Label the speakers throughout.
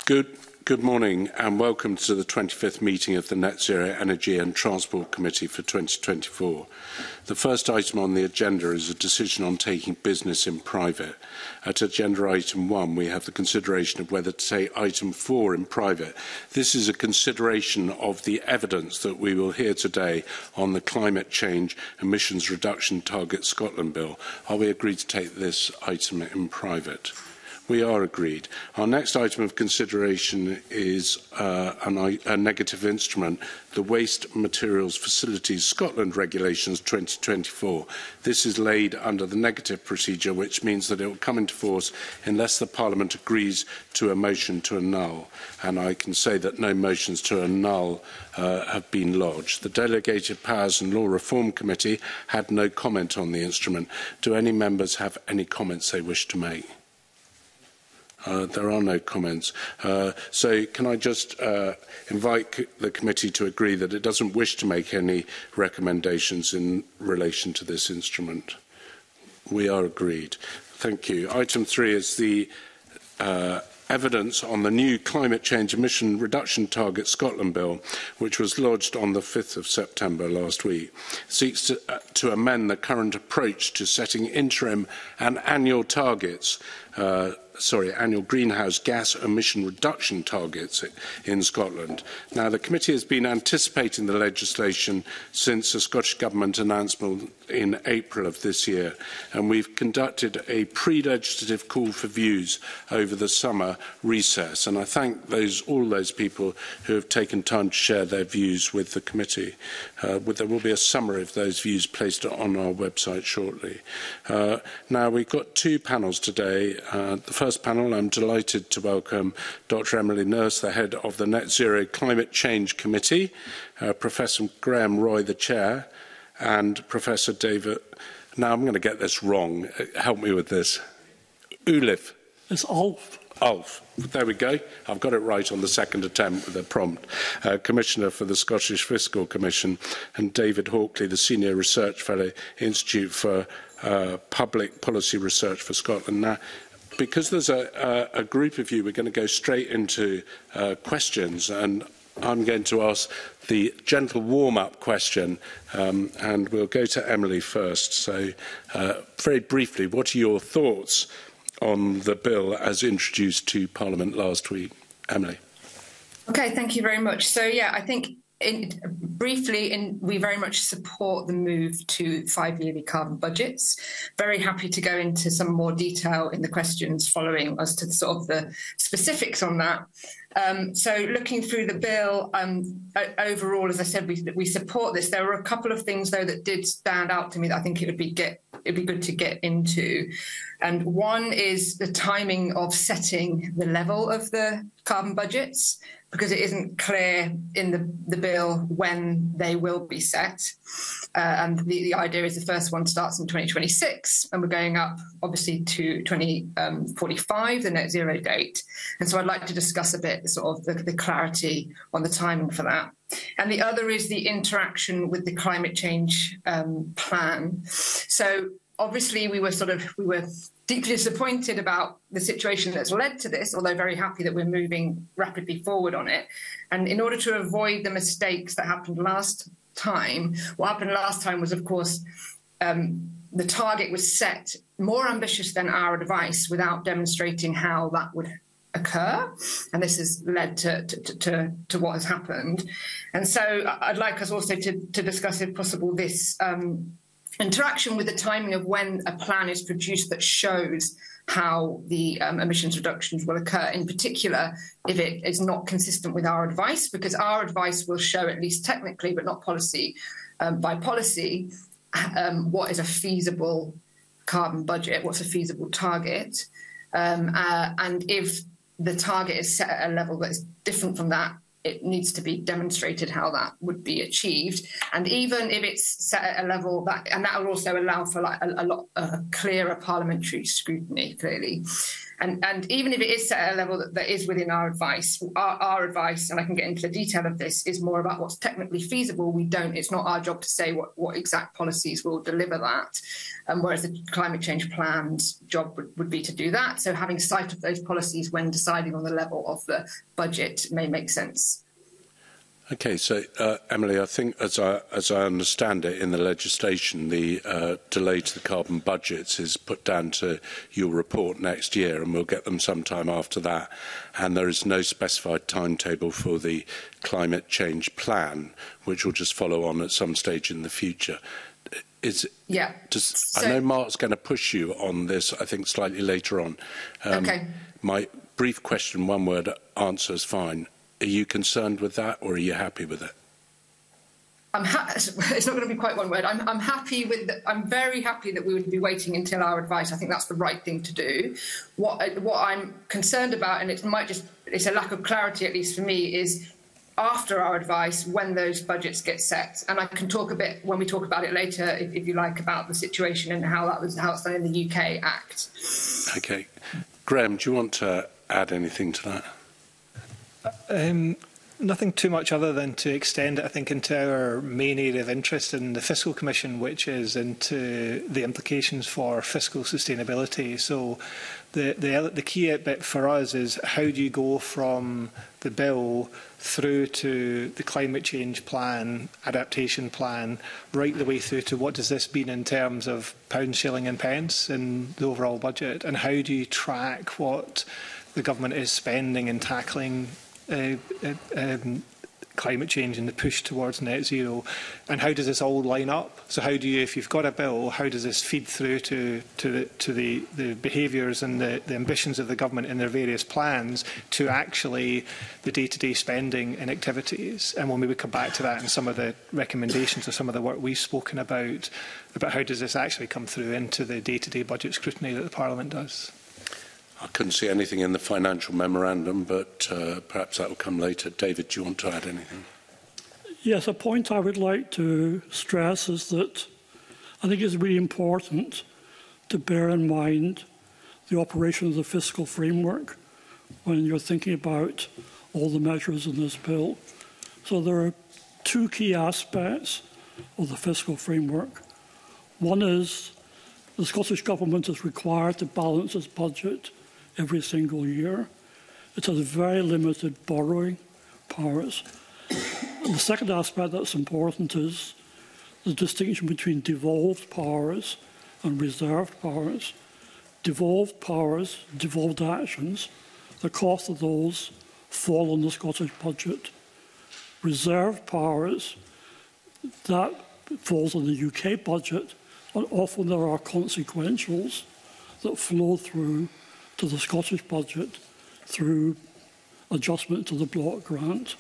Speaker 1: Good morning and welcome to the 25th meeting of the Net Zero Energy and Transport Committee for 2024. The first item on the agenda is a decision on taking business in private. At agenda item 1, we have the consideration of whether to take item 4 in private. This is a consideration of the evidence that we will hear today on the Climate Change Emissions Reduction Target Scotland Bill. Are we agreed to take this item in private? We are agreed. Our next item of consideration is a negative instrument, the Waste Materials Facilities Scotland Regulations 2024. This is laid under the negative procedure, which means that it will come into force unless the Parliament agrees to a motion to annul. And I can say that no motions to annul have been lodged. The Delegated Powers and Law Reform Committee had no comment on the instrument. Do any members have any comments they wish to make? There are no comments. So can I just invite the committee to agree that it doesn't wish to make any recommendations in relation to this instrument? We are agreed. Thank you. Item 3 is the evidence on the new Climate Change Emission Reduction Target Scotland Bill, which was lodged on the 5th of September last week. It seeks to amend the current approach to setting interim and annual targets annual greenhouse gas emission reduction targets in Scotland. Now, the committee has been anticipating the legislation since the Scottish Government announcement in April of this year, and we've conducted a pre-legislative call for views over the summer recess, and I thank all those people who have taken time to share their views with the committee. There will be a summary of those views placed on our website shortly. Now, we've got two panels today. The first panel, I'm delighted to welcome Dr. Emily Nurse, the head of the Net Zero Climate Change Committee, Professor Graham Roy, the chair, and Professor David, now I'm going to get this wrong, help me with this, Ulif.
Speaker 2: It's Ulf.
Speaker 1: Ulf, there we go. I've got it right on the second attempt with the prompt. Commissioner for the Scottish Fiscal Commission, and David Hawkley, the Senior Research Fellow, Institute for Public Policy Research for Scotland. Now, because there's a group of you, we're going to go straight into questions, and I'm going to ask the gentle warm-up question, and we'll go to Emily first. So, very briefly, what are your thoughts on the bill as introduced to Parliament last week? Emily.
Speaker 3: Okay, thank you very much. So, yeah, I think briefly, we very much support the move to 5-yearly carbon budgets. Very happy to go into some more detail in the questions following as to sort of the specifics on that. So looking through the bill, overall, as I said, we support this. There were a couple of things, though, that did stand out to me that I think it'd be good to get into. And one is the timing of setting the level of the carbon budgets, because it isn't clear in the bill when they will be set. And the idea is the first one starts in 2026, and we're going up, obviously, to 2045, the net zero date. And so I'd like to discuss a bit sort of the clarity on the timing for that. And the other is the interaction with the climate change plan. So obviously we were deeply disappointed about the situation that's led to this, although very happy that we're moving rapidly forward on it. And in order to avoid the mistakes that happened last time, what happened last time was, of course, the target was set more ambitious than our advice without demonstrating how that would occur, and this has led to what has happened. And so I'd like us also to discuss, if possible, this interaction with the timing of when a plan is produced that shows how the emissions reductions will occur, in particular if it is not consistent with our advice, because our advice will show, at least technically, but not policy by policy, what is a feasible carbon budget, what's a feasible target, and if the target is set at a level that is different from that, it needs to be demonstrated how that would be achieved. And even if it's set at a level that will also allow for like a lot clearer parliamentary scrutiny, clearly. And even if it is set at a level that is within our advice, our advice, and I can get into the detail of this, is more about what's technically feasible. It's not our job to say what exact policies will deliver that, whereas the climate change plan's job would be to do that. So having sight of those policies when deciding on the level of the budget may make sense.
Speaker 1: Okay, so Emily, I think as I understand it in the legislation, the delay to the carbon budgets is put down to your report next year, and we'll get them sometime after that. And there is no specified timetable for the climate change plan, which will just follow on at some stage in the future.
Speaker 3: Yeah.
Speaker 1: I know Mark's going to push you on this, I think, slightly later on.
Speaker 3: Okay.
Speaker 1: My brief question, one word answer is fine. Are you concerned with that, or are you happy with it?
Speaker 3: It's not going to be quite one word. I'm happy with. I'm very happy that we would be waiting until our advice. I think that's the right thing to do. What I'm concerned about, and it's a lack of clarity, at least for me, is after our advice when those budgets get set. And I can talk a bit when we talk about it later, if you like, about the situation and how it's done in the UK Act.
Speaker 1: Okay, Graham, do you want to add anything to that?
Speaker 2: Nothing too much other than to extend it, I think, into our main area of interest in the Fiscal Commission, which is into the implications for fiscal sustainability. So the key bit for us is how do you go from the bill through to the climate change plan, adaptation plan, right the way through to what does this mean in terms of pound, shilling and pence in the overall budget, and how do you track what the government is spending in tackling climate change and the push towards net zero, and how does this all line up? So how do you, if you've got a bill, how does this feed through to the behaviours and the ambitions of the government in their various plans to actually the day-to-day spending and activities? And when we would come back to that and some of the recommendations of some of the work we've spoken about how does this actually come through into the day-to-day budget scrutiny that the Parliament does.
Speaker 1: I couldn't see anything in the financial memorandum, but perhaps that will come later. David, do you want to add anything?
Speaker 4: Yes, a point I would like to stress is that I think it's really important to bear in mind the operation of the fiscal framework when you're thinking about all the measures in this bill. So there are two key aspects of the fiscal framework. One is the Scottish Government is required to balance its budget every single year. It has very limited borrowing powers. And the second aspect that's important is the distinction between devolved powers and reserved powers. Devolved powers, devolved actions, the cost of those fall on the Scottish budget. Reserved powers, that falls on the UK budget, and often there are consequentials that flow through to the Scottish budget through adjustment to the block grant.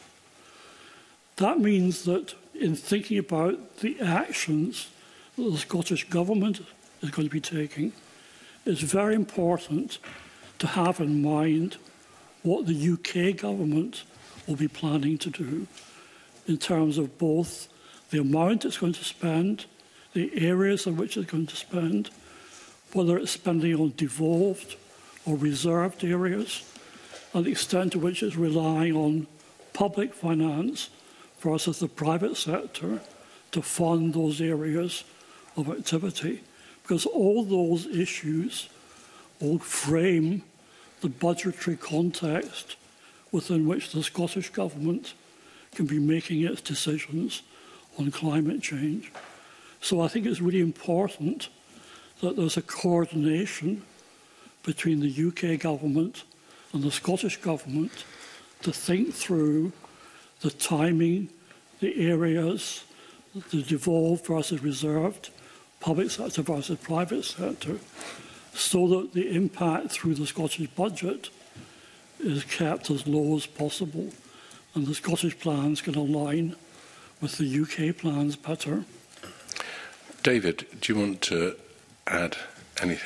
Speaker 4: That means that in thinking about the actions that the Scottish Government is going to be taking, it's very important to have in mind what the UK Government will be planning to do in terms of both the amount it's going to spend, the areas in which it's going to spend, whether it's spending on devolved or reserved areas, and the extent to which it's relying on public finance versus the private sector to fund those areas of activity. Because all those issues will frame the budgetary context within which the Scottish Government can be making its decisions on climate change. So I think it's really important that there's a coordination between the UK Government and the Scottish Government to think through the timing, the areas, the devolved versus reserved, public sector versus private sector, so that the impact through the Scottish budget is kept as low as possible and the Scottish plans can align with the UK plans better.
Speaker 1: David, do you want to add anything?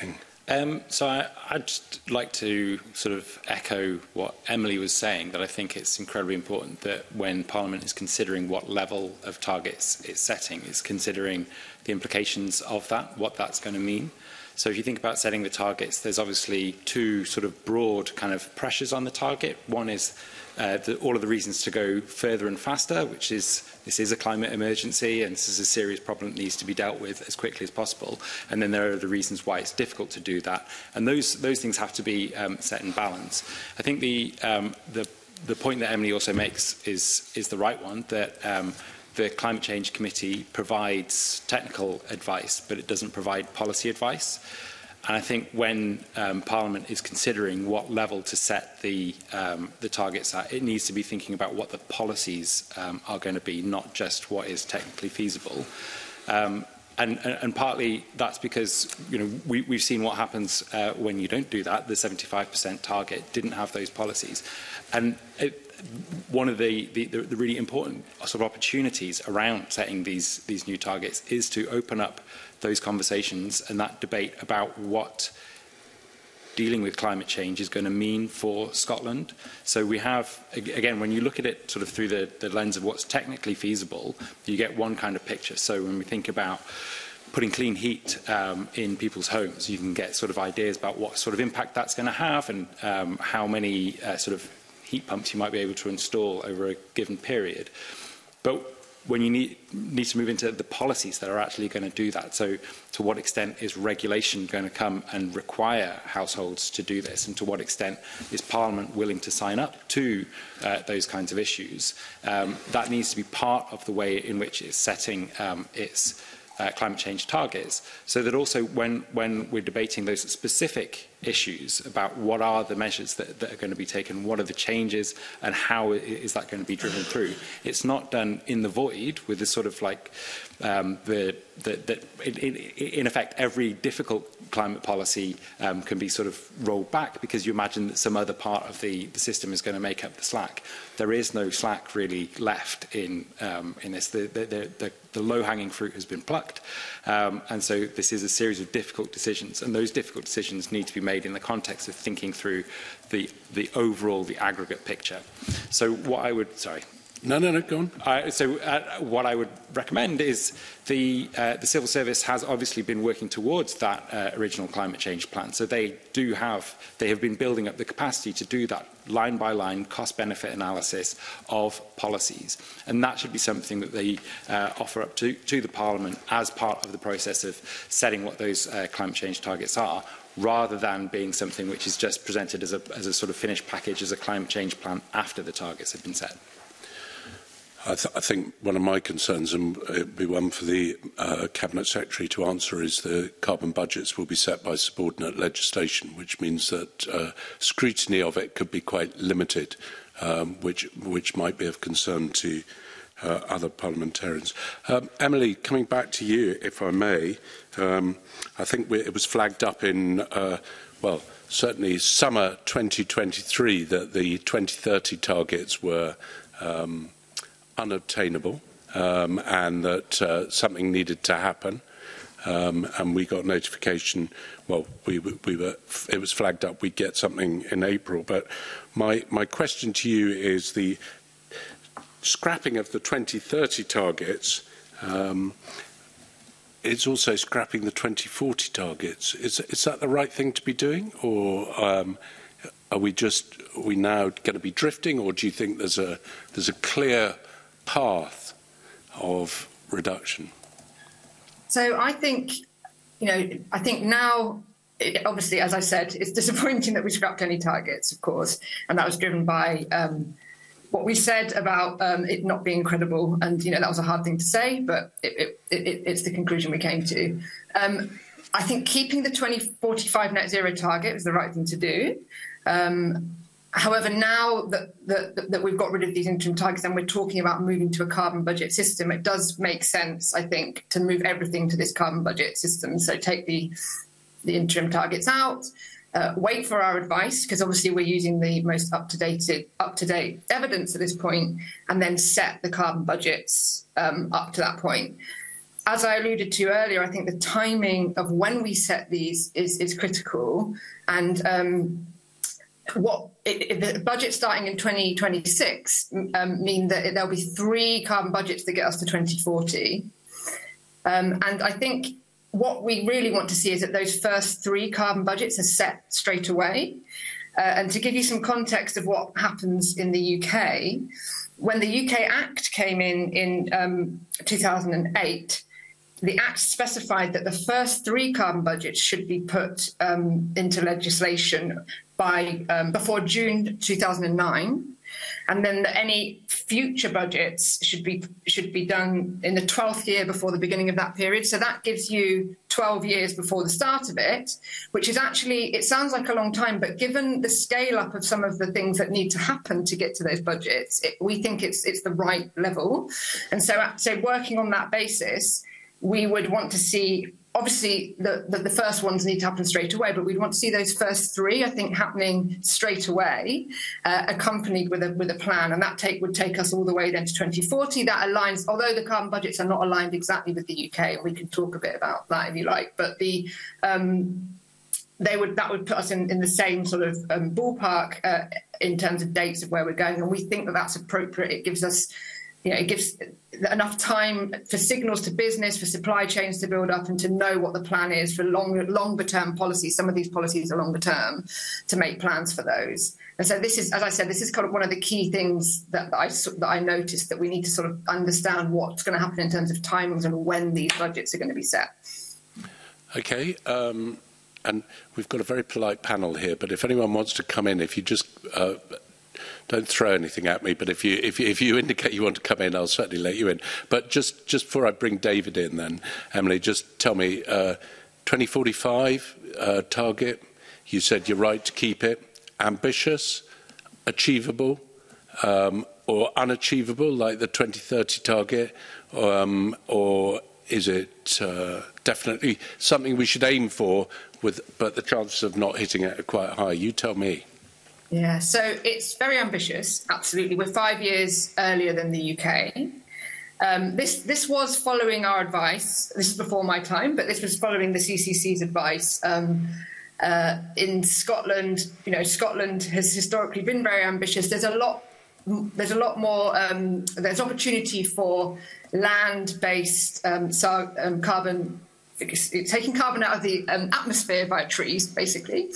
Speaker 5: I'd just like to sort of echo what Emily was saying, that I think it's incredibly important that when Parliament is considering what level of targets it's setting, it's considering the implications of that, what that's going to mean. So if you think about setting the targets, there's obviously two sort of broad kind of pressures on the target. One is all of the reasons to go further and faster, which is this is a climate emergency and this is a serious problem that needs to be dealt with as quickly as possible. And then there are the reasons why it's difficult to do that. And those things have to be set in balance. I think the point that Emily also makes is the right one, that the Climate Change Committee provides technical advice, but it doesn't provide policy advice. And I think when Parliament is considering what level to set the targets at, it needs to be thinking about what the policies are going to be, not just what is technically feasible. And partly that's because we've seen what happens when you don't do that. The 75% target didn't have those policies. And one of the really important sort of opportunities around setting these new targets is to open up those conversations and that debate about what dealing with climate change is going to mean for Scotland. So we have, again, when you look at it sort of through the lens of what's technically feasible, you get one kind of picture. So when we think about putting clean heat in people's homes, you can get sort of ideas about what sort of impact that's going to have and how many sort of heat pumps you might be able to install over a given period. But when you need to move into the policies that are actually going to do that, so to what extent is regulation going to come and require households to do this, and to what extent is Parliament willing to sign up to those kinds of issues, that needs to be part of the way in which it's setting its climate change targets, so that also when we're debating those specific issues about what are the measures that are going to be taken, what are the changes, and how is that going to be driven through, it's not done in the void with this sort of like in effect every difficult climate policy can be sort of rolled back because you imagine that some other part of the system is going to make up the slack. There is no slack really left in this. The low-hanging fruit has been plucked, and so this is a series of difficult decisions, and those difficult decisions need to be made in the context of thinking through the overall, the aggregate picture. So what I would, sorry.
Speaker 1: No, go on.
Speaker 5: What I would recommend is the civil service has obviously been working towards that original climate change plan. So they have been building up the capacity to do that line by line cost-benefit analysis of policies. And that should be something that they offer up to the Parliament as part of the process of setting what those climate change targets are, rather than being something which is just presented as a sort of finished package as a climate change plan after the targets have been set.
Speaker 1: I think one of my concerns, and it would be one for the Cabinet Secretary to answer, is the carbon budgets will be set by subordinate legislation, which means that scrutiny of it could be quite limited, which might be of concern to other parliamentarians. Emily, coming back to you, if I may, I think it was flagged up in, certainly summer 2023 that the 2030 targets were unobtainable and that something needed to happen, and we got notification. Well, it was flagged up we'd get something in April. But my question to you is the scrapping of the 2030 targets. It's also scrapping the 2040 targets. Is that the right thing to be doing, or are we now going to be drifting, or do you think there's a clear path of reduction?
Speaker 3: So I think now, obviously, as I said, it's disappointing that we scrapped any targets, of course, and that was driven by what we said about it not being credible, and that was a hard thing to say, but it's the conclusion we came to. I think keeping the 2045 net zero target was the right thing to do. However, now that we've got rid of these interim targets and we're talking about moving to a carbon budget system, it does make sense, I think, to move everything to this carbon budget system. So take the interim targets out, wait for our advice, because obviously we're using the most up-to-date evidence at this point, and then set the carbon budgets up to that point. as I alluded to earlier, I think the timing of when we set these is critical. And the budget starting in 2026 mean that there'll be 3 carbon budgets that get us to 2040. And I think what we really want to see is that those first 3 carbon budgets are set straight away. And to give you some context of what happens in the UK, when the UK Act came in 2008, the Act specified that the first 3 carbon budgets should be put into legislation by before June 2009, and then any future budgets should be done in the 12th year before the beginning of that period. So that gives you 12 years before the start of it, which is actually, it sounds like a long time, but given the scale up of some of the things that need to happen to get to those budgets, we think it's the right level. And so working on that basis, we would want to see, obviously, the first ones need to happen straight away, but we'd want to see those first 3, I think, happening straight away, accompanied with a plan. And that would take us all the way then to 2040. That aligns, although the carbon budgets are not aligned exactly with the UK, and we can talk a bit about that if you like, but that would put us in the same sort of ballpark in terms of dates of where we're going. And we think that that's appropriate. It gives us, it gives enough time for signals to business, for supply chains to build up and to know what the plan is for longer term policies. Some of these policies are longer term, to make plans for those. And so this is, as I said, this is kind of one of the key things that I noticed, that we need to sort of understand what's going to happen in terms of timings and when these budgets are going to be set.
Speaker 1: Okay. And we've got a very polite panel here, but if anyone wants to come in, if you just don't throw anything at me, but if you indicate you want to come in, I'll certainly let you in. But just before I bring David in then, Emily, just tell me, 2045 target, you said you're right to keep it. Ambitious, achievable, or unachievable, like the 2030 target, or is it definitely something we should aim for, but the chances of not hitting it are quite high? You tell me.
Speaker 3: Yeah, so it's very ambitious, absolutely. We're 5 years earlier than the UK. This was following our advice. This is before my time, but this was following the CCC's advice. In Scotland, Scotland has historically been very ambitious. There's a lot more. There's opportunity for land-based carbon. Taking carbon out of the atmosphere via trees, basically.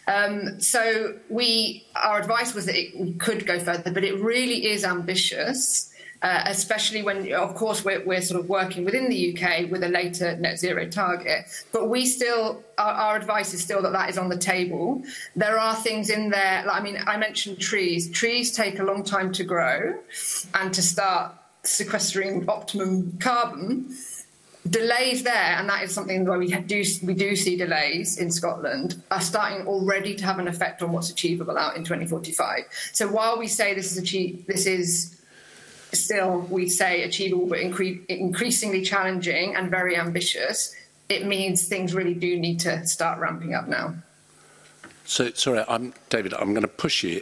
Speaker 3: So our advice was that it could go further, but it really is ambitious, especially when, of course, we're sort of working within the UK with a later net zero target. But our advice is still that is on the table. There are things in there, I mentioned trees. Trees take a long time to grow and to start sequestering optimum carbon. Delays there, and that is something where we do see delays in Scotland, are starting already to have an effect on what's achievable out in 2045. So while we say this is still, we say achievable, but increasingly challenging and very ambitious, it means things really do need to start ramping up now.
Speaker 1: So, sorry, David, I'm going to push you.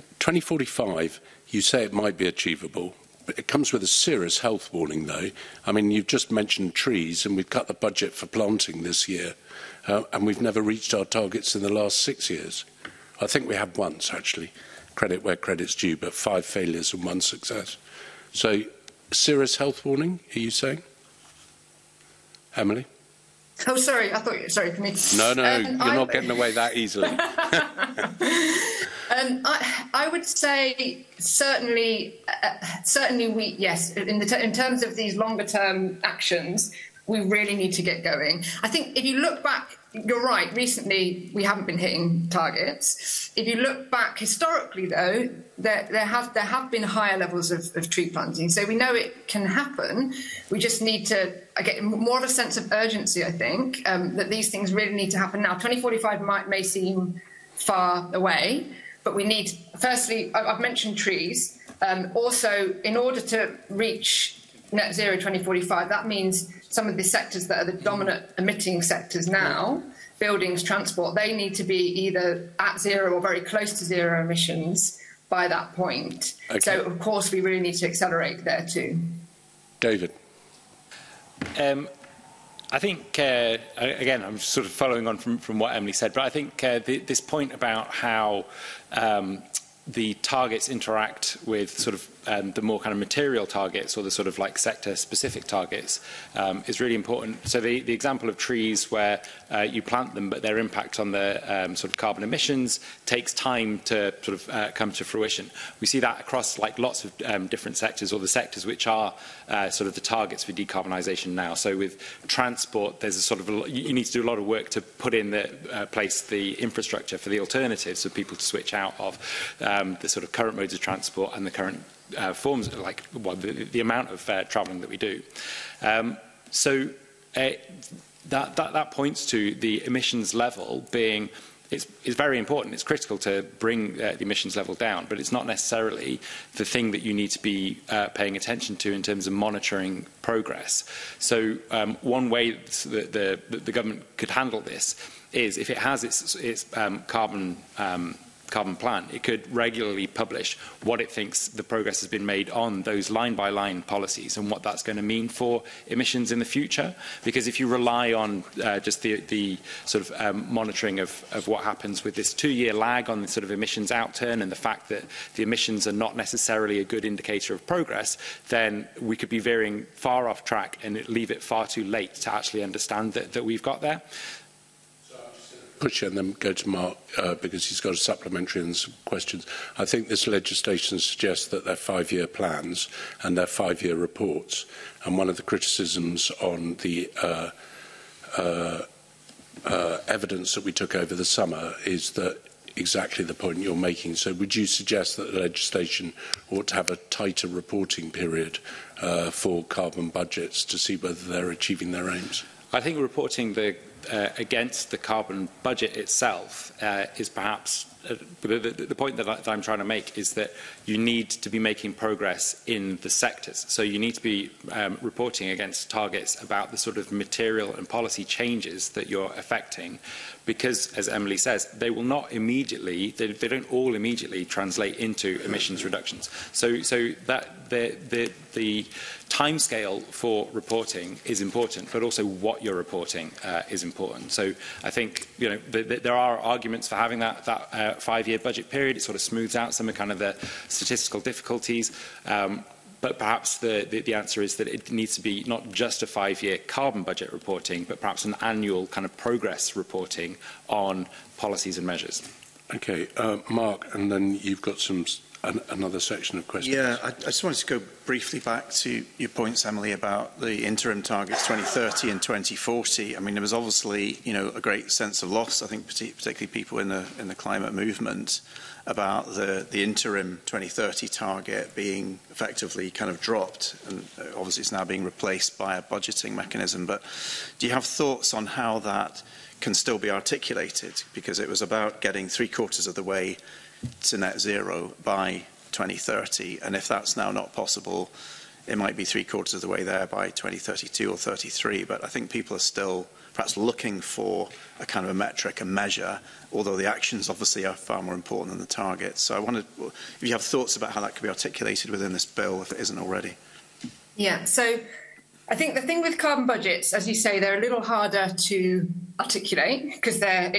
Speaker 1: 2045, you say it might be achievable. It comes with a serious health warning, though. I mean, you've just mentioned trees, and we've cut the budget for planting this year, and we've never reached our targets in the last 6 years. I think we have once, actually, credit where credit's due, but 5 failures and 1 success. So, serious health warning, are you saying? Emily?
Speaker 3: Oh, sorry, sorry, can you...
Speaker 1: No, you're not getting away that easily.
Speaker 3: I would say certainly yes. In terms of these longer term actions, we really need to get going. I think if you look back, you're right. Recently, we haven't been hitting targets. If you look back historically, though, there have been higher levels of tree planting. So we know it can happen. We just need to get more of a sense of urgency. I think that these things really need to happen now. 2045 may seem far away. But we need, firstly, I've mentioned trees. Also, in order to reach net zero 2045, that means some of the sectors that are the dominant emitting sectors now, buildings, transport, they need to be either at zero or very close to zero emissions by that point. Okay. So, of course, we really need to accelerate there too.
Speaker 1: David.
Speaker 5: I think, again, I'm sort of following on from what Emily said, but I think this point about how the targets interact with sort of the more kind of material targets or the sort of like sector-specific targets is really important. So the example of trees where you plant them, but their impact on the sort of carbon emissions takes time to sort of come to fruition. We see that across like lots of different sectors, or the sectors which are sort of the targets for decarbonisation now. So with transport, there's a sort of you need to do a lot of work to put in the place the infrastructure for the alternatives for people to switch out of the sort of current modes of transport and the current forms, like the amount of travelling that we do. So that points to the emissions level being, it's very important, it's critical to bring the emissions level down, but it's not necessarily the thing that you need to be paying attention to in terms of monitoring progress. So one way that the government could handle this is if it has its carbon plan, it could regularly publish what it thinks the progress has been made on those line-by-line policies and what that's going to mean for emissions in the future. Because if you rely on just the sort of monitoring of what happens with this 2-year lag on the sort of emissions outturn and the fact that the emissions are not necessarily a good indicator of progress, then we could be veering far off track and leave it far too late to actually understand that we've got there.
Speaker 1: Push and then go to Mark because he's got a supplementary and some questions. I think this legislation suggests that they're 5-year plans and they're 5-year reports. And one of the criticisms on the evidence that we took over the summer is that exactly the point you're making. So would you suggest that the legislation ought to have a tighter reporting period for carbon budgets to see whether they're achieving their aims?
Speaker 5: I think reporting against the carbon budget itself is perhaps the point that I'm trying to make is that you need to be making progress in the sectors. So you need to be reporting against targets about the sort of material and policy changes that you're affecting, because, as Emily says, they will not immediately, they don't all immediately translate into emissions reductions. So that the timescale for reporting is important, but also what you're reporting is important. So I think there are arguments for having that 5-year budget period. It sort of smooths out some of kind of the statistical difficulties. But perhaps the answer is that it needs to be not just a 5-year carbon budget reporting, but perhaps an annual kind of progress reporting on policies and measures. Okay,
Speaker 1: Mark, and then you've got another section of questions.
Speaker 6: Yeah, I just wanted to go briefly back to your points, Emily, about the interim targets 2030 and 2040. I mean, there was obviously, a great sense of loss, I think, particularly people in the climate movement, about the interim 2030 target being effectively kind of dropped, and obviously it's now being replaced by a budgeting mechanism. But do you have thoughts on how that can still be articulated? Because it was about getting 3/4 of the way to net zero by 2030, and if that's now not possible, it might be 3/4 of the way there by 2032 or 33. But I think people are still perhaps looking for a kind of a metric, a measure, although the actions obviously are far more important than the targets. So I wondered if you have thoughts about how that could be articulated within this bill, if it isn't already.
Speaker 3: Yeah, so I think the thing with carbon budgets, as you say, they're a little harder to articulate because they're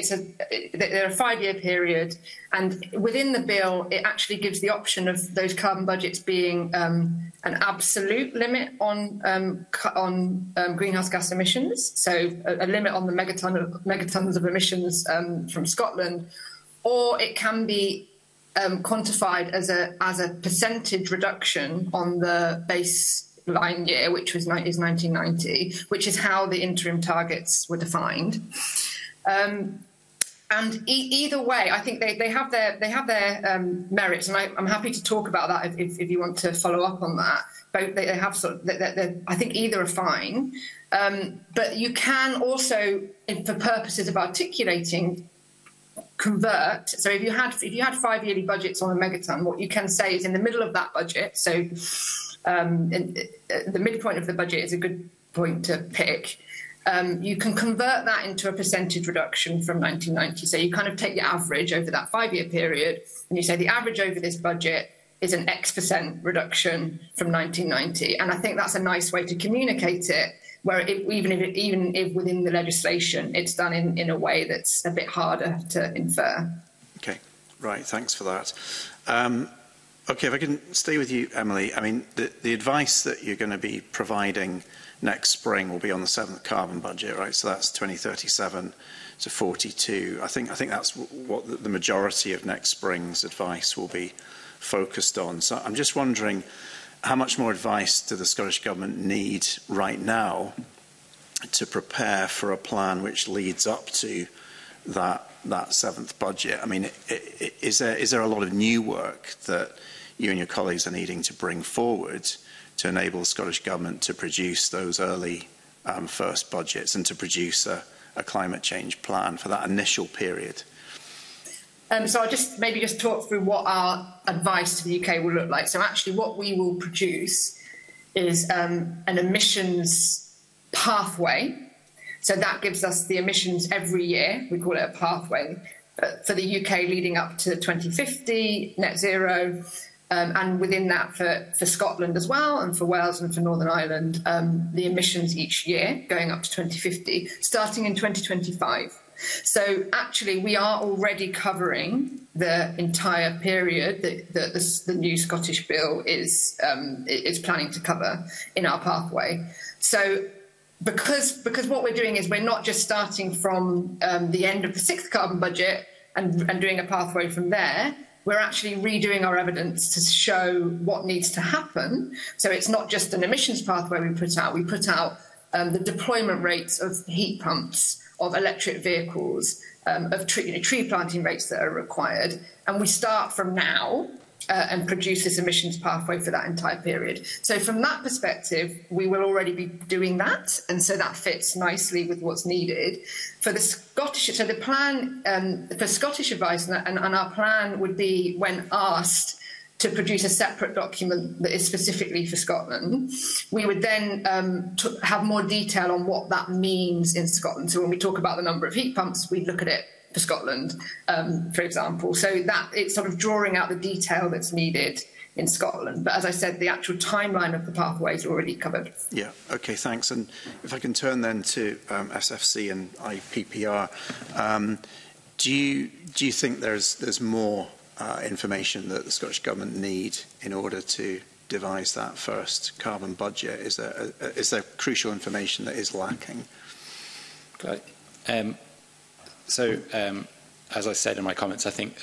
Speaker 3: a 5-year period, and within the bill it actually gives the option of those carbon budgets being an absolute limit on greenhouse gas emissions, so a limit on the megatons of emissions from Scotland, or it can be quantified as a percentage reduction on the baseline year, which is 1990, which is how the interim targets were defined. And either way, I think they have their merits, and I'm happy to talk about that if you want to follow up on that. Both they have sort of, I think either are fine, but you can also, for purposes of articulating, convert. So if you had 5-yearly budgets on a megaton, what you can say is in the middle of that budget. So the midpoint of the budget is a good point to pick. You can convert that into a percentage reduction from 1990. So you kind of take the average over that 5-year period, and you say the average over this budget is an X% reduction from 1990. And I think that's a nice way to communicate it, where even if within the legislation it's done in a way that's a bit harder to infer.
Speaker 6: Okay, right, thanks for that. Okay, if I can stay with you, Emily. I mean, the advice that you're going to be providing next spring will be on the 7th carbon budget, right? So that's 2037 to 42. I think that's what the majority of next spring's advice will be focused on. So I'm just wondering, how much more advice do the Scottish Government need right now to prepare for a plan which leads up to that 7th budget? I mean, is there a lot of new work that you and your colleagues are needing to bring forward to enable the Scottish Government to produce those early first budgets and to produce a climate change plan for that initial period?
Speaker 3: So I'll maybe talk through what our advice to the UK will look like. So actually what we will produce is an emissions pathway. So that gives us the emissions every year. We call it a pathway. But for the UK leading up to 2050, net zero, and within that for Scotland as well, and for Wales and for Northern Ireland, the emissions each year going up to 2050, starting in 2025. So actually we are already covering the entire period that the new Scottish bill is planning to cover in our pathway. So because what we're doing is we're not just starting from the end of the 6th carbon budget and doing a pathway from there, we're actually redoing our evidence to show what needs to happen. So it's not just an emissions pathway we put out the deployment rates of heat pumps, of electric vehicles, of tree planting rates that are required. And we start from now and produce this emissions pathway for that entire period. So from that perspective, we will already be doing that. And so that fits nicely with what's needed. For the Scottish, so the plan for Scottish advice, and our plan would be, when asked to produce a separate document that is specifically for Scotland, we would then have more detail on what that means in Scotland. So when we talk about the number of heat pumps, we'd look at it for Scotland, for example. So that it's sort of drawing out the detail that's needed in Scotland. But as I said, the actual timeline of the pathway is already covered.
Speaker 6: Yeah, okay, thanks. And if I can turn then to SFC and IPPR, do you think there's more information that the Scottish Government need in order to devise that first carbon budget? Is there crucial information that is lacking?
Speaker 5: Okay. So, as I said in my comments, I think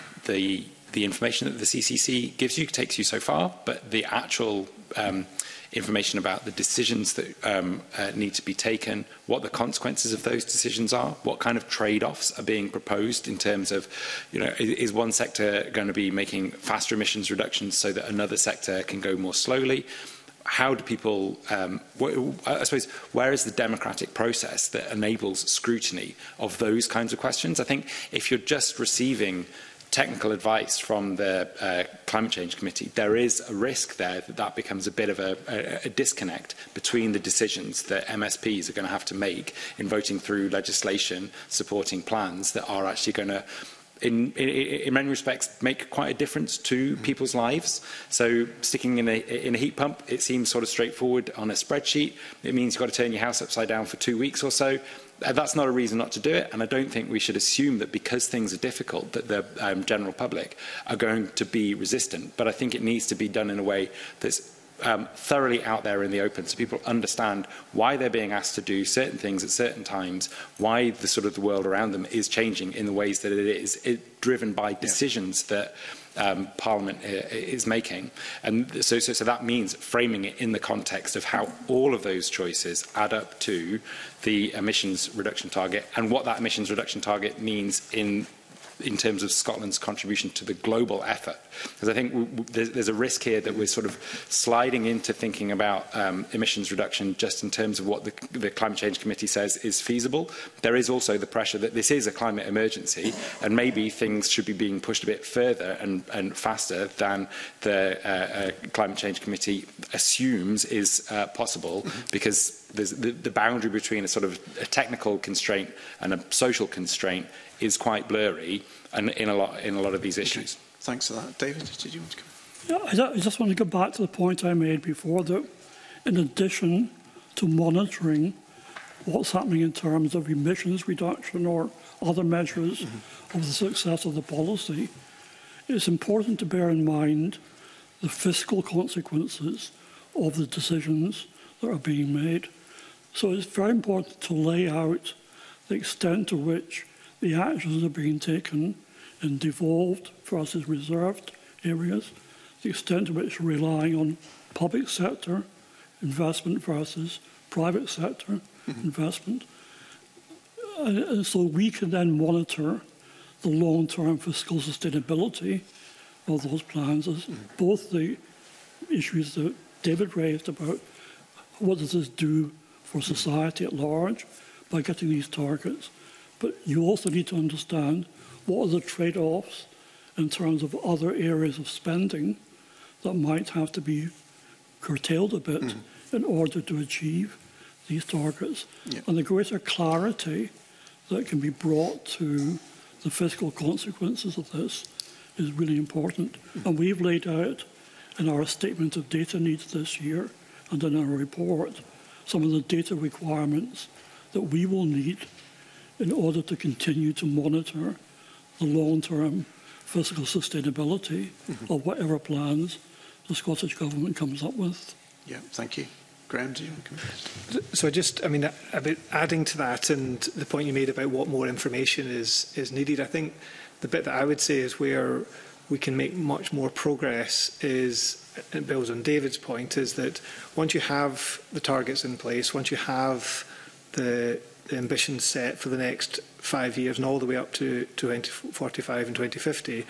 Speaker 5: the information that the CCC gives you takes you so far, but the actual information about the decisions that need to be taken, what the consequences of those decisions are, what kind of trade-offs are being proposed in terms of, is one sector going to be making faster emissions reductions so that another sector can go more slowly? How do people, I suppose, where is the democratic process that enables scrutiny of those kinds of questions? I think if you're just receiving technical advice from the Climate Change Committee, there is a risk there that becomes a bit of a disconnect between the decisions that MSPs are going to have to make in voting through legislation supporting plans that are actually going to, in many respects, make quite a difference to people's lives. So sticking in a heat pump, it seems sort of straightforward on a spreadsheet. It means you've got to turn your house upside down for 2 weeks or so. That's not a reason not to do it, and I don't think we should assume that because things are difficult that the general public are going to be resistant. But I think it needs to be done in a way that's thoroughly out there in the open, so people understand why they're being asked to do certain things at certain times, why the world around them is changing in the ways that it is, driven by decisions that Parliament is making. And so that means framing it in the context of how all of those choices add up to the emissions reduction target, and what that emissions reduction target means in terms of Scotland's contribution to the global effort. Because I think there's a risk here that we're sort of sliding into thinking about emissions reduction just in terms of what the Climate Change Committee says is feasible. There is also the pressure that this is a climate emergency, and maybe things should be being pushed a bit further and faster than the Climate Change Committee assumes is possible, because there's the boundary between a sort of a technical constraint and a social constraint is quite blurry, and in a lot of these issues.
Speaker 6: Okay. Thanks for that. David, did you want to come?
Speaker 4: Yeah, I just want to go back to the point I made before, that in addition to monitoring what's happening in terms of emissions reduction or other measures of the success of the policy, it's important to bear in mind the fiscal consequences of the decisions that are being made. So it's very important to lay out the extent to which the actions are being taken in devolved versus reserved areas, the extent to which we're relying on public sector investment versus private sector investment. And so we can then monitor the long-term fiscal sustainability of those plans, as both the issues that David raised about what does this do for society at large by getting these targets, but you also need to understand what are the trade-offs in terms of other areas of spending that might have to be curtailed a bit in order to achieve these targets. Yeah. And the greater clarity that can be brought to the fiscal consequences of this is really important. And we've laid out in our statement of data needs this year and in our report some of the data requirements that we will need in order to continue to monitor the long-term fiscal sustainability of whatever plans the Scottish Government comes up with.
Speaker 6: Yeah, thank you. Graham, do you want to come?
Speaker 2: So just, about adding to that and the point you made about what more information is needed, I think the bit that I would say is where we can make much more progress is, and builds on David's point, is that once you have the targets in place, once you have the ambitions set for the next 5 years and all the way up to 2045 and 2050,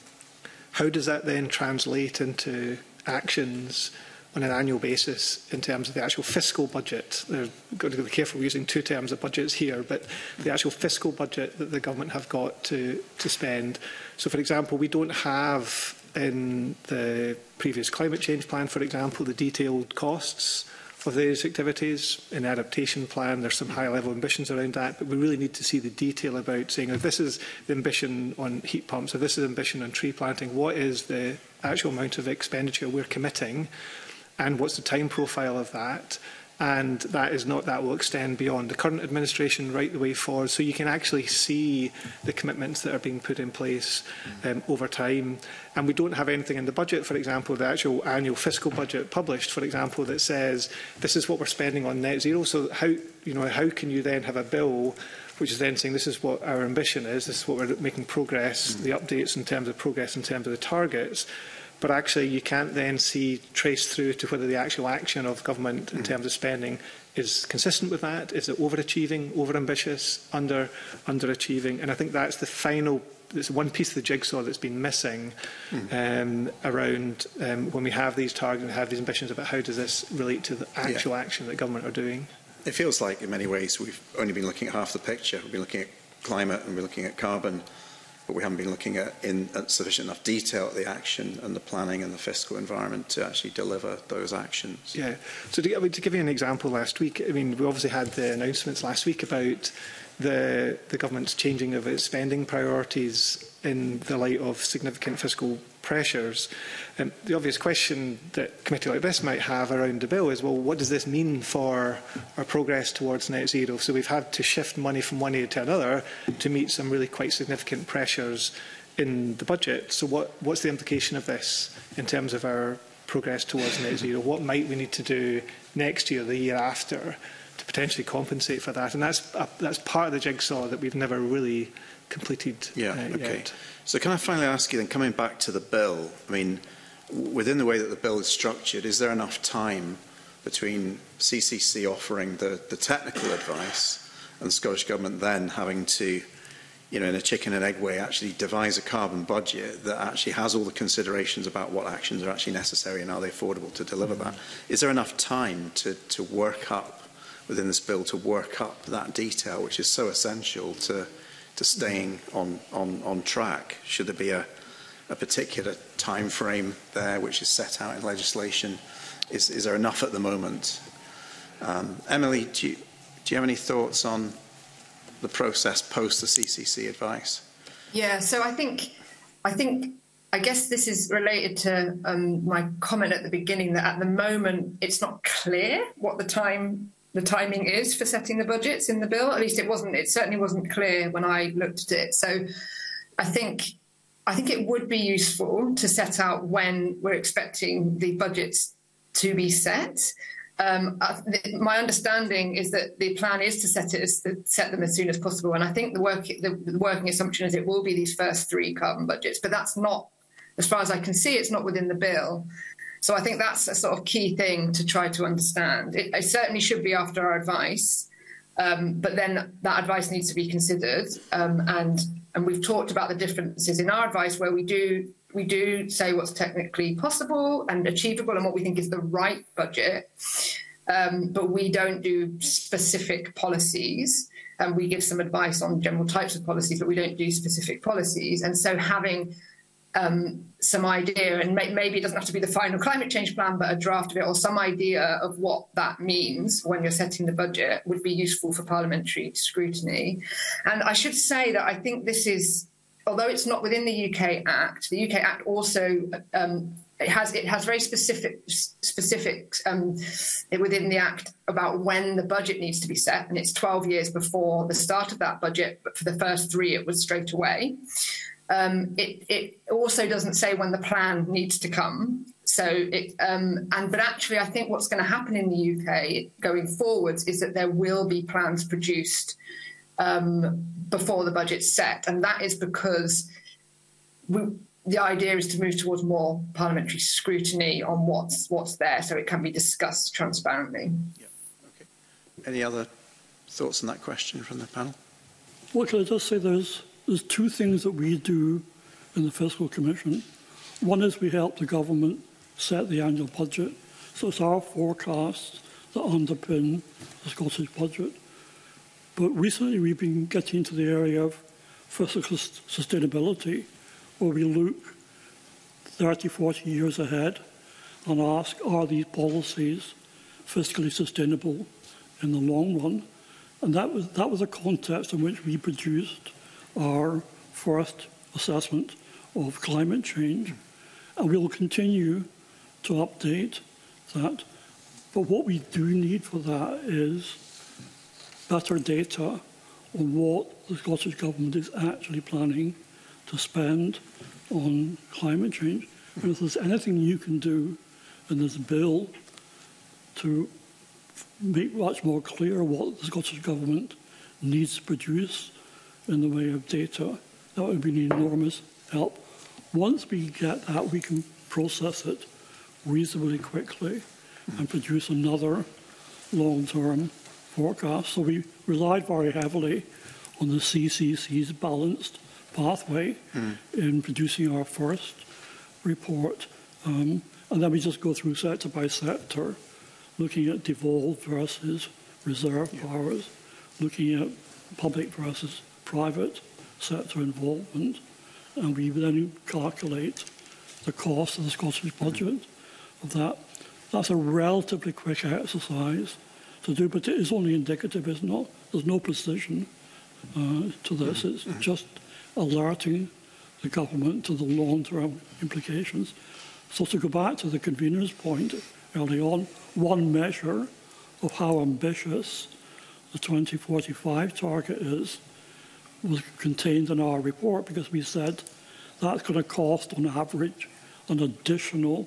Speaker 2: how does that then translate into actions on an annual basis in terms of the actual fiscal budget? They've got to be careful using two terms of budgets here, but the actual fiscal budget that the government have got to spend. So, for example, we don't have in the previous climate change plan, for example, the detailed costs of these activities. In the adaptation plan, there's some high-level ambitions around that, but we really need to see the detail about saying, if this is the ambition on heat pumps, if this is ambition on tree planting, what is the actual amount of expenditure we're committing, and what's the time profile of that? And that will extend beyond the current administration right the way forward, so you can actually see the commitments that are being put in place over time. And we don't have anything in the budget, for example, the actual annual fiscal budget published, for example, that says this is what we're spending on net zero. So how can you then have a bill which is then saying this is what our ambition is, this is what we're making progress, the updates in terms of progress in terms of the targets, but actually you can't then trace through to whether the actual action of government in terms of spending is consistent with that. Is it overachieving, overambitious, underachieving? And I think that's it's one piece of the jigsaw that's been missing around when we have these targets and have these ambitions about how does this relate to the actual action that government are doing.
Speaker 6: It feels like in many ways we've only been looking at half the picture. We've been looking at climate and we're looking at carbon, but we haven't been looking at sufficient enough detail at the action and the planning and the fiscal environment to actually deliver those actions.
Speaker 2: Yeah. So to give you an example, last week, we obviously had the announcements last week about the government's changing of its spending priorities in the light of significant fiscal pressures. The obvious question that a committee like this might have around the bill is, well, what does this mean for our progress towards net zero? So we've had to shift money from one area to another to meet some really quite significant pressures in the budget. So what's the implication of this in terms of our progress towards net zero? What might we need to do next year, the year after, to potentially compensate for that? And that's part of the jigsaw that we've never really completed yet.
Speaker 6: So can I finally ask you then, coming back to the bill, within the way that the bill is structured, is there enough time between CCC offering the technical advice and the Scottish Government then having to, in a chicken and egg way, actually devise a carbon budget that actually has all the considerations about what actions are actually necessary and are they affordable to deliver that? Is there enough time to work up within this bill to work up that detail, which is so essential to staying on track? Should there be a particular time frame there which is set out in legislation? Is there enough at the moment? Emily, do you have any thoughts on the process post the CCC advice?
Speaker 3: Yeah, so I guess this is related to my comment at the beginning that at the moment it's not clear what the time the timing is for setting the budgets in the bill. At least it certainly wasn't clear when I looked at it. So I think it would be useful to set out when we're expecting the budgets to be set. My understanding is that the plan is to set them as soon as possible, and I think the working assumption is it will be these first 3 carbon budgets, but that's not, as far as I can see, it's not within the bill. So I think that's a sort of key thing to try to understand. It certainly should be after our advice, but then that advice needs to be considered, and we've talked about the differences in our advice where we do say what's technically possible and achievable and what we think is the right budget, but we don't do specific policies. We give some advice on general types of policies, but we don't do specific policies. And so having some idea, and maybe it doesn't have to be the final climate change plan, but a draft of it or some idea of what that means when you're setting the budget would be useful for parliamentary scrutiny. And I should say that I think this is, although it's not within the UK Act also it has very specifics within the Act about when the budget needs to be set, and it's 12 years before the start of that budget. But for the first 3, it was straight away. It also doesn't say when the plan needs to come. So, but actually, I think what's going to happen in the UK going forwards is that there will be plans produced before the budget's set, and that is because the idea is to move towards more parliamentary scrutiny on what's there, so it can be discussed transparently.
Speaker 6: Yeah. Okay. Any other thoughts on that question from the panel?
Speaker 4: Well, can I just say there's 2 things that we do in the Fiscal Commission. One is we help the government set the annual budget, so it's our forecasts that underpin the Scottish budget. But recently we've been getting into the area of fiscal sustainability, where we look 30, 40 years ahead and ask, are these policies fiscally sustainable in the long run? And that was a context in which we produced our first assessment of climate change. And we will continue to update that. But what we do need for that is better data on what the Scottish Government is actually planning to spend on climate change. And if there's anything you can do in this bill to make much more clear what the Scottish Government needs to produce in the way of data, that would be an enormous help. Once we get that, we can process it reasonably quickly and produce another long-term forecast. So we relied very heavily on the CCC's balanced pathway in producing our first report. And then we just go through sector by sector, looking at devolved versus reserve powers, looking at public versus private sector involvement, and we then calculate the cost of the Scottish budget of that. That's a relatively quick exercise to do, but it is only indicative, it's not, there's no precision to this. It's just alerting the government to the long-term implications. So to go back to the convener's point early on, one measure of how ambitious the 2045 target is was contained in our report, because we said that's going to cost on average an additional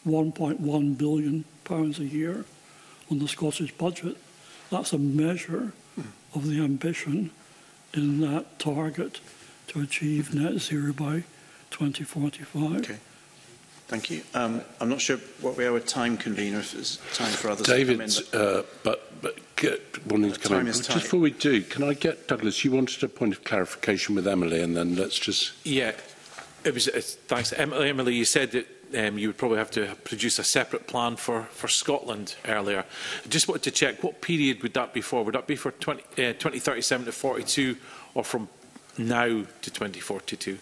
Speaker 4: £1.1 billion a year on the Scottish budget. That's a measure of the ambition in that target to achieve net zero by 2045.
Speaker 6: Okay. Thank you. I'm not sure what we are with time, convener, if there's time for others
Speaker 1: David's,
Speaker 6: to come in.
Speaker 1: but wanting to come in. Just before we do, can I get, Douglas, you wanted a point of clarification with Emily, and then let's just...
Speaker 7: Yeah, it was, thanks. Emily, you said that you would probably have to produce a separate plan for Scotland earlier. Just wanted to check, what period would that be for? Would that be for 2037 to 42, or from now to 2042?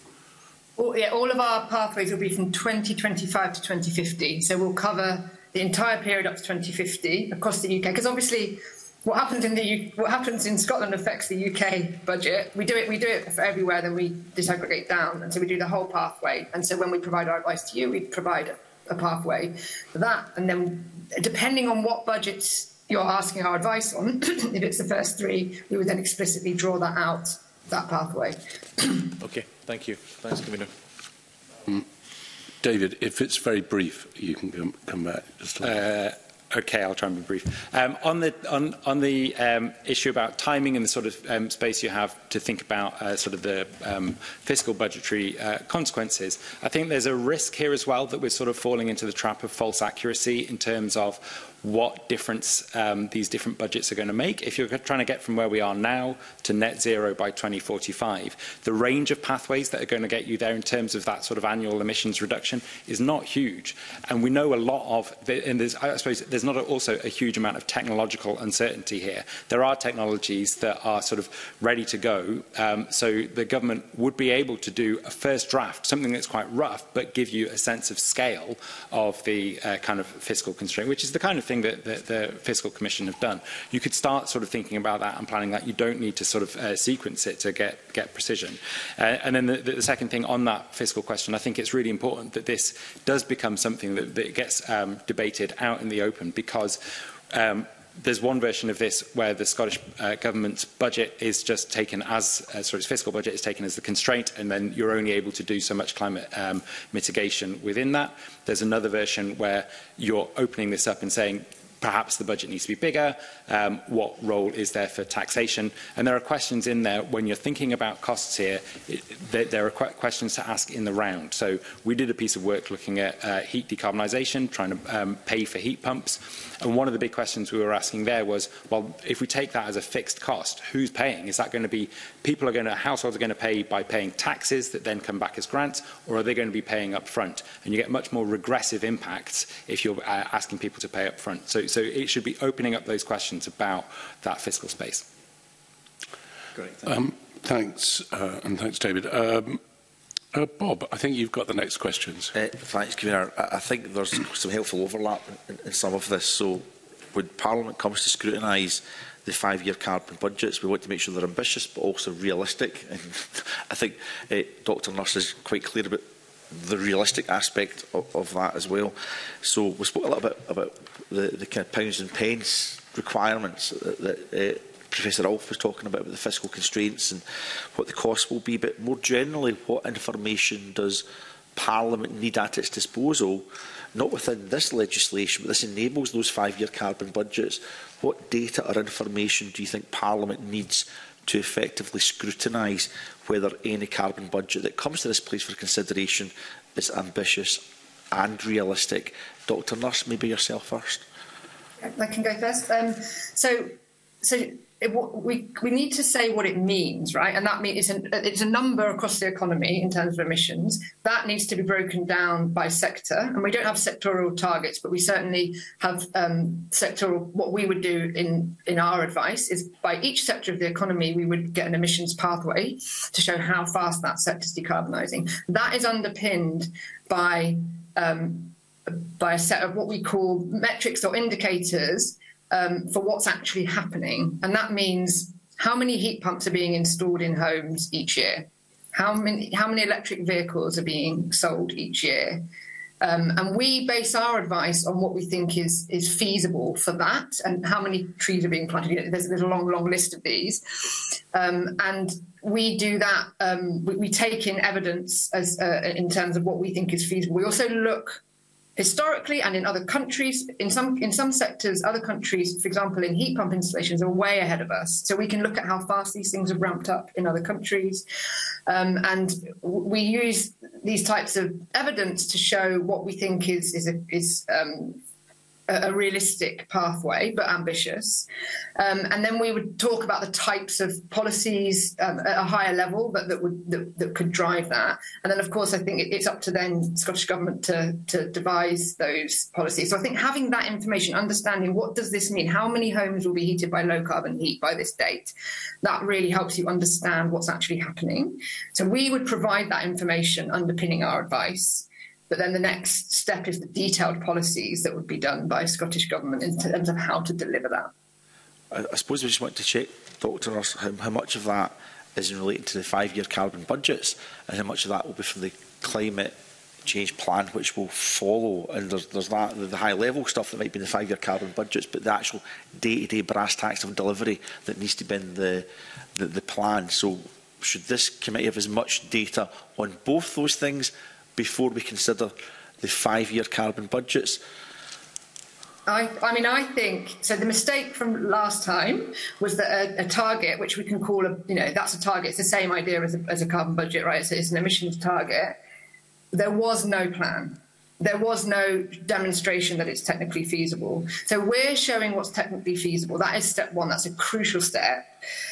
Speaker 3: All of our pathways will be from 2025 to 2050. So we'll cover the entire period up to 2050 across the UK. Because obviously, what happens in Scotland affects the UK budget. We do it for everywhere. Then we disaggregate down, and so we do the whole pathway. And so when we provide our advice to you, we provide a pathway for that. And then, depending on what budgets you're asking our advice on, if it's the first three, we would then explicitly draw that out, that pathway.
Speaker 7: Okay, thank you. Thanks, Convener.
Speaker 1: David, if it's very brief, you can come back. Just
Speaker 5: Okay, I'll try and be brief. On the issue about timing and the sort of space you have to think about sort of the fiscal budgetary consequences, I think there's a risk here as well that we're sort of falling into the trap of false accuracy in terms of what difference these different budgets are going to make. If you're trying to get from where we are now to net zero by 2045, the range of pathways that are going to get you there in terms of that sort of annual emissions reduction is not huge. And we know a lot of, and I suppose there's not also a huge amount of technological uncertainty here. There are technologies that are sort of ready to go, so the government would be able to do a first draft, something that's quite rough, but give you a sense of scale of the kind of fiscal constraint, which is the kind of thing that the Fiscal Commission have done. You could start sort of thinking about that and planning that. You don't need to sort of sequence it to get precision. And then the second thing on that fiscal question, I think it's really important that this does become something that gets debated out in the open, because there's one version of this where the Scottish Government's budget is just taken as, its fiscal budget is taken as the constraint, and then you're only able to do so much climate mitigation within that. There's another version where you're opening this up and saying, perhaps the budget needs to be bigger. What role is there for taxation? And there are questions in there when you're thinking about costs here. There are questions to ask in the round. So we did a piece of work looking at heat decarbonisation, trying to pay for heat pumps. And one of the big questions we were asking there was, well, if we take that as a fixed cost, who's paying? Is that going to be households are going to pay by paying taxes that then come back as grants, or are they going to be paying up front? And you get much more regressive impacts if you're asking people to pay up front. So it should be opening up those questions about that fiscal space.
Speaker 6: Great.
Speaker 1: Thanks, and thanks, David. Bob, I think you've got the next questions.
Speaker 8: Thanks, Convener. I think there's some helpful overlap in some of this. So when Parliament comes to scrutinise the 5-year carbon budgets, we want to make sure they're ambitious but also realistic. And I think Dr Nurse is quite clear about the realistic aspect of that as well. So we spoke a little bit about the kind of pounds and pence requirements that Professor Alf was talking about the fiscal constraints and what the cost will be, but more generally, what information does Parliament need at its disposal, not within this legislation, but this enables those 5-year carbon budgets? What data or information do you think Parliament needs to effectively scrutinise whether any carbon budget that comes to this place for consideration is ambitious and realistic? Dr Nurse, maybe yourself first.
Speaker 3: I can go first. We need to say what it means, right? And that means it's a number across the economy in terms of emissions. That needs to be broken down by sector. And we don't have sectoral targets, but we certainly have sectoral. What we would do in our advice is by each sector of the economy, we would get an emissions pathway to show how fast that sector is decarbonising. That is underpinned by a set of what we call metrics or indicators for what's actually happening. And that means how many heat pumps are being installed in homes each year, how many electric vehicles are being sold each year. And we base our advice on what we think is feasible for that, and how many trees are being planted. There's a long list of these. And we do that, we take in evidence as in terms of what we think is feasible. We also look historically and in other countries, in some sectors, other countries, for example, in heat pump installations, are way ahead of us. So we can look at how fast these things have ramped up in other countries. And we use these types of evidence to show what we think is a realistic pathway, but ambitious. And then we would talk about the types of policies at a higher level that could drive that. And then, of course, I think it's up to then Scottish Government to devise those policies. So I think having that information, understanding what does this mean, how many homes will be heated by low carbon heat by this date, that really helps you understand what's actually happening. So we would provide that information underpinning our advice. But then the next step is the detailed policies that would be done by Scottish Government in terms of how to deliver that.
Speaker 8: I suppose we just want to check, Dr Nurse, how much of that is related to the 5-year carbon budgets and how much of that will be from the climate change plan which will follow, and there's that, the high level stuff that might be in the 5-year carbon budgets, but the actual day-to-day brass tacks of delivery that needs to be in the plan. So should this committee have as much data on both those things before we consider the 5-year carbon budgets?
Speaker 3: I mean, I think, so the mistake from last time was that a target, which we can call that's a target, it's the same idea as a carbon budget, right? So it's an emissions target. There was no plan. There was no demonstration that it's technically feasible. So we're showing what's technically feasible. That is step one. That's a crucial step.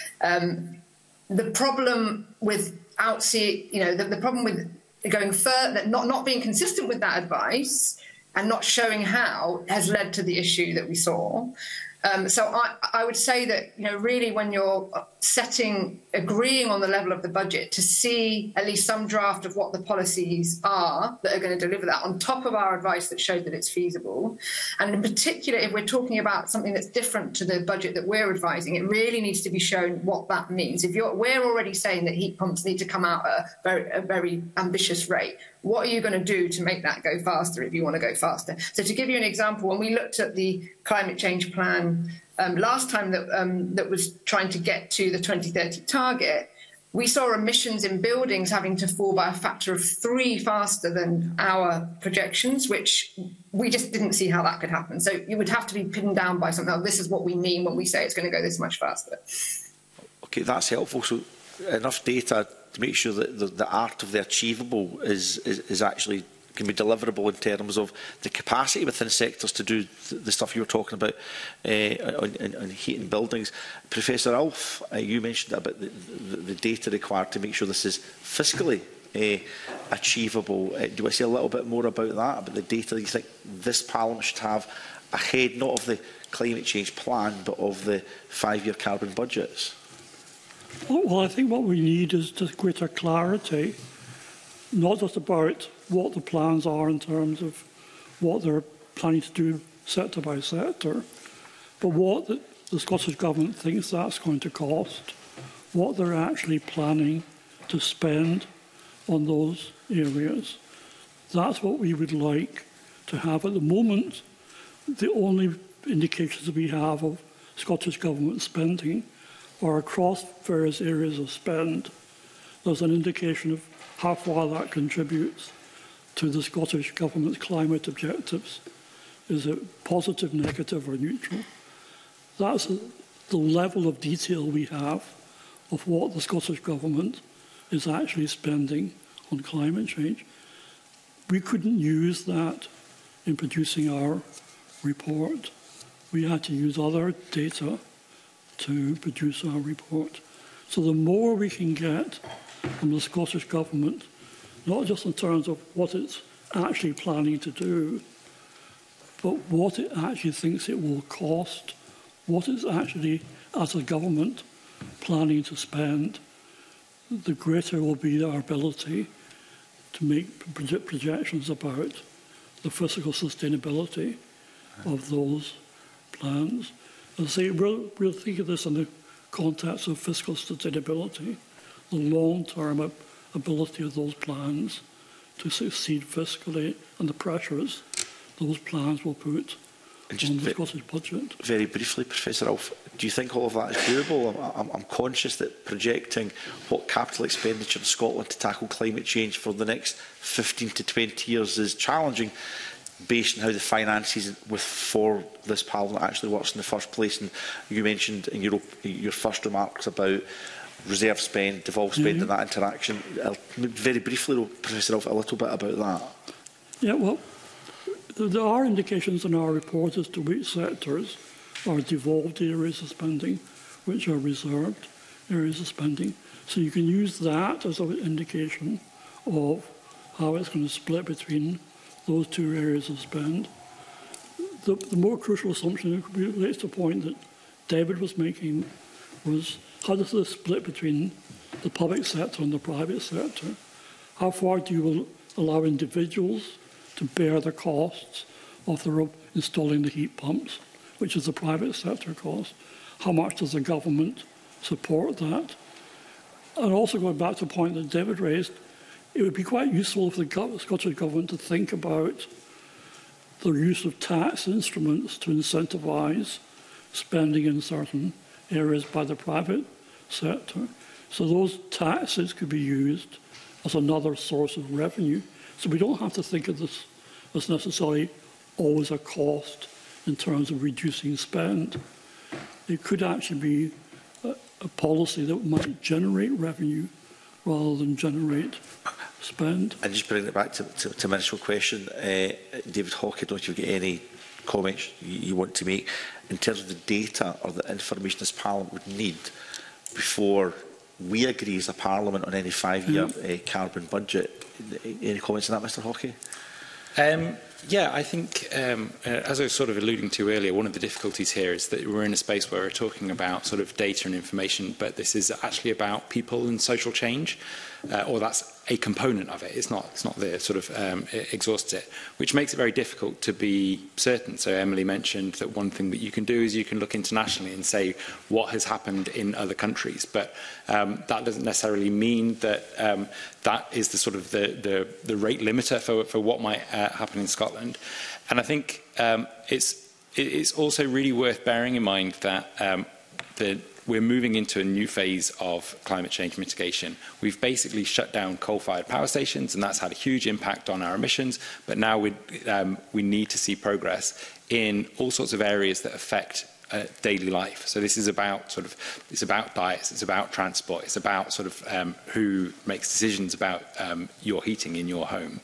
Speaker 3: The problem with the problem with going further, not being consistent with that advice and not showing how has led to the issue that we saw. So I would say that, really when you're agreeing on the level of the budget, to see at least some draft of what the policies are that are going to deliver that on top of our advice that showed that it's feasible. And in particular, if we're talking about something that's different to the budget that we're advising, it really needs to be shown what that means. We're already saying that heat pumps need to come out at a very ambitious rate. What are you going to do to make that go faster if you want to go faster? So to give you an example, when we looked at the climate change plan last time that was trying to get to the 2030 target, we saw emissions in buildings having to fall by a factor of 3 faster than our projections, which we just didn't see how that could happen. So you would have to be pinned down by something. This is what we mean when we say it's going to go this much faster.
Speaker 8: Okay, that's helpful. So enough data to make sure that the art of the achievable is actually can be deliverable in terms of the capacity within sectors to do the stuff you were talking about on heating buildings. Professor Alf, you mentioned about the data required to make sure this is fiscally achievable. Do you want to say a little bit more about that, about the data that you think this Parliament should have ahead, not of the climate change plan, but of the 5-year carbon budgets?
Speaker 4: Well, I think what we need is just greater clarity, not just about what the plans are in terms of what they're planning to do sector by sector, but what the Scottish Government thinks that's going to cost, what they're actually planning to spend on those areas. That's what we would like to have. At the moment, the only indications we have of Scottish Government spending are across various areas of spend. There's an indication of how far that contributes to the Scottish Government's climate objectives. Is it positive, negative or neutral? That's the level of detail we have of what the Scottish Government is actually spending on climate change. We couldn't use that in producing our report. We had to use other data to produce our report. So the more we can get from the Scottish Government, not just in terms of what it's actually planning to do, but what it actually thinks it will cost, what it's actually, as a government, planning to spend, the greater will be our ability to make projections about the fiscal sustainability of those plans. And say, we'll think of this in the context of fiscal sustainability, the long-term ability of those plans to succeed fiscally and the pressures those plans will put on the Scottish budget. Very
Speaker 8: briefly, Professor Alf, do you think all of that is doable? I'm conscious that projecting what capital expenditure in Scotland to tackle climate change for the next 15 to 20 years is challenging based on how the finances for this Parliament actually works in the first place. And you mentioned in your first remarks about reserve spend, devolved spend and that interaction. Very briefly, Professor Alf, a little bit about that.
Speaker 4: Yeah, well, there are indications in our report as to which sectors are devolved areas of spending, which are reserved areas of spending. So you can use that as an indication of how it's going to split between those two areas of spend. The more crucial assumption relates to a point that David was making was how does this split between the public sector and the private sector? How far do you allow individuals to bear the costs of installing the heat pumps, which is the private sector cost? How much does the government support that? And also going back to a point that David raised, it would be quite useful for the Scottish Government to think about the use of tax instruments to incentivise spending in certain areas by the private sector. So those taxes could be used as another source of revenue. So we don't have to think of this as necessarily always a cost in terms of reducing spend. It could actually be a policy that might generate revenue rather than generate spend.
Speaker 8: And just bringing it back to my initial question, David Hawke, I don't know if you've got any comments you want to make in terms of the data or the information this Parliament would need before we agree as a Parliament on any 5-year carbon budget. Any comments on that, Mr Hawke?
Speaker 5: Yeah, I think, as I was sort of alluding to earlier, one of the difficulties here is that we're in a space where we're talking about sort of data and information, but this is actually about people and social change, or that's a component of it. It's not the sort of it exhausts it, which makes it very difficult to be certain. So Emily mentioned that one thing that you can do is you can look internationally and say what has happened in other countries, but that doesn't necessarily mean that that is the sort of the rate limiter for what might happen in Scotland. And I think it's also really worth bearing in mind that we're moving into a new phase of climate change mitigation. We've basically shut down coal-fired power stations, and that's had a huge impact on our emissions. But now we need to see progress in all sorts of areas that affect daily life. So this is about it's about diets, it's about transport, it's about sort of who makes decisions about your heating in your home.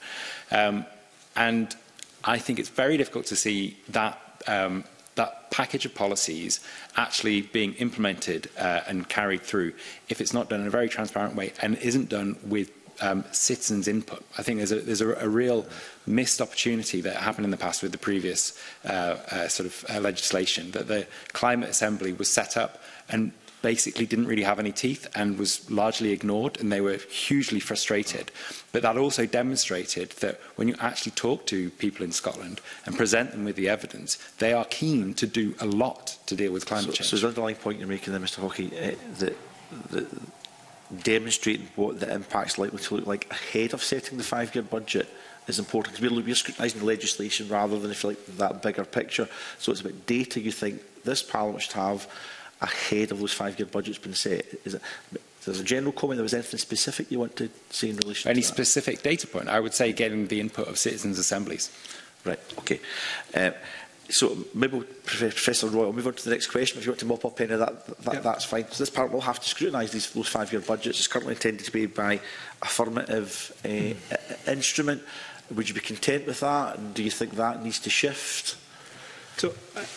Speaker 5: And I think it's very difficult to see that that package of policies actually being implemented and carried through if it's not done in a very transparent way and isn't done with citizens' input. I think there's a real missed opportunity that happened in the past with the previous legislation, that the Climate Assembly was set up and basically didn't really have any teeth and was largely ignored, and they were hugely frustrated. But that also demonstrated that when you actually talk to people in Scotland and present them with the evidence, they are keen to do a lot to deal with climate change.
Speaker 8: So the underlying point you're making there, Mr Hawke, that demonstrating what the impact's likely to look like ahead of setting the 5-year budget is important, because we're scrutinising the legislation rather than, if you like, that bigger picture. So it's about data you think this Parliament should have ahead of those 5-year budgets being set. There's a general comment. There was anything specific you want to say in relation to that?
Speaker 5: Any specific data point? I would say getting the input of citizens' assemblies.
Speaker 8: Right, okay. So maybe, Professor Roy, I'll move on to the next question. If you want to mop up any of that, that's fine. So this Parliament will have to scrutinise those 5-year budgets. It's currently intended to be by affirmative instrument. Would you be content with that? And do you think that needs to shift?
Speaker 2: So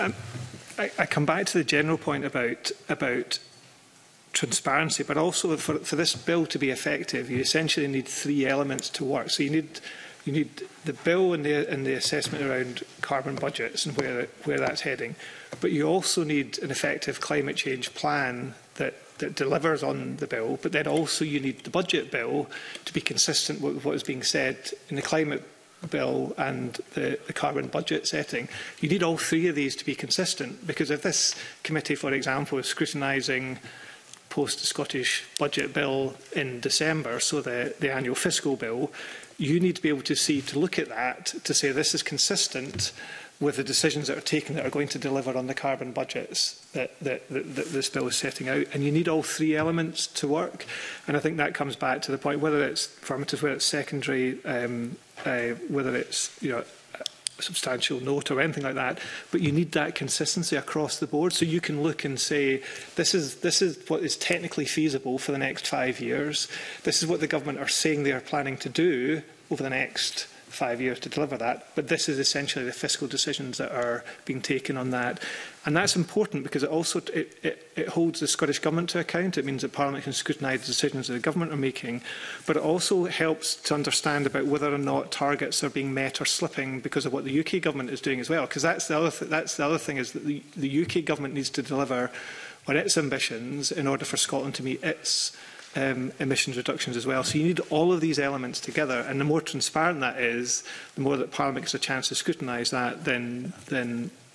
Speaker 2: I come back to the general point about transparency, but also for this bill to be effective, you essentially need 3 elements to work. So you need the bill and the assessment around carbon budgets and where that's heading, but you also need an effective climate change plan that delivers on the bill, but then also you need the budget bill to be consistent with what is being said in the climate bill and the carbon budget setting. You need all 3 of these to be consistent, because if this committee, for example, is scrutinising post-Scottish budget bill in December, so the annual fiscal bill, you need to be able to look at that to say this is consistent with the decisions that are taken that are going to deliver on the carbon budgets that this bill is setting out. And you need all 3 elements to work. And I think that comes back to the point, whether it's affirmative, whether it's secondary, whether it's a substantial note or anything like that, but you need that consistency across the board, so you can look and say this is what is technically feasible for the next 5 years. This is what the government are saying they are planning to do over the next 5 years to deliver that, but this is essentially the fiscal decisions that are being taken on that. And that's important because it also it holds the Scottish Government to account. It means that Parliament can scrutinise the decisions that the Government are making, but it also helps to understand about whether or not targets are being met or slipping because of what the UK Government is doing as well. Because that's the other thing, is that the UK Government needs to deliver on its ambitions in order for Scotland to meet its emissions reductions as well. So you need all of these elements together, and the more transparent that is, the more that Parliament gets a chance to scrutinise that, then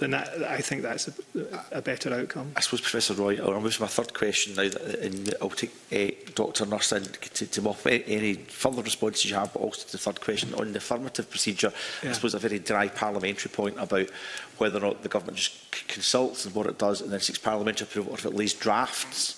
Speaker 2: then I think that's a better outcome.
Speaker 8: I suppose, Professor Roy, I'll move to my third question now, and I'll take Dr Nurse in to offer any further responses you have, but also to the third question on the affirmative procedure. I suppose a very dry parliamentary point about whether or not the government just consults and what it does and then seeks parliamentary approval, or if it lays drafts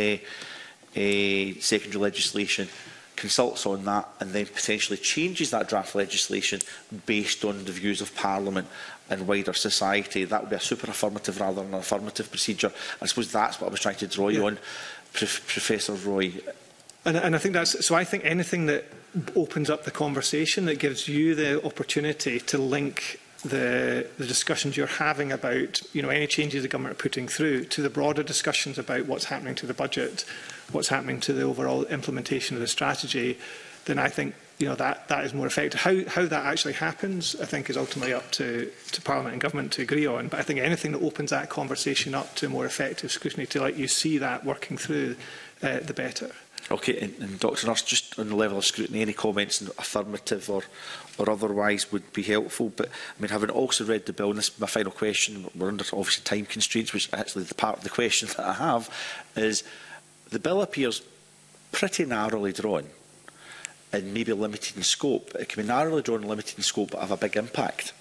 Speaker 8: secondary legislation, consults on that and then potentially changes that draft legislation based on the views of Parliament and wider society. That would be a super affirmative rather than an affirmative procedure. I suppose that's what I was trying to draw you on, Professor Roy.
Speaker 2: And I think that's, so I think anything that opens up the conversation, that gives you the opportunity to link the discussions you're having about, any changes the government are putting through to the broader discussions about what's happening to the budget, what's happening to the overall implementation of the strategy, then I think that is more effective. How that actually happens, I think, is ultimately up to Parliament and Government to agree on. But I think anything that opens that conversation up to more effective scrutiny, to let you see that working through, the better.
Speaker 8: Okay, and Dr Nurse, just on the level of scrutiny, any comments, affirmative or otherwise, would be helpful. But I mean, having also read the bill, and this is my final question, we're under obviously time constraints, which actually the part of the question that I have is, the bill appears pretty narrowly drawn and maybe limited in scope. It can be narrowly drawn and limited in scope but have a big impact.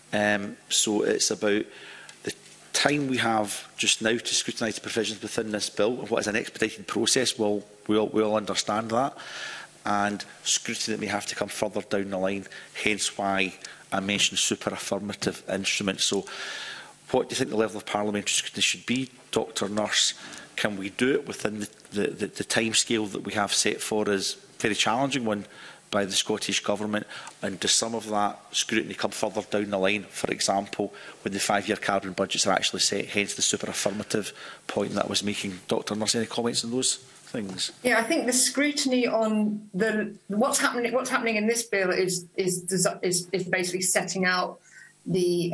Speaker 8: So it's about the time we have just now to scrutinise the provisions within this bill and what is an expedited process. We all understand that, and scrutiny that may have to come further down the line, hence why I mentioned super affirmative instruments. So what do you think the level of parliamentary scrutiny should be, Dr Nurse? Can we do it within the timescale that we have set for us? Very challenging one by the Scottish Government, and does some of that scrutiny come further down the line, for example, when the 5-year carbon budgets are actually set, hence the super affirmative point that I was making? Dr Nurse, any comments on those things?
Speaker 3: Yeah, I think the scrutiny on what's happening in this bill is basically setting out the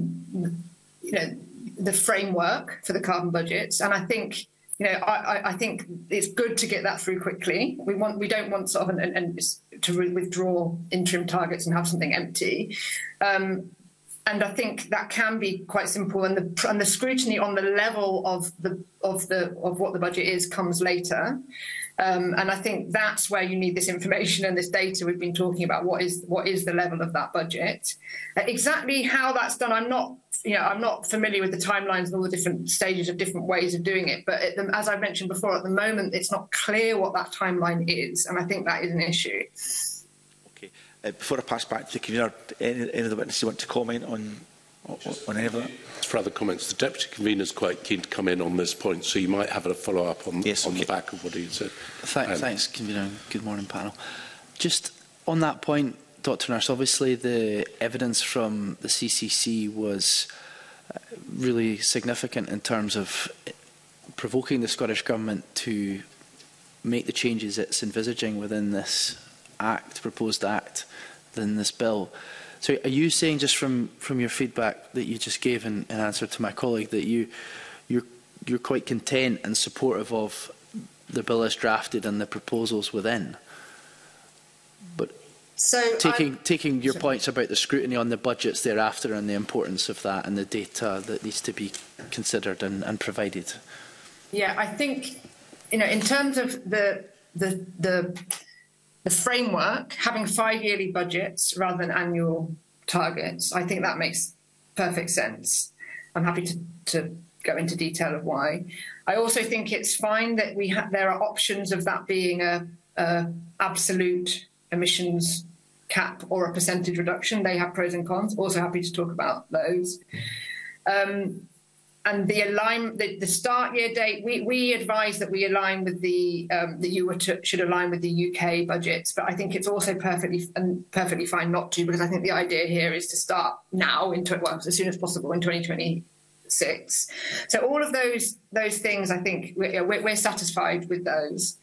Speaker 3: the framework for the carbon budgets, and I think I think it's good to get that through quickly. We don't want sort of to withdraw interim targets and have something empty. And I think that can be quite simple, and the scrutiny on the level of what the budget is comes later. And I think that's where you need this information and this data we've been talking about. What is the level of that budget? Exactly how that's done, I'm not familiar with the timelines and all the different stages of different ways of doing it. But as I mentioned before, at the moment, it's not clear what that timeline is, and I think that is an issue.
Speaker 8: Okay. Before I pass back to the convener, any of the witnesses want to comment on any of that?
Speaker 1: For other comments, the Deputy Convener is quite keen to come in on this point, so you might have a follow-up on the back of what he said.
Speaker 9: Thanks, Convener. Good morning, panel. Just on that point, Dr Nurse, obviously the evidence from the CCC was really significant in terms of provoking the Scottish Government to make the changes it's envisaging within this proposed act, within this bill. So are you saying, just from your feedback that you just gave in answer to my colleague, that you're quite content and supportive of the bill as drafted and the proposals within? But so taking your points about the scrutiny on the budgets thereafter and the importance of that and the data that needs to be considered and provided.
Speaker 3: Yeah, I think in terms of the framework, having 5-yearly budgets rather than annual targets, I think that makes perfect sense. I'm happy to go into detail of why. I also think it's fine that there are options of that being a absolute emissions cap or a percentage reduction. They have pros and cons. Also happy to talk about those. And the start year date, we advise that we align with should align with the UK budgets, but I think it's also perfectly fine not to, because I think the idea here is to start now as soon as possible in 2026. So all of those things, I think we're satisfied with those.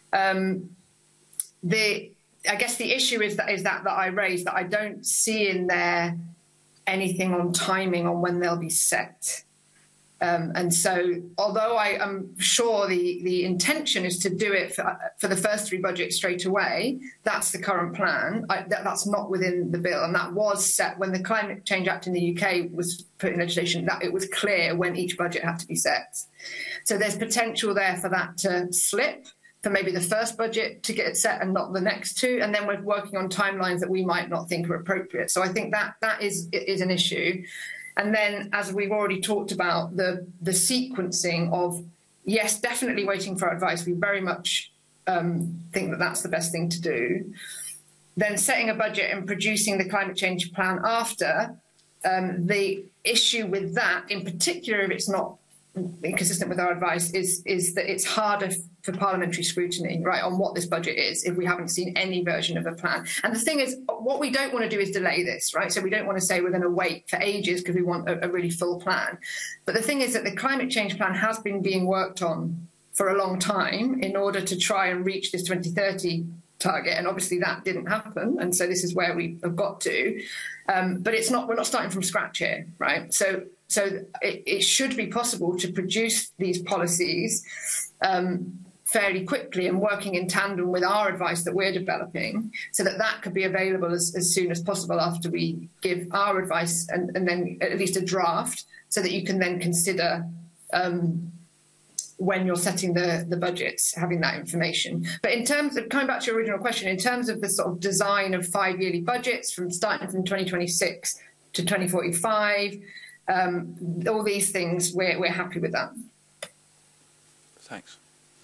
Speaker 3: I guess the issue is that I raised, that I don't see in there anything on timing on when they'll be set. And so, although I am sure the intention is to do it for the first 3 budgets straight away, that's the current plan. That's not within the bill, and that was set when the Climate Change Act in the UK was put in legislation. That it was clear when each budget had to be set. So there's potential there for that to slip, for maybe the first budget to get it set and not the next 2, and then we're working on timelines that we might not think are appropriate. So I think that is an issue. And then, as we've already talked about, the sequencing of, yes, definitely waiting for advice. We very much think that that's the best thing to do. Then setting a budget and producing the climate change plan after. The issue with that, in particular, if it's not inconsistent with our advice, is that it's harder for parliamentary scrutiny, right, on what this budget is if we haven't seen any version of a plan. And the thing is, what we don't want to do is delay this, right? So we don't want to say we're going to wait for ages because we want a really full plan. But the thing is that the climate change plan has been being worked on for a long time in order to try and reach this 2030 target, and obviously that didn't happen, and so this is where we have got to. But we're not starting from scratch here, right? So it should be possible to produce these policies fairly quickly and working in tandem with our advice that we're developing, so that could be available as soon as possible after we give our advice, and then at least a draft, so that you can then consider when you're setting the budgets, having that information. But in terms of, coming back to your original question, in terms of the sort of design of 5-yearly budgets starting from 2026 to 2045, all these things, we're happy with that.
Speaker 7: Thanks.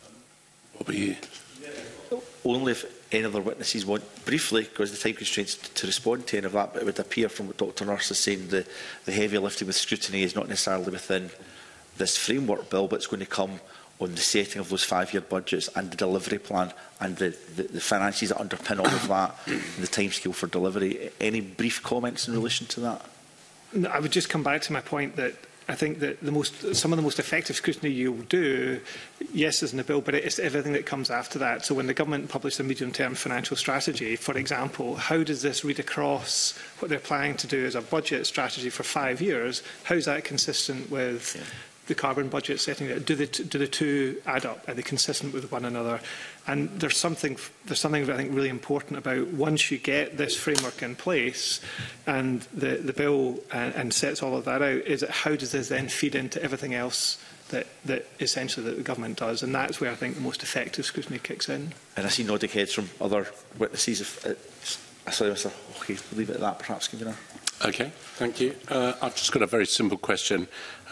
Speaker 8: Only if any other witnesses want, briefly, because the time constraints, to respond to any of that, but it would appear from what Dr Nurse is saying, the heavy lifting with scrutiny is not necessarily within this framework bill, but it's going to come on the setting of those 5-year budgets and the delivery plan and the finances that underpin all of that and the timescale for delivery. Any brief comments in relation to that?
Speaker 2: I would just come back to my point that I think that some of the most effective scrutiny you'll do, yes, is in the bill, but it's everything that comes after that. So when the government published a medium-term financial strategy, for example, how does this read across what they're planning to do as a budget strategy for 5 years? How is that consistent with the carbon budget setting? Do the two add up? Are they consistent with one another? And there's something I think really important about, once you get this framework in place and the bill and sets all of that out, is that how does this then feed into everything else that essentially that the government does? And that's where I think the most effective scrutiny kicks in. And
Speaker 8: I see nodding heads from other witnesses. Sorry, Mr. Okay, we'll leave it at that, perhaps, Convener.
Speaker 1: Okay, thank you. I've just got a very simple question.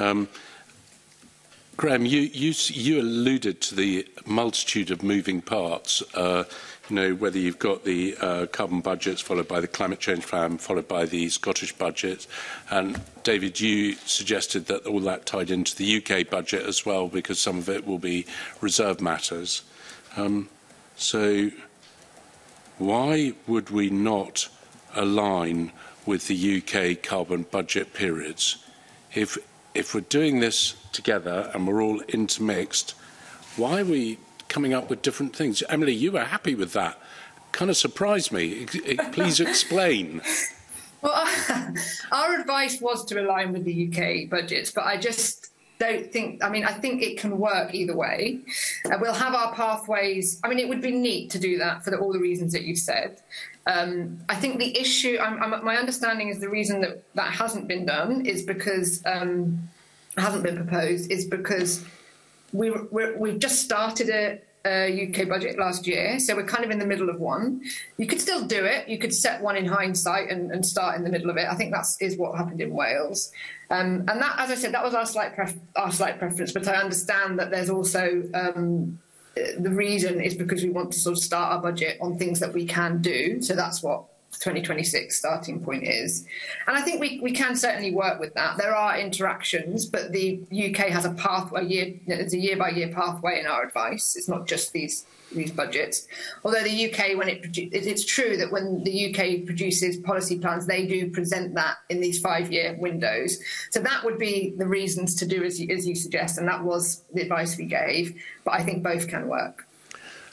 Speaker 1: Graham, you alluded to the multitude of moving parts, whether you've got the carbon budgets followed by the climate change plan, followed by the Scottish budget. And David, you suggested that all that tied into the UK budget as well, because some of it will be reserve matters. So why would we not align with the UK carbon budget periods? If we're doing this together and we're all intermixed, why are we coming up with different things? Emily, you were happy with that. Kind of surprised me. Please explain.
Speaker 3: Well, our advice was to align with the UK budgets, but I just don't think, I think it can work either way. We'll have our pathways. It would be neat to do that for all the reasons that you've said. I think the issue, my understanding is the reason that hasn't been done is because, hasn't been proposed, is because we've just started a UK budget last year, so we're kind of in the middle of one. You could still do it. You could set one in hindsight and start in the middle of it. I think that is what happened in Wales. And that, as I said, that was our slight preference, but I understand that there's also the reason is because we want to sort of start our budget on things that we can do. So that's what 2026 starting point is. And I think we can certainly work with that. There are interactions, but the UK has a pathway, it's a year-by-year pathway in our advice. It's not just these budgets. Although the UK, it's true that when the UK produces policy plans, they do present that in these 5-year windows. So that would be the reasons to do as you suggest, and that was the advice we gave. But I think both can work.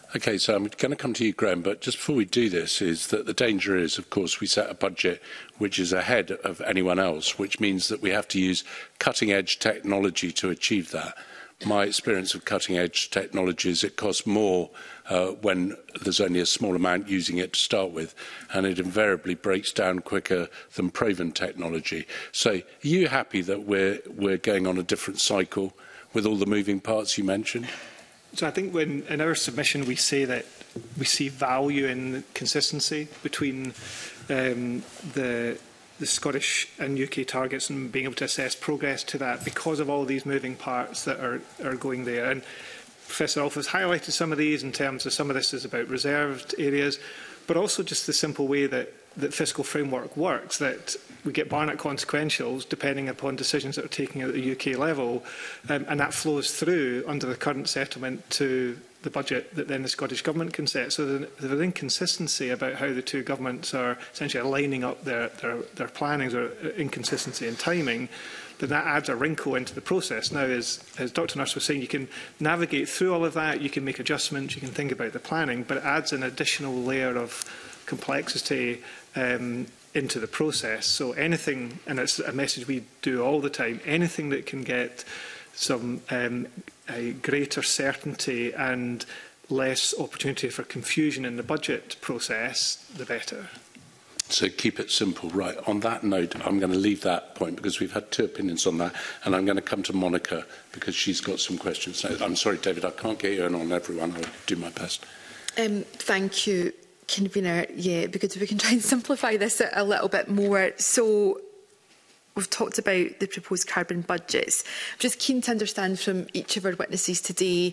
Speaker 1: Okay, so I'm going to come to you, Graham, but just before we do this, is that the danger is, of course, we set a budget which is ahead of anyone else, which means that we have to use cutting-edge technology to achieve that. My experience of cutting-edge technology is it costs more when there's only a small amount using it to start with, and it invariably breaks down quicker than proven technology. So are you happy that we're going on a different cycle with all the moving parts you mentioned?
Speaker 2: So I think when in our submission we say that we see value in the consistency between the Scottish and UK targets and being able to assess progress to that because of all these moving parts that are going there. And Professor Alf has highlighted some of these in terms of some of this is about reserved areas, but also just the simple way that the fiscal framework works, that we get Barnett consequentials depending upon decisions that are taken at the UK level, and that flows through under the current settlement to the budget that then the Scottish Government can set. So there's an inconsistency about how the two governments are essentially lining up their plannings, or inconsistency in timing, then that adds a wrinkle into the process. Now, as Dr Nurse was saying, you can navigate through all of that, you can make adjustments, you can think about the planning, but it adds an additional layer of complexity into the process. So anything, and it's a message we do all the time, anything that can get some a greater certainty and less opportunity for confusion in the budget process, the better.
Speaker 1: So keep it simple. Right, on that note, I'm going to leave that point because we've had two opinions on that, and I'm going to come to Monica because she's got some questions. So, I'm sorry, David, I can't get you in on everyone. I'll do my best.
Speaker 10: Thank you, Convener. Yeah, because we can try and simplify this a little bit more. So we've talked about the proposed carbon budgets. I'm just keen to understand from each of our witnesses today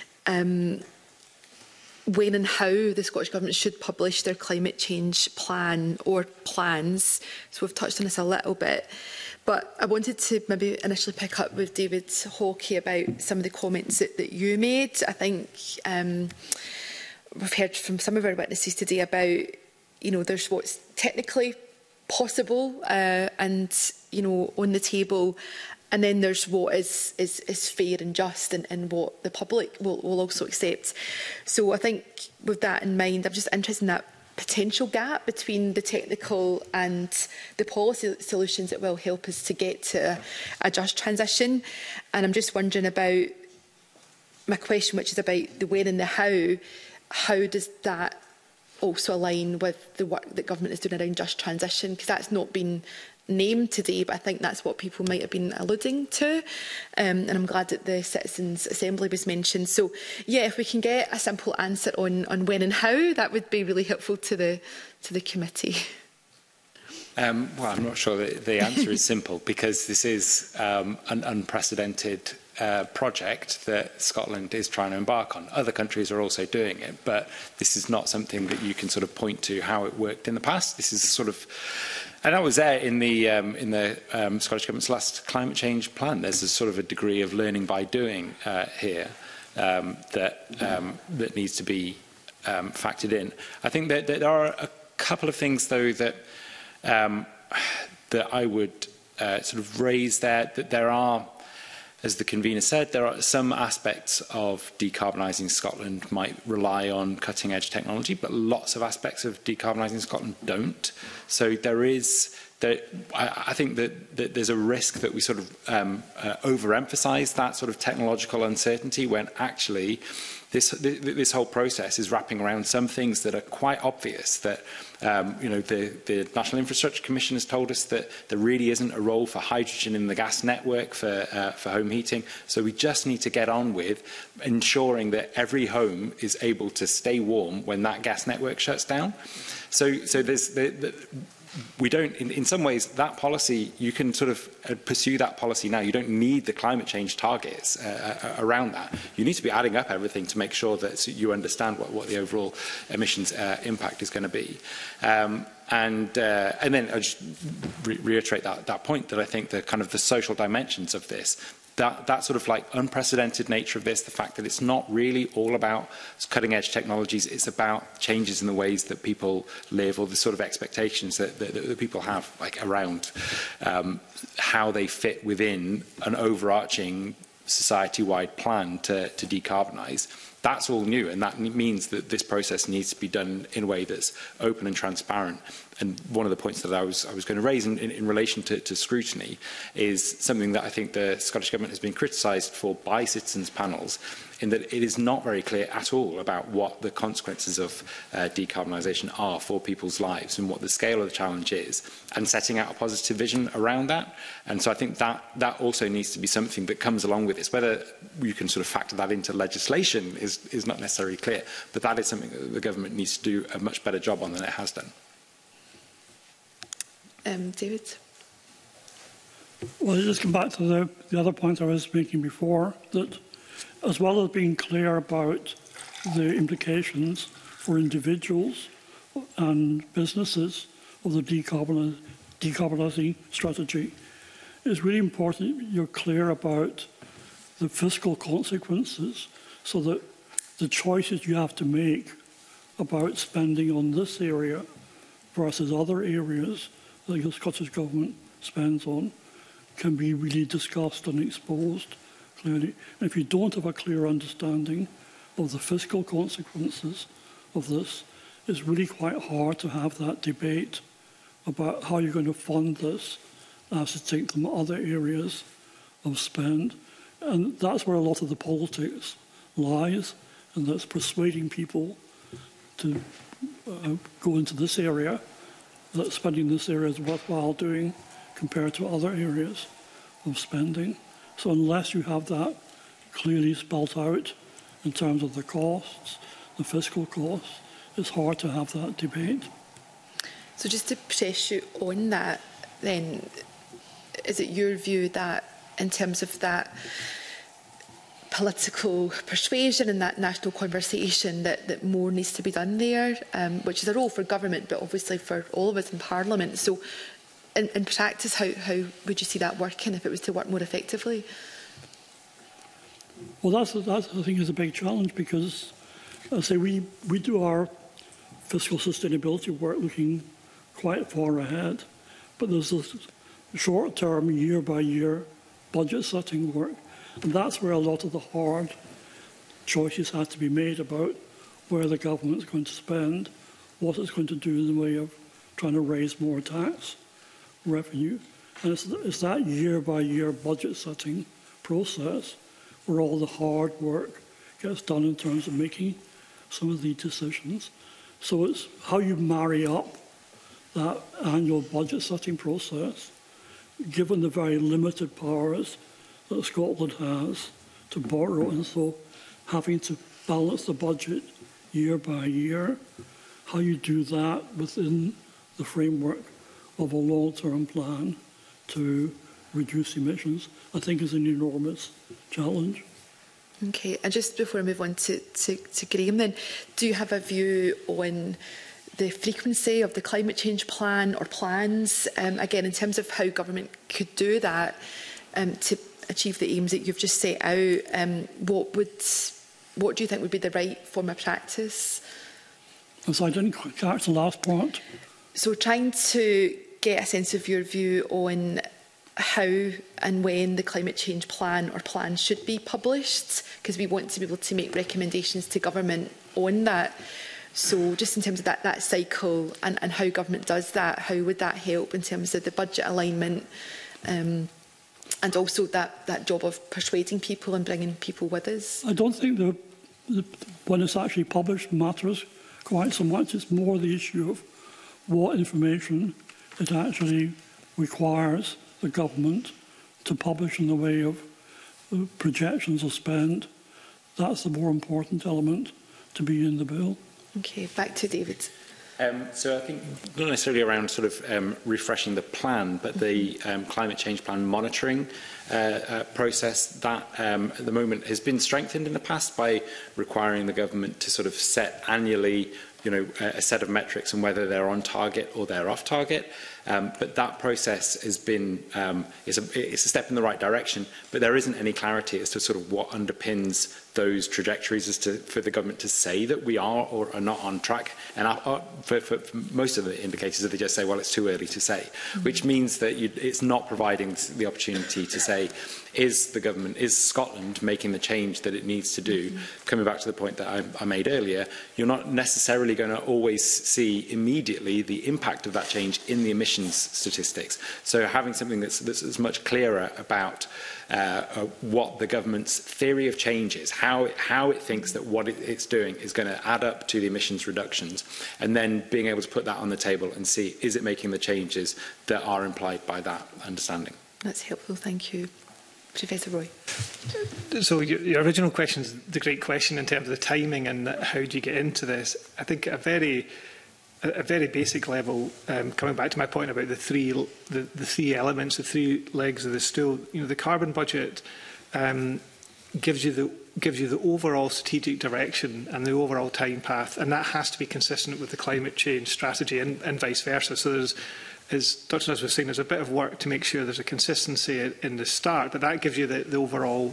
Speaker 10: when and how the Scottish Government should publish their climate change plan or plans. So we've touched on this a little bit. But I wanted to maybe initially pick up with David Hawkey about some of the comments that you made. I think we've heard from some of our witnesses today about, there's what's technically possible and, on the table. And then there's what is fair and just and what the public will also accept. So I think with that in mind, I'm just interested in that potential gap between the technical and the policy solutions that will help us to get to a just transition. And I'm just wondering about my question, which is about the when and the how. How does that also align with the work that government is doing around just transition? Because that's not been named today, but I think that's what people might have been alluding to. And I'm glad that the Citizens' Assembly was mentioned. So, yeah, if we can get a simple answer on when and how, that would be really helpful to the committee.
Speaker 5: Well, I'm not sure that the answer is simple because this is an unprecedented project that Scotland is trying to embark on. Other countries are also doing it, but this is not something that you can sort of point to how it worked in the past. This is sort of, and I was there in the Scottish Government's last climate change plan. There's a sort of a degree of learning by doing here that needs to be factored in. I think that there are a couple of things, though, that I would sort of raise there. That there are, as the convener said, there are some aspects of decarbonising Scotland might rely on cutting-edge technology, but lots of aspects of decarbonising Scotland don't. So I think that there's a risk that we sort of overemphasise that sort of technological uncertainty when actually this whole process is wrapping around some things that are quite obvious. That the National Infrastructure Commission has told us that there really isn't a role for hydrogen in the gas network for home heating. So we just need to get on with ensuring that every home is able to stay warm when that gas network shuts down. So there's we don't, in some ways, that policy, you can sort of pursue that policy now. You don't need the climate change targets around that. You need to be adding up everything to make sure that you understand what the overall emissions impact is going to be. And then I'll just reiterate that point that I think the kind of the social dimensions of this, that sort of like unprecedented nature of this, the fact that it's not really all about cutting edge technologies, it's about changes in the ways that people live or the sort of expectations that people have like around how they fit within an overarching society-wide plan to decarbonise. That's all new, and that means that this process needs to be done in a way that's open and transparent. And one of the points that I was going to raise in relation to scrutiny is something that I think the Scottish Government has been criticised for by citizens' panels, in that it is not very clear at all about what the consequences of decarbonisation are for people's lives and what the scale of the challenge is, and setting out a positive vision around that. And so I think that also needs to be something that comes along with this. Whether you can sort of factor that into legislation is not necessarily clear, but that is something that the government needs to do a much better job on than it has done.
Speaker 10: David?
Speaker 4: Well, just come back to the other point I was making before, that as well as being clear about the implications for individuals and businesses of the decarbonising strategy, it's really important you're clear about the fiscal consequences, so that the choices you have to make about spending on this area versus other areas that the Scottish Government spends on can be really discussed and exposed clearly. And if you don't have a clear understanding of the fiscal consequences of this, it's really quite hard to have that debate about how you're going to fund this as to take them other areas of spend. And that's where a lot of the politics lies, and that's persuading people to go into this area, that spending this area is worthwhile doing compared to other areas of spending. So unless you have that clearly spelled out in terms of the costs, the fiscal costs, it's hard to have that debate.
Speaker 10: So just to press you on that, then, is it your view that in terms of that political persuasion and that national conversation that more needs to be done there, which is a role for government, but obviously for all of us in Parliament? So in practice, how would you see that working if it was to work more effectively?
Speaker 4: Well, that's I think is a big challenge, because I say we do our fiscal sustainability work looking quite far ahead, but there's this short-term, year-by-year budget setting work, and that's where a lot of the hard choices have to be made about where the government's going to spend, what it's going to do in the way of trying to raise more tax revenue. And it's that year-by-year budget setting process where all the hard work gets done in terms of making some of these decisions. So it's how you marry up that annual budget setting process, given the very limited powers that Scotland has to borrow, and so having to balance the budget year by year, how you do that within the framework of a long-term plan to reduce emissions, I think is an enormous challenge.
Speaker 10: Okay, and just before I move on to Graham then, do you have a view on the frequency of the climate change plan or plans, again, in terms of how government could do that to achieve the aims that you've just set out? What do you think would be the right form of practice?
Speaker 4: So I didn't catch the last part.
Speaker 10: So trying to get a sense of your view on how and when the climate change plan or plans should be published, because we want to be able to make recommendations to government on that. So just in terms of that cycle and how government does that, how would that help in terms of the budget alignment, and also that job of persuading people and bringing people with us? I
Speaker 4: don't think when it's actually published matters quite so much. It's more the issue of what information it actually requires the government to publish in the way of projections of spend. That's the more important element to be in the bill.
Speaker 10: Okay, back to David.
Speaker 5: So I think not necessarily around sort of refreshing the plan, but the climate change plan monitoring process that at the moment has been strengthened in the past by requiring the government to sort of set annually a set of metrics and whether they're on target or they're off target. But that process has been it's a step in the right direction, but there isn't any clarity as to sort of what underpins those trajectories as to for the government to say that we are or are not on track. And for most of the indicators, they just say, well, it's too early to say, which means that it's not providing the opportunity to say, is Scotland making the change that it needs to do? Coming back to the point that I made earlier, you're not necessarily going to always see immediately the impact of that change in the emissions statistics. So having something that's much clearer about what the government's theory of change is, how it thinks that what it's doing is going to add up to the emissions reductions, and then being able to put that on the table and see, is it making the changes that are implied by that understanding?
Speaker 10: That's helpful, thank you. Professor Roy.
Speaker 2: So your original question is the great question in terms of the timing and how do you get into this. I think at a very basic level, coming back to my point about the three elements, the three legs of the stool, the carbon budget gives you the overall strategic direction and the overall time path, and that has to be consistent with the climate change strategy and vice versa. So there's, as Dr. Nuss was saying, there's a bit of work to make sure there's a consistency in the start, but that gives you the overall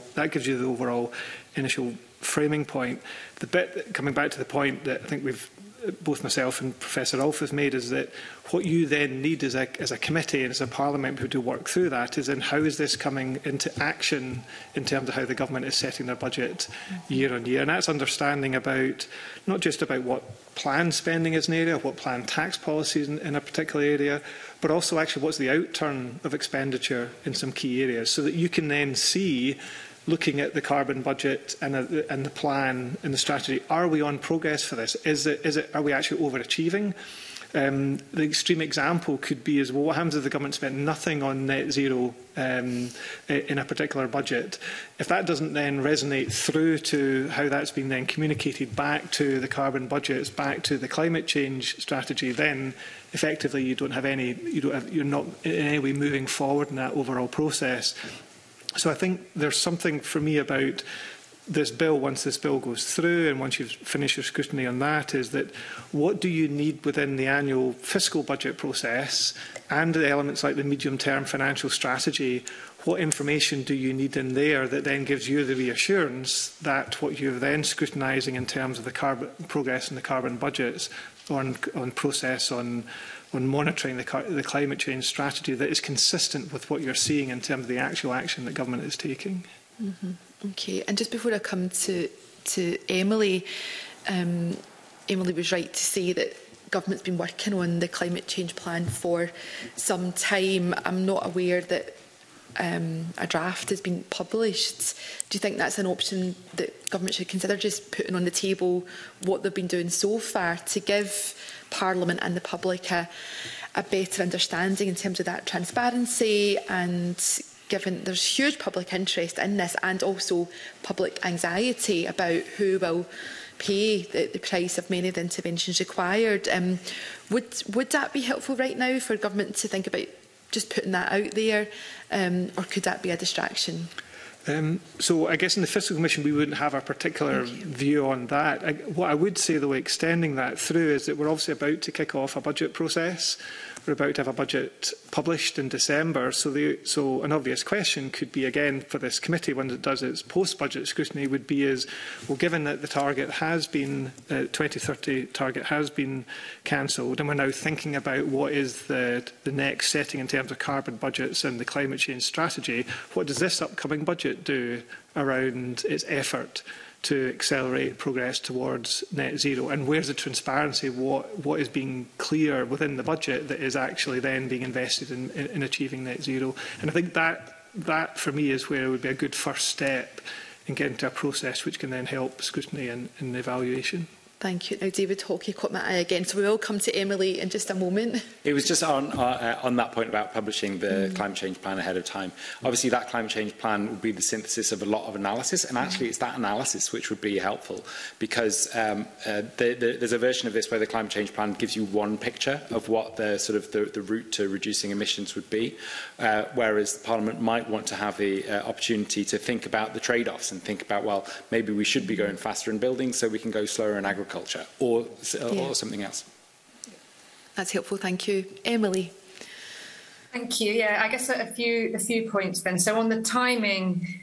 Speaker 2: initial framing point. The bit coming back to the point that I think both myself and Professor Rolfe have made is that what you then need as a committee and as a parliament to work through that is then how is this coming into action in terms of how the government is setting their budget year on year, and that's understanding about not just about what planned spending is in an area, what planned tax policies in a particular area, but also actually what's the outturn of expenditure in some key areas, so that you can then see, looking at the carbon budget and the plan and the strategy, are we on progress for this? Are we actually overachieving? The extreme example could be well, what happens if the government spent nothing on net zero in a particular budget? If that doesn't then resonate through to how that's been then communicated back to the carbon budgets, back to the climate change strategy, then effectively you're not in any way moving forward in that overall process. So I think there's something for me about this bill, once this bill goes through and once you've finished your scrutiny on that, is that what do you need within the annual fiscal budget process and the elements like the medium-term financial strategy, what information do you need in there that then gives you the reassurance that what you're then scrutinising in terms of the carbon progress in the carbon budgets on process on monitoring the climate change strategy that is consistent with what you're seeing in terms of the actual action that government is taking.
Speaker 10: Okay, and just before I come to Emily, Emily was right to say that government's been working on the climate change plan for some time. I'm not aware that a draft has been published. Do you think that's an option that government should consider, just putting on the table what they've been doing so far to give Parliament and the public a better understanding in terms of that transparency, and given there's huge public interest in this and also public anxiety about who will pay the price of many of the interventions required. Would that be helpful right now for government to think about just putting that out there, or could that be a distraction?
Speaker 2: So I guess in the Fiscal Commission we wouldn't have a particular view on that. What I would say, though, extending that through, is that we're obviously about to kick off a budget process. We're about to have a budget published in December. So an obvious question could be, again, for this committee, when it does its post-budget scrutiny, would be well, given that the target has been, 2030 target has been cancelled, and we're now thinking about what is the next setting in terms of carbon budgets and the climate change strategy, what does this upcoming budget do around its effort to accelerate progress towards net zero, and where's the transparency, what is being clear within the budget that is actually then being invested in achieving net zero. And I think that for me is where it would be a good first step in getting to a process which can then help scrutiny and evaluation.
Speaker 10: Thank you. Now, David Hawke, you caught my eye again, so we will come to Emily in just a moment.
Speaker 5: It was just on that point about publishing the climate change plan ahead of time. Obviously, that climate change plan would be the synthesis of a lot of analysis, and actually it's that analysis which would be helpful, because there's a version of this where the climate change plan gives you one picture of what the route to reducing emissions would be, whereas Parliament might want to have the opportunity to think about the trade-offs and think about, well, maybe we should be going faster in building so we can go slower in agriculture, agriculture or something else.
Speaker 10: That's helpful, thank you. Emily.
Speaker 3: Thank you. Yeah, I guess a few points then. So on the timing,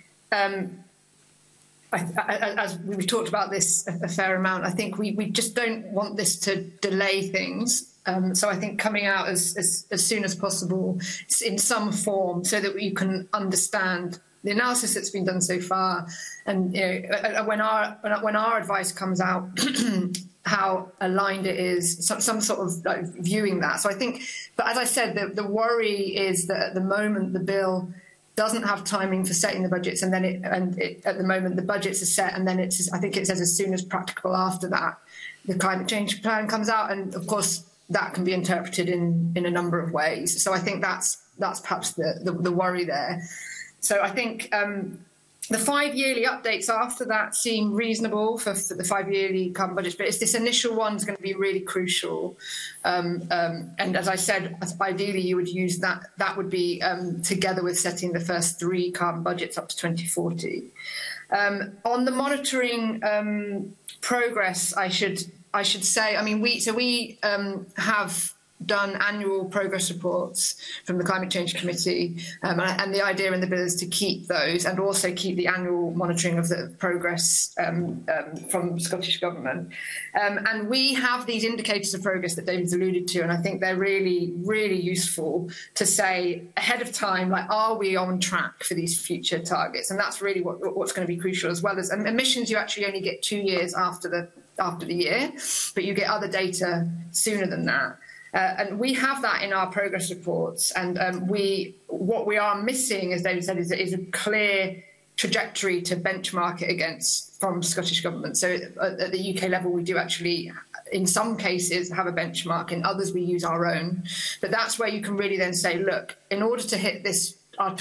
Speaker 3: as we've talked about this a fair amount, I think we just don't want this to delay things. So I think coming out as soon as possible in some form so that you can understand the analysis that's been done so far, and when our advice comes out, how aligned it is, some sort of like viewing that. So I think, but as I said, the worry is that at the moment the bill doesn't have timing for setting the budgets, and then at the moment the budgets are set, and then I think it says as soon as practicable after that the climate change plan comes out, and of course that can be interpreted in a number of ways. So I think that's perhaps the worry there. So I think the 5 yearly updates after that seem reasonable for the 5 yearly carbon budgets, but it's this initial one is going to be really crucial. And as I said, ideally you would use that. That would be together with setting the first 3 carbon budgets up to 2040. On the monitoring progress, I should say, I mean, we have done annual progress reports from the Climate Change Committee, and the idea in the bill is to keep those and also keep the annual monitoring of the progress from Scottish Government. And we have these indicators of progress that David's alluded to, and I think they're really, really useful to say ahead of time, like, are we on track for these future targets? And that's really what's going to be crucial, as well as emissions. You actually only get 2 years after the year, but you get other data sooner than that. And we have that in our progress reports. And what we are missing, as David said, is a clear trajectory to benchmark it against from Scottish Government. So at the UK level, we do actually, in some cases, have a benchmark. In others, we use our own. But that's where you can really then say, look, in order to hit this, our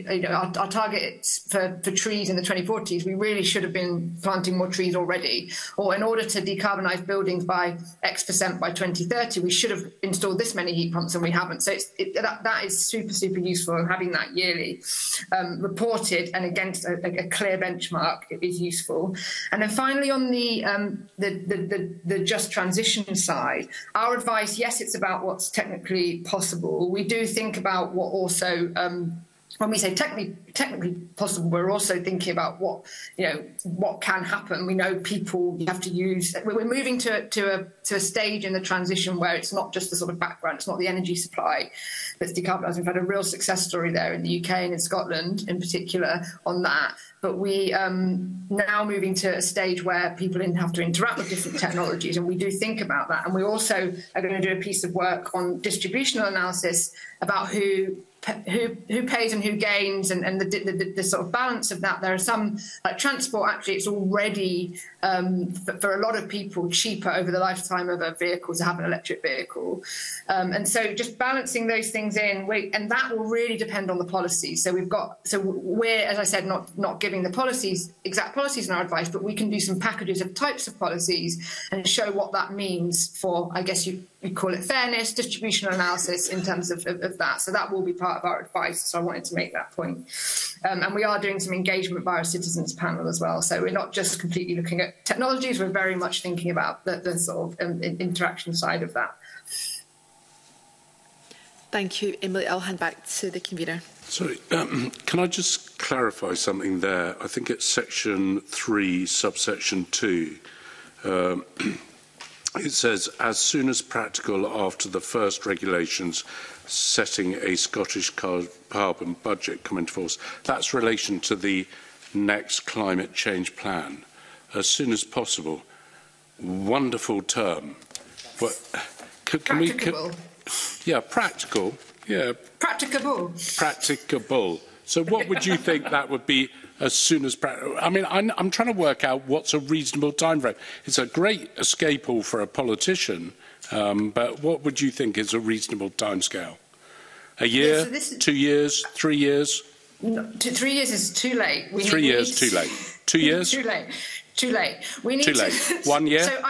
Speaker 3: targets for trees in the 2040s, we really should have been planting more trees already. Or in order to decarbonise buildings by X% by 2030, we should have installed this many heat pumps, and we haven't. So that is super, super useful, and having that yearly reported and against a clear benchmark is useful. And then finally, on the just transition side, our advice, yes, it's about what's technically possible. We do think about what also when we say technically possible, we're also thinking about what can happen. We know people you have to use. We're moving to a stage in the transition where it's not just the sort of background, it's not the energy supply that's decarbonising. We've had a real success story there in the UK and in Scotland in particular on that. But we now moving to a stage where people have to interact with different technologies, and we do think about that. And we also are going to do a piece of work on distributional analysis about who pays and who gains, and the sort of balance of that. There are some, like transport, actually it's already for a lot of people cheaper over the lifetime of a vehicle to have an electric vehicle, and so just balancing those things in, and that will really depend on the policy. So we're, as I said, not giving the exact policies in our advice, but we can do some packages of types of policies and show what that means for, I guess you call it fairness, distributional analysis in terms of that. So that will be part of our advice. So I wanted to make that point. And we are doing some engagement via a citizens panel as well. So we're not just completely looking at technologies, we're very much thinking about the sort of interaction side of that.
Speaker 10: Thank you, Emily. I'll hand back to the convener.
Speaker 1: Sorry, can I just clarify something there? I think it's section 3, subsection 2. It says, as soon as practical after the first regulations setting a Scottish carbon budget come into force. That's relation to the next climate change plan. As soon as possible. Wonderful term. But
Speaker 3: Practicable.
Speaker 1: Yeah, practical. Yeah.
Speaker 3: Practicable.
Speaker 1: Practicable. So what would you think that would be as soon as practical? I mean, I'm trying to work out what's a reasonable time frame. It's a great escape all for a politician, but what would you think is a reasonable timescale? A year, 2 years, 3 years?
Speaker 3: No, 3 years is too late.
Speaker 1: 3 years, too late. 2 years?
Speaker 3: Too late. Too late. We need
Speaker 1: too late. 1 year?
Speaker 3: So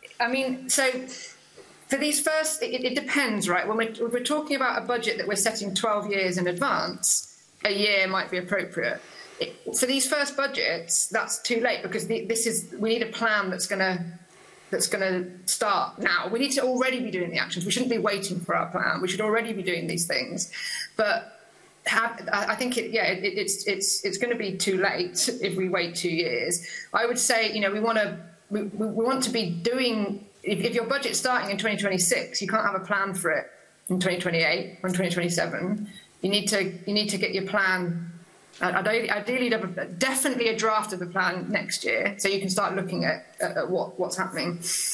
Speaker 3: for these first, it depends, right? When we're talking about a budget that we're setting 12 years in advance, a year might be appropriate. For these first budgets, that's too late, because we need a plan that's going to that's going to start now. We need to already be doing the actions. We shouldn't be waiting for our plan. We should already be doing these things. But I think it's going to be too late if we wait 2 years. I would say, you know, we want to be doing. If your budget's starting in 2026, you can't have a plan for it in 2028 or in 2027. You need to get your plan. Ideally, definitely a draft of the plan next year, so you can start looking at what's happening.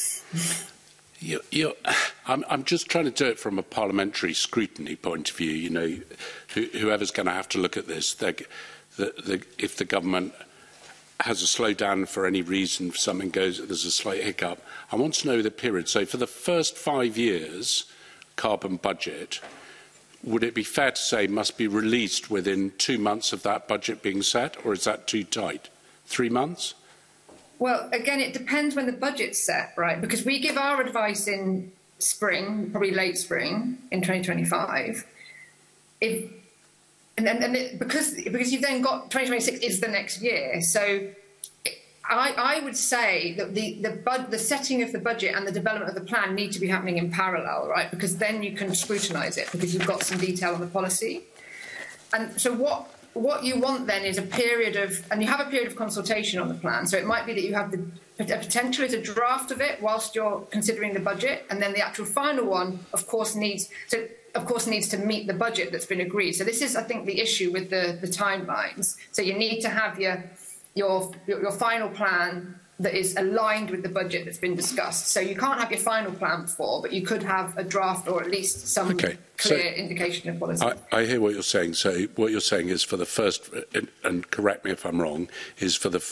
Speaker 1: I'm just trying to do it from a parliamentary scrutiny point of view. You know, whoever's going to have to look at this, if the government has a slowdown for any reason, if something goes, there's a slight hiccup. I want to know the period. So for the first 5 years, carbon budget, would it be fair to say must be released within 2 months of that budget being set, or is that too tight? 3 months?
Speaker 3: Well, again, it depends when the budget's set, right? Because we give our advice in spring, probably late spring in 2025. Because you've then got 2026 is the next year. So I would say that the setting of the budget and the development of the plan need to be happening in parallel, right? Because then you can scrutinise it because you've got some detail on the policy. And so what you want then is a period of, and you have a period of consultation on the plan. So it might be that you have the potential is a draft of it whilst you're considering the budget, and then the actual final one, of course, needs to meet the budget that's been agreed. So this is, I think, the issue with the timelines. So you need to have your final plan that is aligned with the budget that's been discussed. So you can't have your final plan before, but you could have a draft or at least some clear indication of policy.
Speaker 1: I hear what you're saying. So what you're saying is for the first, and correct me if I'm wrong, is for the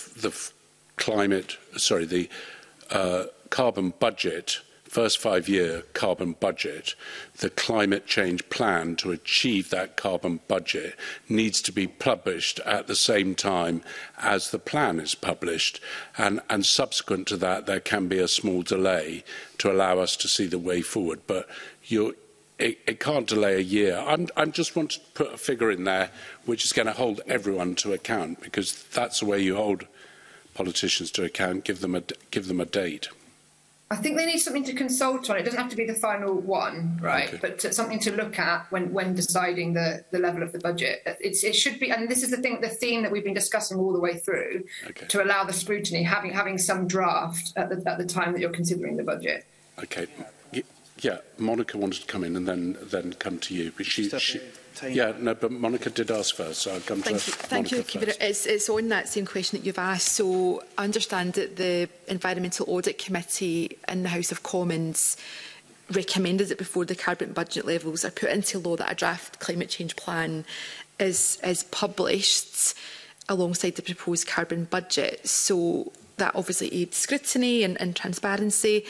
Speaker 1: carbon budget, first 5-year carbon budget, the climate change plan to achieve that carbon budget needs to be published at the same time as the plan is published. And subsequent to that, there can be a small delay to allow us to see the way forward. But it can't delay a year. I just want to put a figure in there which is going to hold everyone to account, because that's the way you hold politicians to account, give them a date.
Speaker 3: I think they need something to consult on. It doesn't have to be the final one, right? Okay. But something to look at when deciding the level of the budget. It should be, and this is the theme that we've been discussing all the way through, okay, to allow the scrutiny, having some draft at the time that you're considering the budget.
Speaker 1: Okay. Yeah, Monica wanted to come in and then come to you. But but Monica did ask first, so I'll come to Monica first. Thank you.
Speaker 10: It's on that same question that you've asked. So I understand that the Environmental Audit Committee in the House of Commons recommended that before the carbon budget levels are put into law that a draft climate change plan is published alongside the proposed carbon budget. So that obviously aids scrutiny and transparency.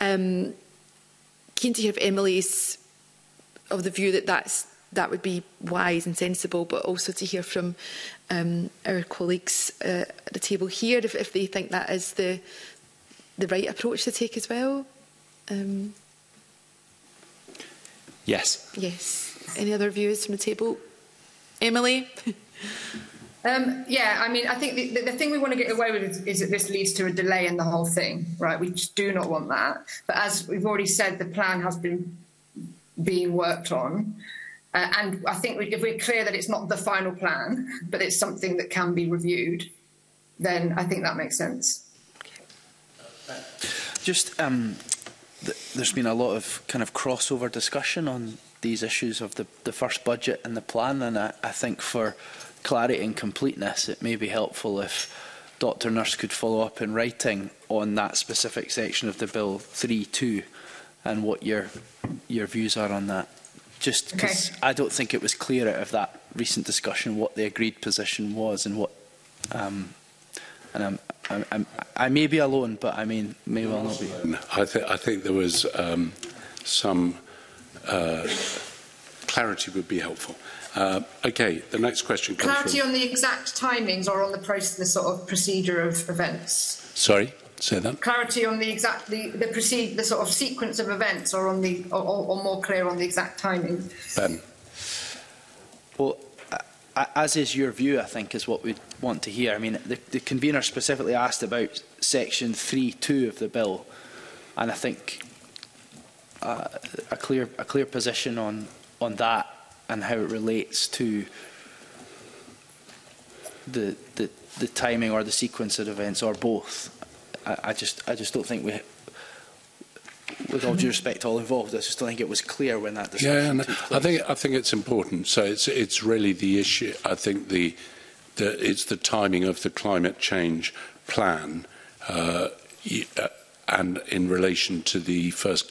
Speaker 10: Keen to hear if Emily's of the view that would be wise and sensible, but also to hear from our colleagues at the table here if they think that is the right approach to take as well.
Speaker 5: Yes.
Speaker 10: Yes. Any other views from the table? Emily?
Speaker 3: Yeah, I mean, I think the thing we want to get away with is that this leads to a delay in the whole thing, right? We just do not want that. But as we've already said, the plan has been being worked on. And I think if we're clear that it's not the final plan, but it's something that can be reviewed, then I think that makes sense.
Speaker 9: Just, there's been a lot of kind of crossover discussion on these issues of the first budget and the plan, and I think for clarity and completeness, it may be helpful if Dr Nurse could follow up in writing on that specific section of the Bill 3.2 and what your views are on that. Just because I don't think it was clear out of that recent discussion what the agreed position was and what. And I may be alone, but I may well not be.
Speaker 1: I think there was some clarity would be helpful. Okay, the next question comes
Speaker 3: clarity on the exact timings or on the sort of procedure of events.
Speaker 1: Sorry, say that.
Speaker 3: Clarity on the exact the sort of sequence of events, or on the or more clear on the exact timing.
Speaker 1: Ben.
Speaker 9: Well, as is your view, I think, is what we want to hear. I mean, the convener specifically asked about section 3.2 of the bill, And I think a clear position on that and how it relates to the timing or the sequence of events, or both. I just don't think we, with all due respect to all involved, I just don't think it was clear when that discussion took place.
Speaker 1: I think it's important. So it's really the issue. I think it's the timing of the climate change plan, and in relation to the first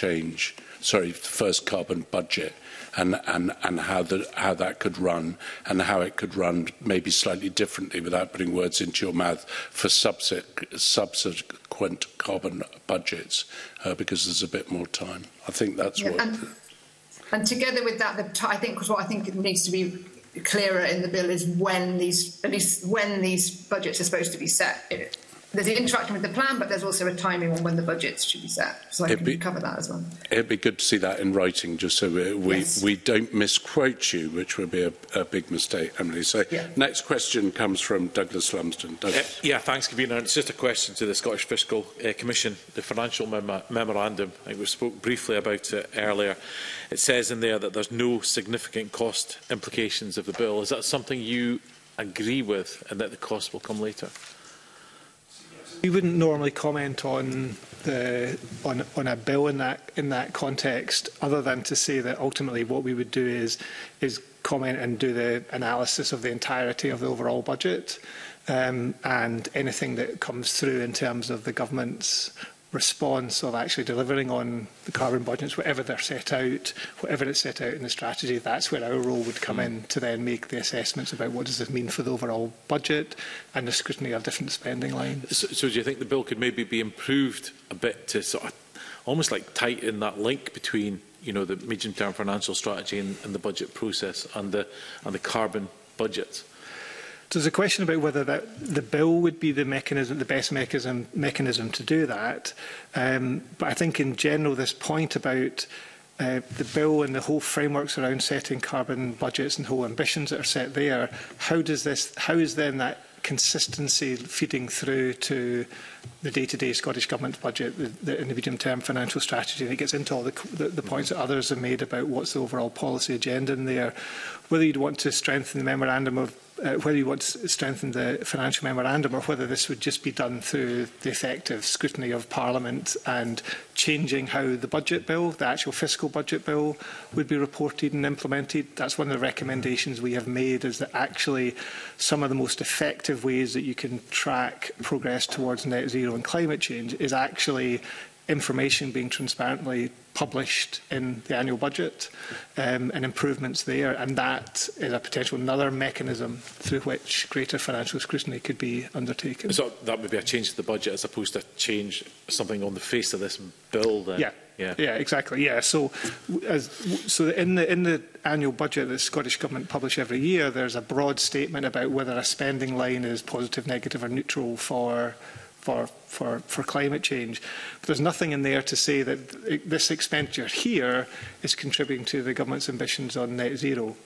Speaker 1: first carbon budget, and how that could run, and how it could run maybe slightly differently, without putting words into your mouth, for subsequent carbon budgets, because there's a bit more time. I think that's what.
Speaker 3: And together with that, I think needs to be clearer in the bill is when these budgets are supposed to be set. There's the interaction with the plan, but there's also a timing on when the budgets should be set. So I can cover that as well.
Speaker 1: It'd be good to see that in writing, just so we don't misquote you, which would be a big mistake, Emily. So next question comes from Douglas Lumsden.
Speaker 7: Thanks, Convener. It's just a question to the Scottish Fiscal Commission. The financial memorandum, I think we spoke briefly about it earlier. It says in there that there's no significant cost implications of the bill. Is that something you agree with, and that the cost will come later?
Speaker 2: We wouldn't normally comment on a bill in that context, other than to say that ultimately what we would do is comment and do the analysis of the entirety of the overall budget, and anything that comes through in terms of the government's response of actually delivering on the carbon budgets, whatever they're set out, whatever it's set out in the strategy. That's where our role would come in, to then make the assessments about what does this mean for the overall budget and the scrutiny of different spending lines.
Speaker 7: So do you think the bill could maybe be improved a bit to sort of almost like tighten that link between, you know, the medium-term financial strategy and the budget process and the carbon budget?
Speaker 2: So there's a question about whether the bill would be the best mechanism to do that. But I think in general, this point about the bill and the whole frameworks around setting carbon budgets and whole ambitions that are set there, how is then that consistency feeding through to the day-to-day Scottish Government budget, in the medium-term financial strategy? And it gets into all the points that others have made about what's the overall policy agenda in there, whether you'd want to strengthen the memorandum of whether you want to strengthen the financial memorandum, or whether this would just be done through the effective scrutiny of Parliament and changing how the budget bill, the actual fiscal budget bill, would be reported and implemented. That's one of the recommendations we have made, is that actually some of the most effective ways that you can track progress towards net zero and climate change is actually information being transparently published in the annual budget, and improvements there, and that is a potential another mechanism through which greater financial scrutiny could be undertaken. So
Speaker 7: that would be a change to the budget as opposed to change something on the face of this bill then?
Speaker 2: Yeah, exactly. Yeah, so in the annual budget that the Scottish Government publish every year, there's a broad statement about whether a spending line is positive, negative or neutral for climate change. But there's nothing in there to say that this expenditure here is contributing to the government's ambitions on net zero,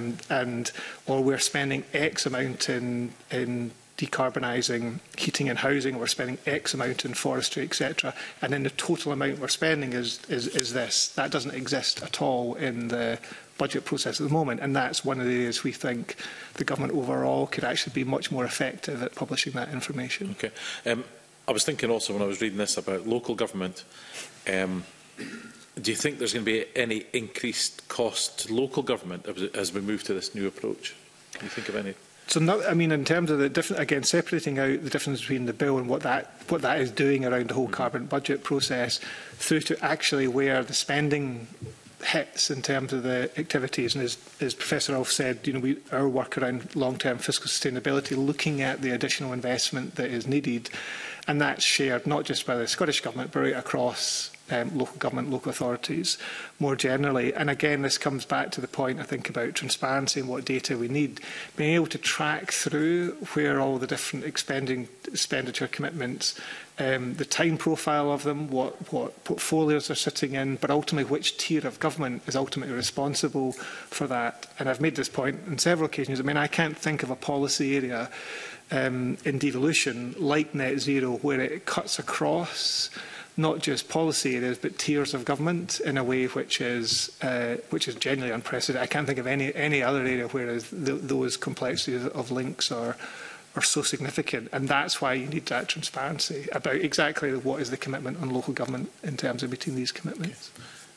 Speaker 2: or we're spending X amount in decarbonising heating and housing, or we're spending X amount in forestry, etc. And then the total amount we're spending is this. That doesn't exist at all in the budget process at the moment, and that's one of the areas we think the government overall could actually be much more effective at publishing that information.
Speaker 7: Okay. I was thinking also when I was reading this about local government, do you think there's going to be any increased cost to local government as we move to this new approach? Can you think of any?
Speaker 2: So, in terms of the different, again, separating out the difference between the bill and what that is doing around the whole carbon budget process, through to actually where the spending hits in terms of the activities, and as Professor Ulf said, our work around long-term fiscal sustainability, looking at the additional investment that is needed, and that's shared not just by the Scottish Government, but right across local government, local authorities more generally. And again, this comes back to the point, I think, about transparency and what data we need. Being able to track through where all the different expenditure commitments, the time profile of them, what portfolios they're sitting in, but ultimately which tier of government is ultimately responsible for that. And I've made this point on several occasions. I can't think of a policy area in devolution like net zero where it cuts across not just policy areas, but tiers of government in a way which is genuinely unprecedented. I can't think of any other area where those complexities of links are so significant, and that's why you need that transparency about exactly what is the commitment on local government in terms of meeting these commitments.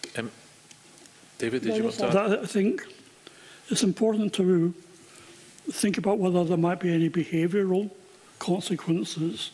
Speaker 7: David, did you want to add?
Speaker 4: I think it's important to think about whether there might be any behavioural consequences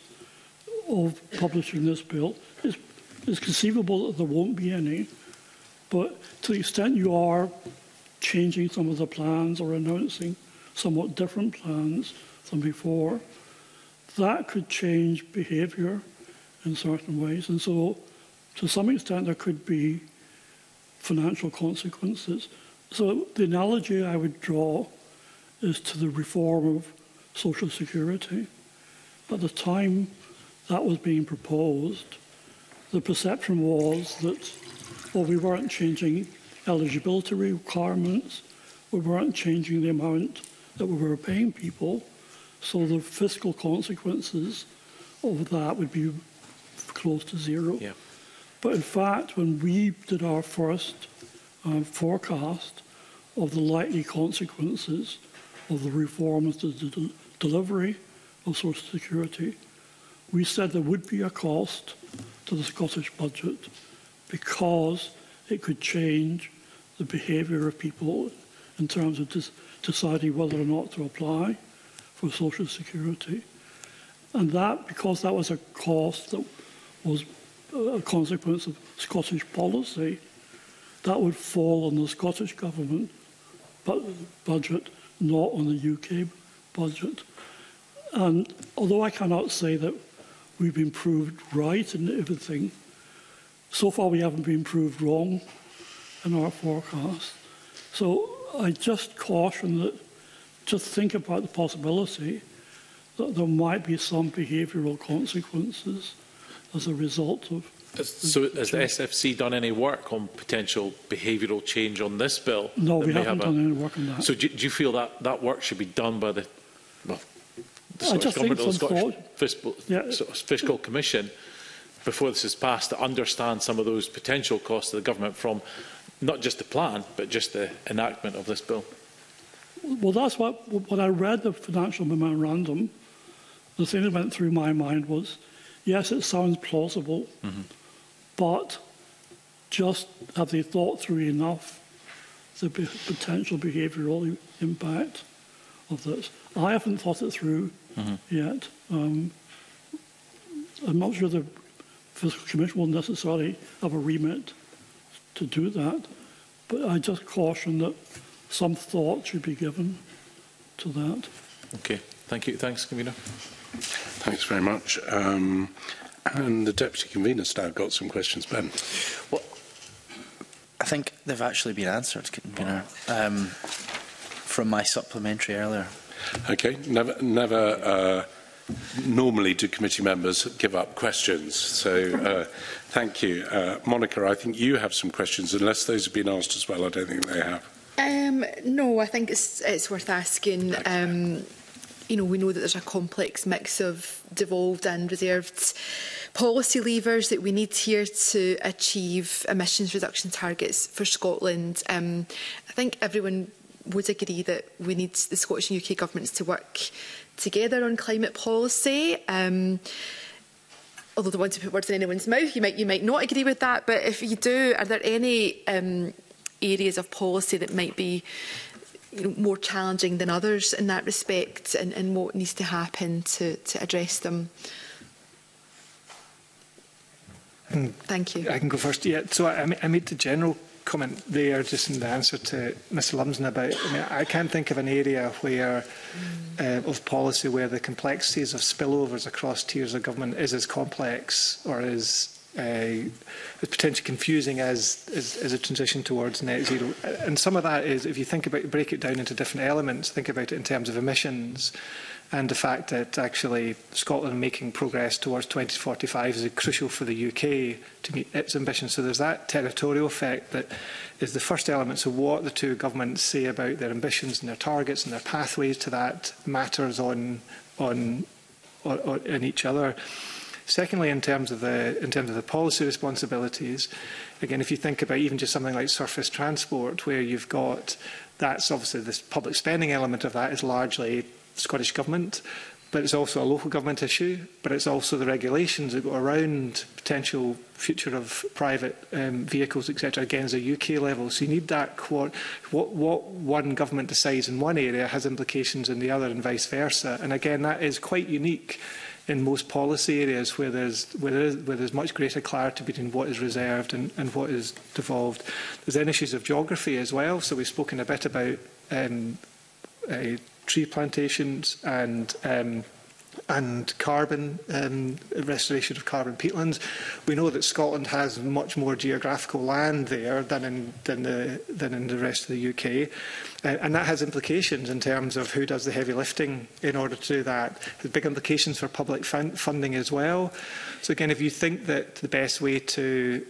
Speaker 4: of publishing this bill. It's conceivable that there won't be any, but to the extent you are changing some of the plans or announcing somewhat different plans than before, that could change behaviour in certain ways. And so, to some extent, there could be financial consequences. So the analogy I would draw is to the reform of social security. At the time that was being proposed, the perception was that, well, we weren't changing eligibility requirements, we weren't changing the amount that we were paying people, so the fiscal consequences of that would be close to zero.
Speaker 7: Yeah.
Speaker 4: But in fact, when we did our first forecast of the likely consequences of the reform of the delivery of social security, we said there would be a cost to the Scottish budget because it could change the behaviour of people in terms of deciding whether or not to apply for social security. And that, because that was a cost that was a consequence of Scottish policy, that would fall on the Scottish Government budget, not on the UK budget. And although I cannot say that we've been proved right in everything, so far we haven't been proved wrong in our forecast. So I just caution that, just think about the possibility that there might be some behavioural consequences as a result of...
Speaker 7: So has the SFC done any work on potential behavioural change on this bill?
Speaker 4: No, we haven't done any work on that.
Speaker 7: So do you feel that that work should be done by the Scottish Government or the Scottish Fiscal Commission before this is passed, to understand some of those potential costs to the government from not just the plan, but just the enactment of this bill?
Speaker 4: Well, that's when I read the financial memorandum, the thing that went through my mind was, yes, it sounds plausible, but just have they thought through enough the potential behavioural impact of this? I haven't thought it through yet. I'm not sure the Fiscal Commission will necessarily have a remit to do that, but I just caution that some thought should be given to that.
Speaker 7: Okay, thank you. Thanks, Convener.
Speaker 1: Thanks very much. And the Deputy Convener's now got some questions. Ben.
Speaker 9: Well, I think they've actually been answered, Convener, from my supplementary earlier.
Speaker 1: Okay. Never normally do committee members give up questions, so thank you. Monica, I think you have some questions, unless those have been asked as well. I don't think they have.
Speaker 10: No, I think it's worth asking. Okay. You know, we know that there's a complex mix of devolved and reserved policy levers that we need here to achieve emissions reduction targets for Scotland. I think everyone would agree that we need the Scottish and UK governments to work together on climate policy. Although I don't want to put words in anyone's mouth, you might not agree with that, but if you do, are there any areas of policy that might be more challenging than others in that respect, and what needs to happen to address them? Thank you.
Speaker 2: I can go first. Yeah, so I made the general comment there just in the answer to Mr Lumsden about, I can't think of an area where of policy where the complexities of spillovers across tiers of government is as complex or is potentially confusing as a transition towards net zero. And some of that is, if you break it down into different elements, think about it in terms of emissions, and the fact that actually Scotland making progress towards 2045 is crucial for the UK to meet its ambitions. So there's that territorial effect that is the first element. So what the two governments say about their ambitions and their targets and their pathways to that matters on each other. Secondly, in terms of the policy responsibilities, again, if you think about even just something like surface transport, where you've got, that's obviously this public spending element of that is largely Scottish Government, but it's also a local government issue, but it's also the regulations that go around potential future of private vehicles, etc. Again, as a UK level. So you need that what one government decides in one area has implications in the other and vice versa. And again, that is quite unique in most policy areas where there's much greater clarity between what is reserved and what is devolved. There's then issues of geography as well. So we've spoken a bit about tree plantations and carbon restoration of carbon peatlands. We know that Scotland has much more geographical land there than in the rest of the UK, and that has implications in terms of who does the heavy lifting in order to do that. It has big implications for public funding as well. So again, if you think that the best way to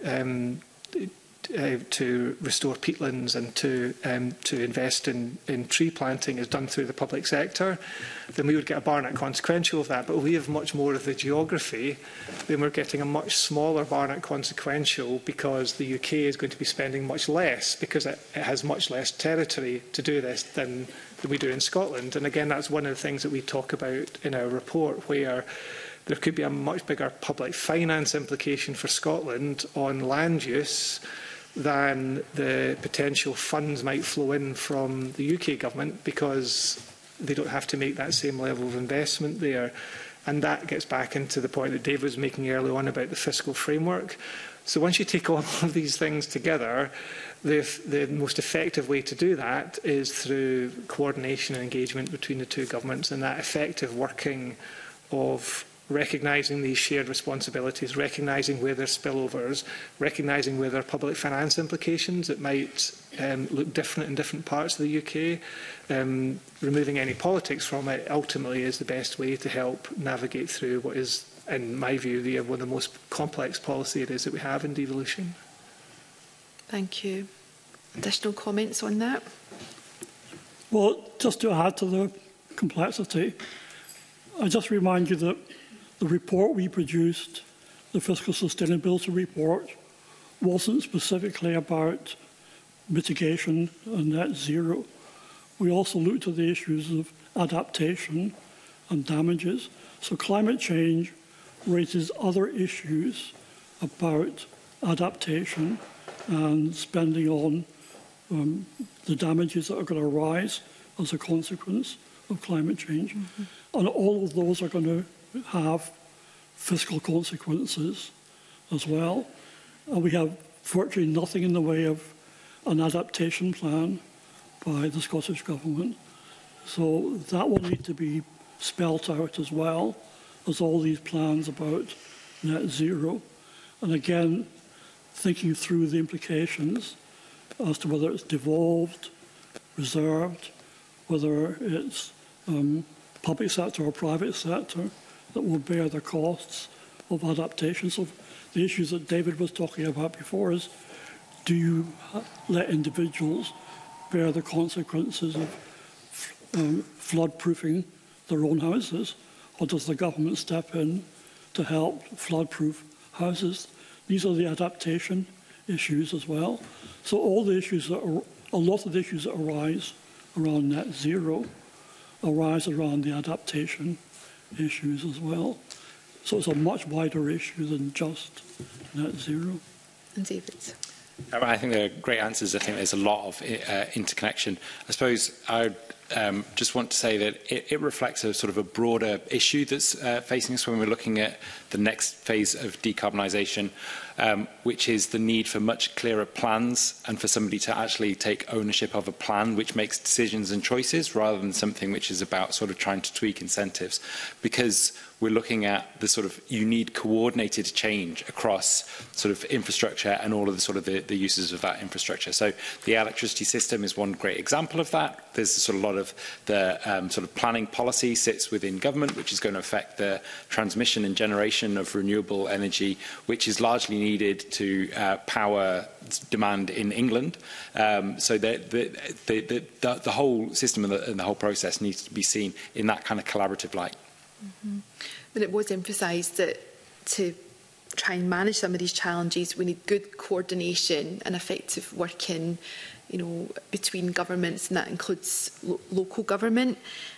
Speaker 2: restore peatlands and to invest in tree planting is done through the public sector, then we would get a Barnett consequential of that. But we have much more of the geography, then we're getting a much smaller Barnett consequential, because the UK is going to be spending much less because it has much less territory to do this than we do in Scotland. And again, that's one of the things that we talk about in our report, where there could be a much bigger public finance implication for Scotland on land use than the potential funds might flow in from the UK government, because they don't have to make that same level of investment there. And that gets back into the point that Dave was making earlier on about the fiscal framework. So once you take all of these things together, the most effective way to do that is through coordination and engagement between the two governments, and that effective working of recognising these shared responsibilities, recognising where there are spillovers, recognising where there are public finance implications that might look different in different parts of the UK. Removing any politics from it ultimately is the best way to help navigate through what is, in my view, one of the most complex policy areas that we have in devolution.
Speaker 10: Thank you. Additional comments on that?
Speaker 4: Well, just to add to the complexity, I just remind you that the report we produced, the Fiscal Sustainability Report, wasn't specifically about mitigation and net zero. We also looked at the issues of adaptation and damages. So climate change raises other issues about adaptation and spending on the damages that are going to arise as a consequence of climate change. Mm-hmm. And all of those are going to have fiscal consequences as well. And we have virtually nothing in the way of an adaptation plan by the Scottish Government. So that will need to be spelt out as well as all these plans about net zero. And again, thinking through the implications as to whether it's devolved, reserved, whether it's public sector or private sector that will bear the costs of adaptation. So the issues that David was talking about before is, do you let individuals bear the consequences of flood-proofing their own houses, or does the government step in to help flood-proof houses? These are the adaptation issues as well. So all the issues a lot of the issues that arise around net zero arise around the adaptation issues as well. So it's a much wider issue than just net zero.
Speaker 10: And David?
Speaker 5: I think they're great answers. I think there's a lot of interconnection. I suppose I would just want to say that it reflects a sort of a broader issue that's facing us when we're looking at the next phase of decarbonisation, which is the need for much clearer plans and for somebody to actually take ownership of a plan which makes decisions and choices rather than something which is about sort of trying to tweak incentives. Because we're looking at the sort of, you need coordinated change across sort of infrastructure and all of the sort of the uses of that infrastructure. So the electricity system is one great example of that. There's sort of a lot of the sort of planning policy sits within government, which is going to affect the transmission and generation of renewable energy, which is largely needed to power demand in England. So the whole system and the whole process needs to be seen in that kind of collaborative light.
Speaker 10: Mm-hmm. But it was emphasised that to try and manage some of these challenges, we need good coordination and effective working, you know, between governments, and that includes local government.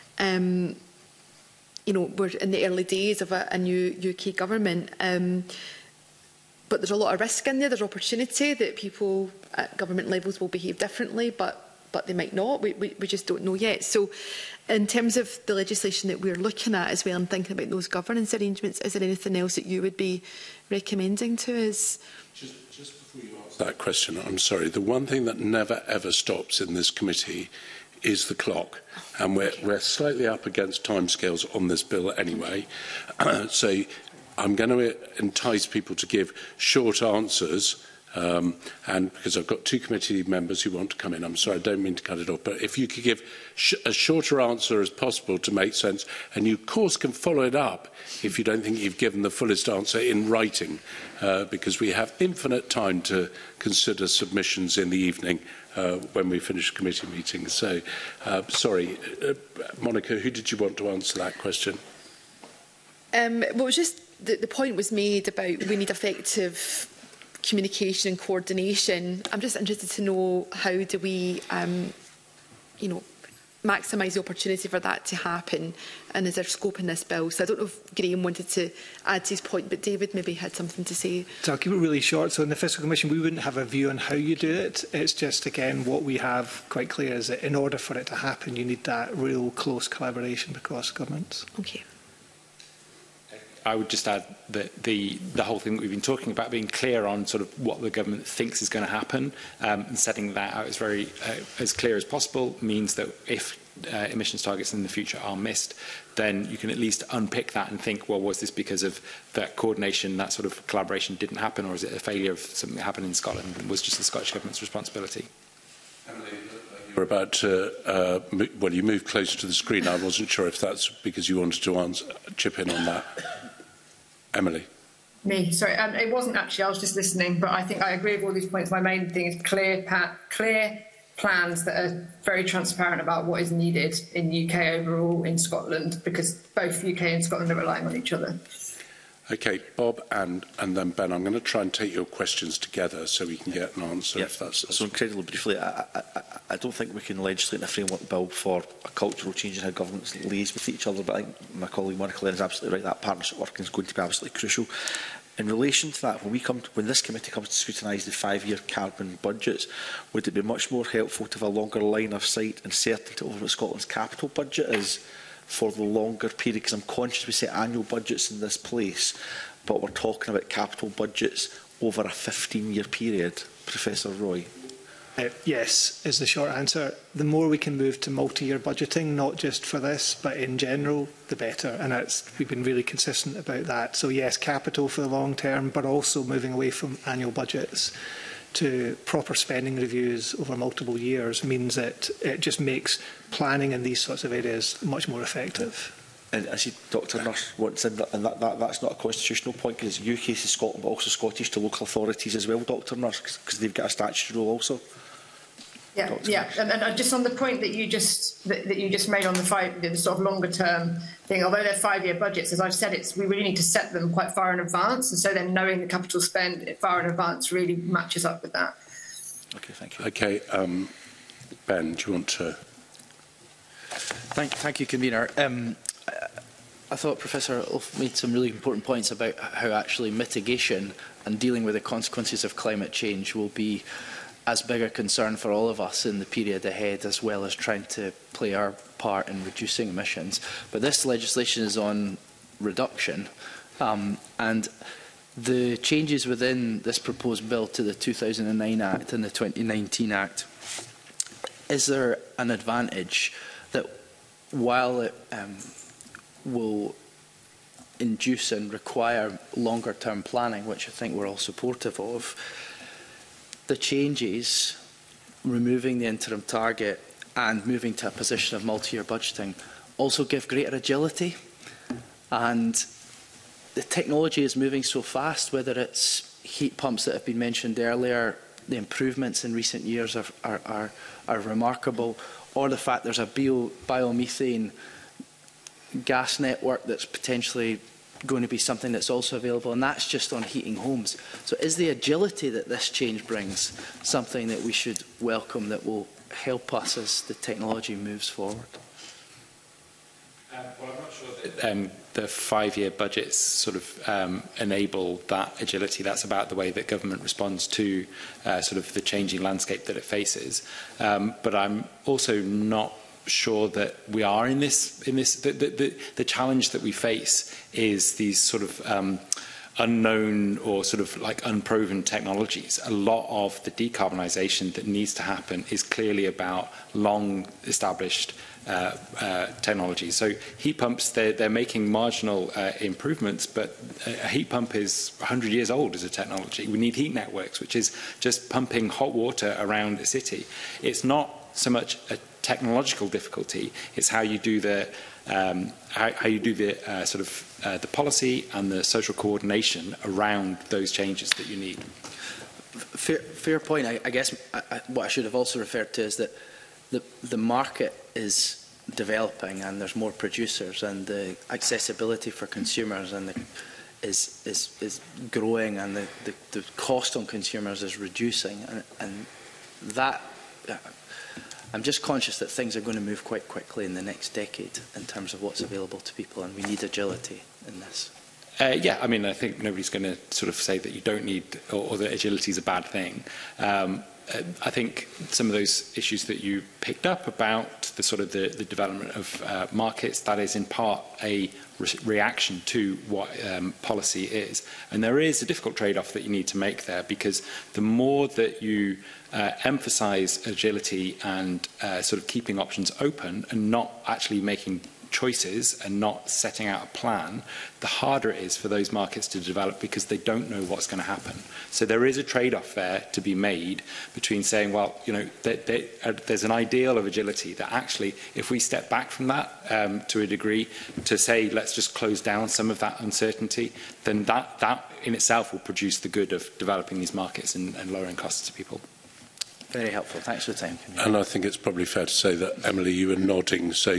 Speaker 10: You know, we're in the early days of a new UK government, but there's a lot of risk in there. There's opportunity that people at government levels will behave differently, but they might not. We just don't know yet. So in terms of the legislation that we're looking at as well and thinking about those governance arrangements, is there anything else that you would be recommending to us?
Speaker 1: Just before you answer that question, I'm sorry, the one thing that never ever stops in this committee is the clock, and we're slightly up against timescales on this bill anyway. So I'm going to entice people to give short answers, and because I've got two committee members who want to come in, I'm sorry, I don't mean to cut it off, but if you could give as shorter answer as possible to make sense, and you of course can follow it up if you don't think you've given the fullest answer in writing, because we have infinite time to consider submissions in the evening when we finish committee meetings. So, sorry, Monica, who did you want to answer that question?
Speaker 10: Well, it was just the point was made about we need effective communication and coordination. I'm just interested to know, how do we, you know, maximise the opportunity for that to happen, and is there scope in this bill? So I don't know if Graham wanted to add to his point, but David maybe had something to say.
Speaker 2: So I'll keep it really short. So in the Fiscal Commission, we wouldn't have a view on how you do it. It's just, again, what we have quite clear is that in order for it to happen, you need that real close collaboration across governments.
Speaker 10: Okay.
Speaker 5: I would just add that the whole thing that we've been talking about, being clear on sort of what the government thinks is going to happen, and setting that out as very as clear as possible, means that if emissions targets in the future are missed, then you can at least unpick that and think, well, was this because of that coordination, that sort of collaboration didn't happen, or is it a failure of something that happened in Scotland and was just the Scottish Government's responsibility?
Speaker 1: Emily, you were about to, well, you moved closer to the screen. I wasn't sure if that's because you wanted to chip in on that. Emily.
Speaker 3: Me, sorry, it wasn't actually, I was just listening, but I think I agree with all these points. My main thing is clear plans that are very transparent about what is needed in the UK overall, in Scotland, because both UK and Scotland are relying on each other.
Speaker 1: Okay, Bob and then Ben, I'm going to try and take your questions together so we can get an answer.
Speaker 8: Yeah,
Speaker 1: if that's
Speaker 8: so incredibly briefly, I don't think we can legislate in a framework bill for a cultural change in how governments liaise with each other, but I think my colleague Monica Lennon is absolutely right. That partnership working is going to be absolutely crucial. In relation to that, when this committee comes to scrutinise the 5-year carbon budgets, would it be much more helpful to have a longer line of sight and certainty over what Scotland's capital budget is for the longer period? Because I'm conscious we set annual budgets in this place, but we're talking about capital budgets over a 15-year period. Professor Roy.
Speaker 2: Yes, is the short answer. The more we can move to multi-year budgeting, not just for this, but in general, the better. And we've been really consistent about that. So yes, capital for the long term, but also moving away from annual budgets to proper spending reviews over multiple years means that it just makes planning in these sorts of areas much more effective.
Speaker 8: And I see Dr Nurse wants in, and that's not a constitutional point, because it's UK to Scotland, but also Scottish to local authorities as well, Dr Nurse, because they've got a statutory role also.
Speaker 3: Yeah, yeah, and just on the point that you just made on the sort of longer term thing, although they're 5-year budgets, as I've said, we really need to set them quite far in advance, and so then knowing the capital spend far in advance really matches up with that.
Speaker 8: Okay, thank you.
Speaker 1: Okay, Ben, do you want to?
Speaker 9: Thank you, Convener. I thought Professor Ulf made some really important points about how actually mitigation and dealing with the consequences of climate change will be as big a concern for all of us in the period ahead, as well as trying to play our part in reducing emissions. But this legislation is on reduction, and the changes within this proposed bill to the 2009 Act and the 2019 Act, is there an advantage that while it will induce and require longer term planning, which I think we're all supportive of, the changes, removing the interim target and moving to a position of multi-year budgeting, also give greater agility? And the technology is moving so fast, whether it's heat pumps that have been mentioned earlier, the improvements in recent years are remarkable, or the fact there's a biomethane gas network that's potentially going to be something that's also available, and that's just on heating homes. So is the agility that this change brings something that we should welcome, that will help us as the technology moves forward?
Speaker 5: Well, I'm not sure that the 5-year budgets sort of enable that agility. That's about the way that government responds to sort of the changing landscape that it faces. But I'm also not sure that we are in this. The challenge that we face is these sort of unknown or sort of like unproven technologies. A lot of the decarbonisation that needs to happen is clearly about long established technology. So heat pumps, they're making marginal improvements, but a heat pump is 100 years old as a technology. We need heat networks, which is just pumping hot water around a city. It's not so much a technological difficulty, it's how you do the the policy and the social coordination around those changes that you need.
Speaker 9: Fair point. I guess what I should have also referred to is that the market is developing and there's more producers, and the accessibility for consumers and is growing, and the cost on consumers is reducing, and that I'm just conscious that things are going to move quite quickly in the next decade in terms of what's available to people, and we need agility in this.
Speaker 5: Yeah, I mean, I think nobody's going to sort of say that you don't need, or that agility is a bad thing. I think some of those issues that you picked up about the sort of the development of markets, that is in part a reaction to what policy is. And there is a difficult trade-off that you need to make there, because the more that you emphasise agility and sort of keeping options open and not actually making choices and not setting out a plan, the harder it is for those markets to develop, because they don't know what's going to happen. So there is a trade-off there to be made between saying, well, you know, there's an ideal of agility that actually, if we step back from that to a degree, to say, let's just close down some of that uncertainty, then that in itself will produce the good of developing these markets and lowering costs to people.
Speaker 9: Very helpful. Thanks for the time.
Speaker 1: And I think it's probably fair to say that, Emily, you were nodding. So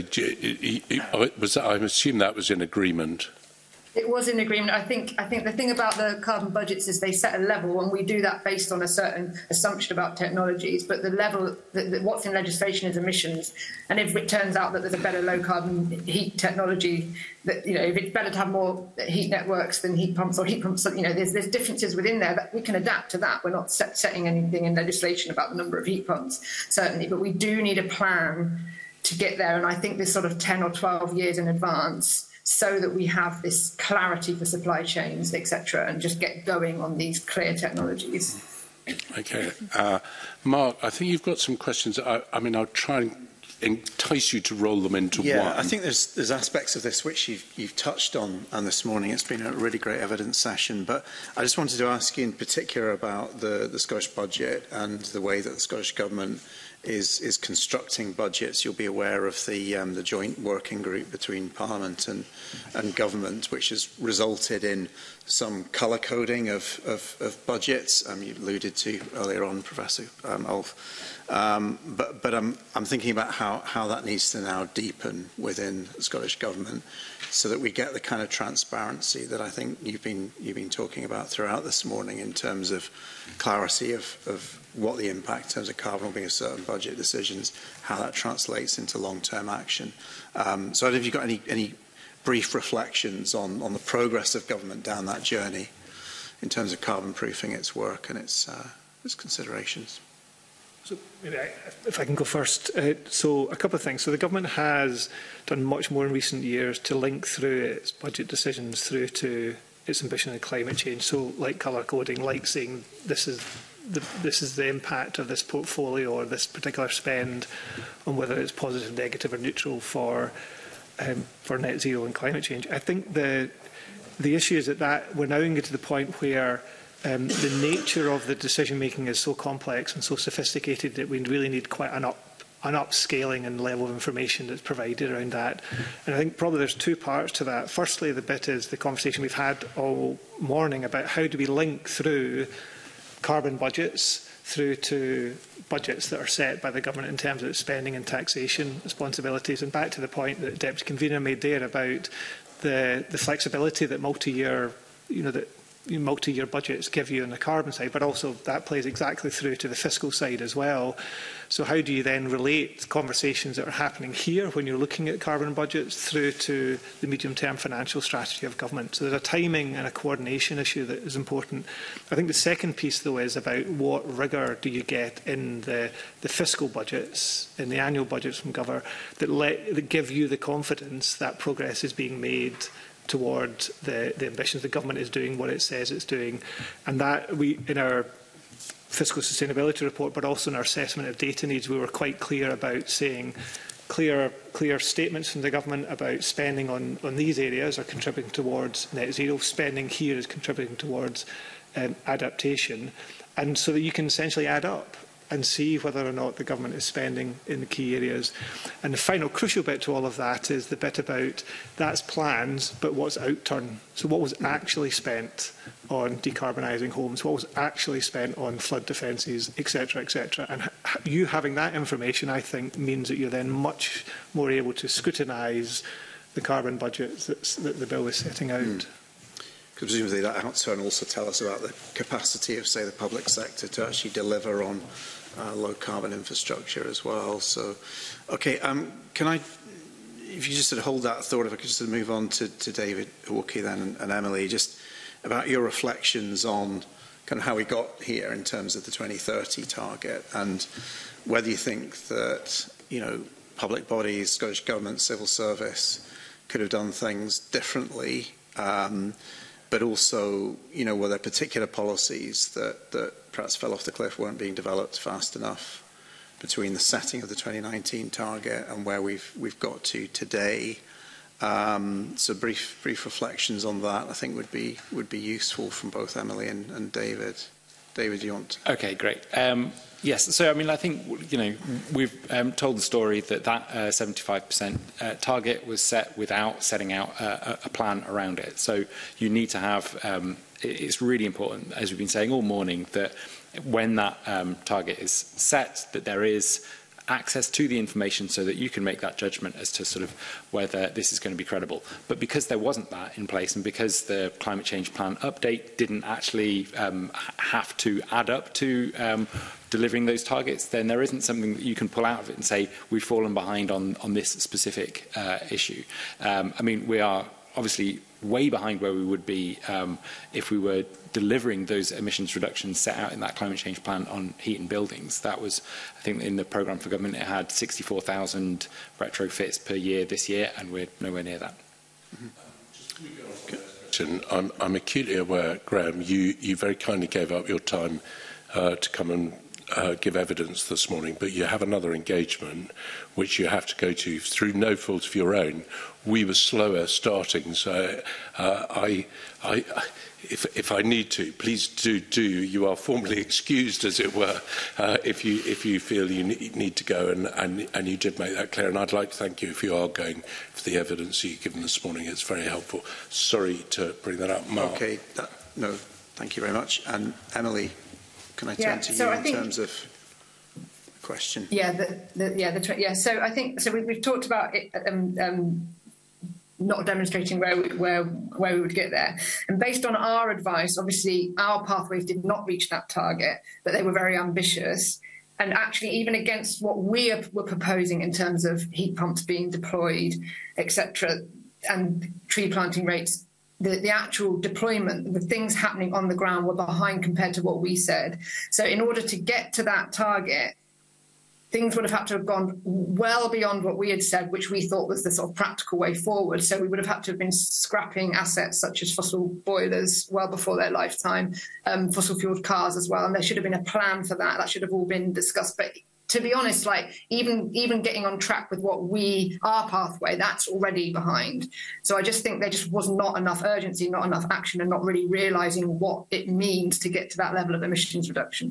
Speaker 1: I assume that was in agreement.
Speaker 3: It was in agreement. I think the thing about the carbon budgets is they set a level, and we do that based on a certain assumption about technologies. But the level, what's in legislation is emissions. And if it turns out that there's a better low carbon heat technology, that, you know, if it's better to have more heat networks than heat pumps, you know, there's differences within there that we can adapt to that. We're not setting anything in legislation about the number of heat pumps, certainly, but we do need a plan to get there. And I think this sort of 10 or 12 years in advance, so that we have this clarity for supply chains, etc., and just get going on these clear technologies.
Speaker 1: Okay. Mark, I think you've got some questions. I mean, I'll try and entice you to roll them into one.
Speaker 6: Yeah, I think there's aspects of this which you've touched on this morning. It's been a really great evidence session, but I just wanted to ask you in particular about the Scottish budget and the way that the Scottish Government is constructing budgets. You'll be aware of the joint working group between Parliament and Government, which has resulted in some colour coding of budgets. You alluded to earlier on, Professor Ulf. But I'm thinking about how that needs to now deepen within the Scottish Government, so that we get the kind of transparency that I think you've been talking about throughout this morning, in terms of clarity of what the impact in terms of carbon will be of certain budget decisions, how that translates into long-term action. So I don't know if you've got any brief reflections on the progress of government down that journey in terms of carbon proofing its work and its considerations.
Speaker 2: So maybe if I can go first. So a couple of things. So the government has done much more in recent years to link through its budget decisions through to its ambition in climate change. So like colour coding, like saying this is the impact of this portfolio or this particular spend on whether it's positive, negative or neutral for net zero and climate change. I think the issue is that we're now getting to the point where the nature of the decision making is so complex and so sophisticated that we really need quite an upscaling and level of information that's provided around that. And I think probably there's two parts to that. Firstly, the bit is the conversation we've had all morning about how do we link through carbon budgets through to budgets that are set by the government in terms of its spending and taxation responsibilities. And back to the point that Deputy Convener made there about the flexibility that multi-year, multi-year budgets give you on the carbon side, but also that plays exactly through to the fiscal side as well. So how do you then relate conversations that are happening here when you're looking at carbon budgets through to the medium-term financial strategy of government? So there's a timing and a coordination issue that is important. I think the second piece, though, is about what rigour do you get in the fiscal budgets, in the annual budgets from Government, that give you the confidence that progress is being made toward the ambitions. The government is doing what it says it's doing, and that we, in our fiscal sustainability report, but also in our assessment of data needs, we were quite clear about saying clear statements from the government about spending on these areas are contributing towards net zero. Spending here is contributing towards adaptation, and so that you can essentially add up and see whether or not the government is spending in the key areas. And the final crucial bit to all of that is the bit about that's plans, but what's outturn. So what was actually spent on decarbonising homes, what was actually spent on flood defences, etc., etc. And you having that information, I think, means that you're then much more able to scrutinise the carbon budget that the bill is setting out.
Speaker 6: Because presumably that outturn also tell us about the capacity of, say, the public sector to actually deliver on low carbon infrastructure as well. So, okay, can I, if you just sort of hold that thought, if I could just sort of move on to David Hawkey then and Emily, just about your reflections on kind of how we got here in terms of the 2030 target, and whether you think that, public bodies, Scottish Government, civil service could have done things differently, but also, were there particular policies that perhaps fell off the cliff, weren't being developed fast enough between the setting of the 2019 target and where we've got to today? So brief reflections on that, I think, would be useful from both Emily and David. David, do you want to?
Speaker 5: Okay, great. Yes, so I mean, I think we've told the story that 75% target was set without setting out a plan around it. So you need to have. It's really important, as we've been saying all morning, that when that target is set, that there is access to the information so that you can make that judgment as to sort of whether this is going to be credible. But because there wasn't that in place, and because the climate change plan update didn't actually have to add up to delivering those targets, then there isn't something that you can pull out of it and say we've fallen behind on this specific issue. I mean, we are obviously way behind where we would be if we were delivering those emissions reductions set out in that climate change plan on heat and buildings. That was, I think, in the programme for government, it had 64,000 retrofits per year this year, and we're nowhere near that.
Speaker 1: I'm acutely aware, Graham, you very kindly gave up your time to come and give evidence this morning, but you have another engagement which you have to go to through no fault of your own. We were slower starting, so if I need to, please do. You are formally excused, as it were, if you feel you need to go, and you did make that clear. And I'd like to thank you if you are going for the evidence you've given this morning. It's very helpful. Sorry to bring that up, Mark.
Speaker 6: Okay, no, thank you very much. And Emily, can I turn to you in terms of the question?
Speaker 3: So I think we've talked about it. Not demonstrating where we would get there. And based on our advice, obviously our pathways did not reach that target, but they were very ambitious. And actually, even against what we were proposing in terms of heat pumps being deployed, etc., and tree planting rates, the actual deployment, the things happening on the ground were behind compared to what we said. So in order to get to that target, things would have had to have gone well beyond what we had said, which we thought was the sort of practical way forward. So we would have had to have been scrapping assets such as fossil boilers well before their lifetime, fossil-fuelled cars as well. And there should have been a plan for that. That should have all been discussed. But to be honest, like even getting on track with our pathway, that's already behind. So I just think there just was not enough urgency, not enough action, and not really realising what it means to get to that level of emissions reduction.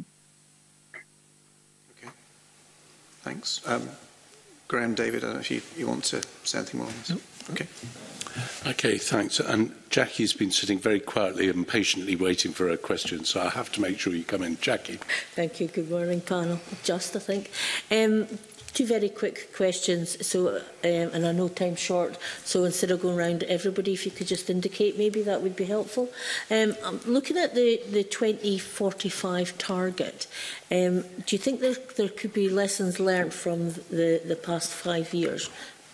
Speaker 6: Thanks. Graham, David, I don't know if you want to say anything more on this.
Speaker 1: No.
Speaker 6: Okay.
Speaker 1: Okay, thanks. And Jackie's been sitting very quietly and patiently waiting for a question, so I have to make sure you come in. Jackie.
Speaker 11: Thank you. Good morning, panel. Just, I think. Two very quick questions. So, and I know time's short, so instead of going around everybody, if you could just indicate, maybe that would be helpful. I'm looking at the 2045 target. Do you think there could be lessons learned from the past 5 years?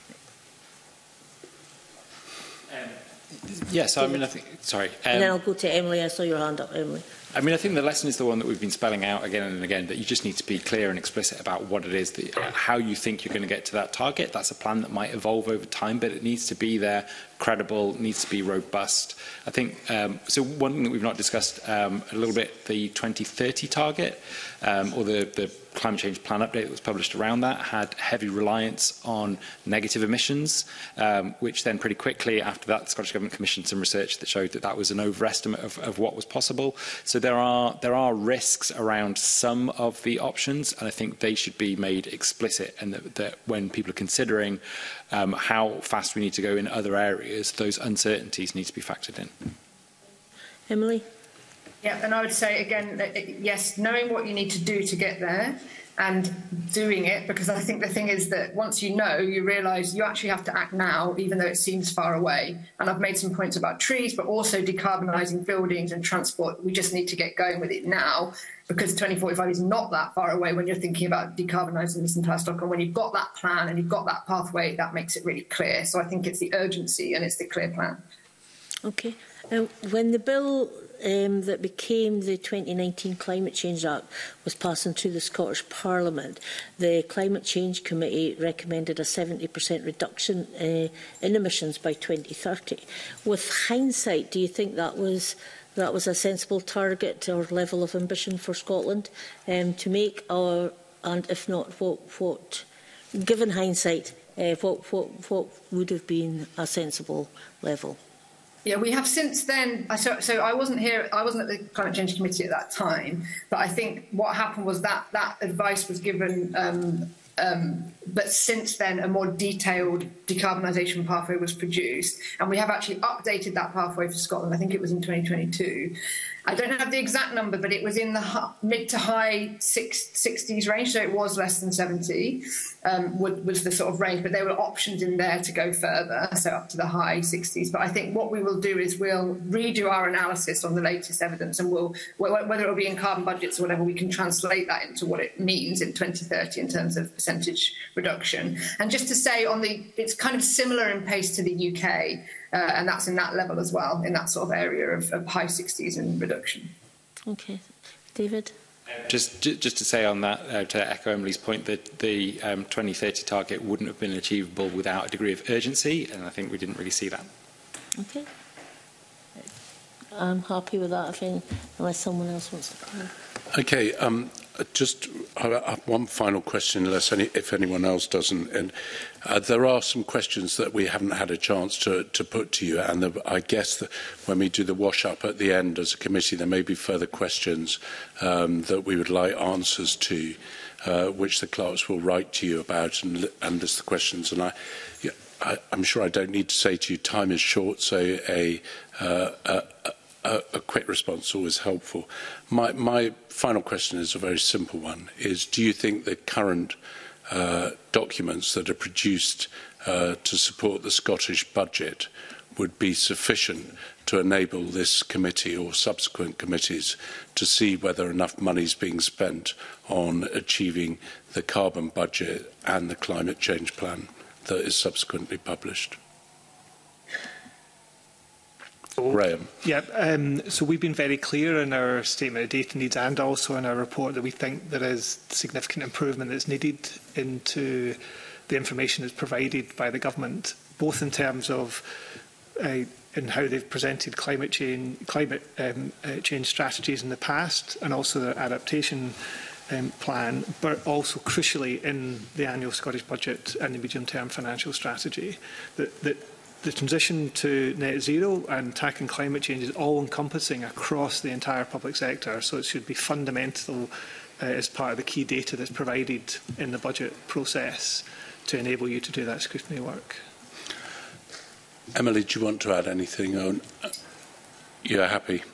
Speaker 5: Yes, I mean, I think, sorry.
Speaker 11: And then I'll go to Emily. I saw your hand up, Emily.
Speaker 5: I mean, I think the lesson is the one that we've been spelling out again and again, that you just need to be clear and explicit about what it is, how you think you're going to get to that target. That's a plan that might evolve over time, but it needs to be there, credible, needs to be robust. I think, so one thing that we've not discussed a little bit, the 2030 target, or the climate change plan update that was published around that had heavy reliance on negative emissions, which then pretty quickly after that the Scottish Government commissioned some research that showed that that was an overestimate of what was possible. So there are risks around some of the options, and I think they should be made explicit, and that when people are considering how fast we need to go in other areas, those uncertainties need to be factored in.
Speaker 11: Emily?
Speaker 3: Yeah, and I would say again, that, yes, knowing what you need to do to get there and doing it, because I think the thing is that once you know, you realise you actually have to act now, even though it seems far away. And I've made some points about trees, but also decarbonising buildings and transport. We just need to get going with it now, because 2045 is not that far away when you're thinking about decarbonising this entire stock. And when you've got that plan and you've got that pathway, that makes it really clear. So I think it's the urgency and it's the clear plan.
Speaker 11: Okay. When the bill that became the 2019 Climate Change Act was passed into the Scottish Parliament, the Climate Change Committee recommended a 70% reduction in emissions by 2030. With hindsight, do you think that was a sensible target or level of ambition for Scotland to make? And if not, what given hindsight, what would have been a sensible level?
Speaker 3: Yeah, we have since then. So I wasn't here. I wasn't at the Climate Change Committee at that time. But I think what happened was that advice was given. But since then, a more detailed decarbonisation pathway was produced, and we have actually updated that pathway for Scotland. I think it was in 2022. I don't have the exact number, but it was in the mid to high 60s range, so it was less than 70 was the sort of range, but there were options in there to go further, so up to the high 60s. But I think what we will do is we'll redo our analysis on the latest evidence, and we'll, whether it will be in carbon budgets or whatever, we can translate that into what it means in 2030 in terms of percentage reduction. And just to say, it's kind of similar in pace to the UK, and that's in that level as well, in that sort of area of high 60s in reduction.
Speaker 11: Okay. David?
Speaker 5: Just to say on that, to echo Emily's point, that the 2030 target wouldn't have been achievable without a degree of urgency, and I think we didn't really see that.
Speaker 11: Okay. I'm happy with that, unless someone else wants to come in.
Speaker 1: Okay, just one final question, if anyone else doesn't. And there are some questions that we haven't had a chance to put to you, and I guess that when we do the wash-up at the end as a committee, there may be further questions that we would like answers to, which the clerks will write to you about and list the questions. And I'm sure I don't need to say to you, time is short, so a quick response is always helpful. My final question is a very simple one, do you think the current documents that are produced to support the Scottish budget would be sufficient to enable this committee or subsequent committees to see whether enough money is being spent on achieving the carbon budget and the climate change plan that is subsequently published? Graham.
Speaker 2: Yeah, so we've been very clear in our statement of data needs and also in our report that we think there is significant improvement that's needed into the information that's provided by the government, both in terms of in how they've presented climate change strategies in the past and also their adaptation plan, but also crucially in the annual Scottish budget and the medium-term financial strategy. The transition to net zero and tackling climate change is all-encompassing across the entire public sector, so it should be fundamental as part of the key data that's provided in the budget process to enable you to do that scrutiny work.
Speaker 1: Emily, do you want to add anything on? You're happy?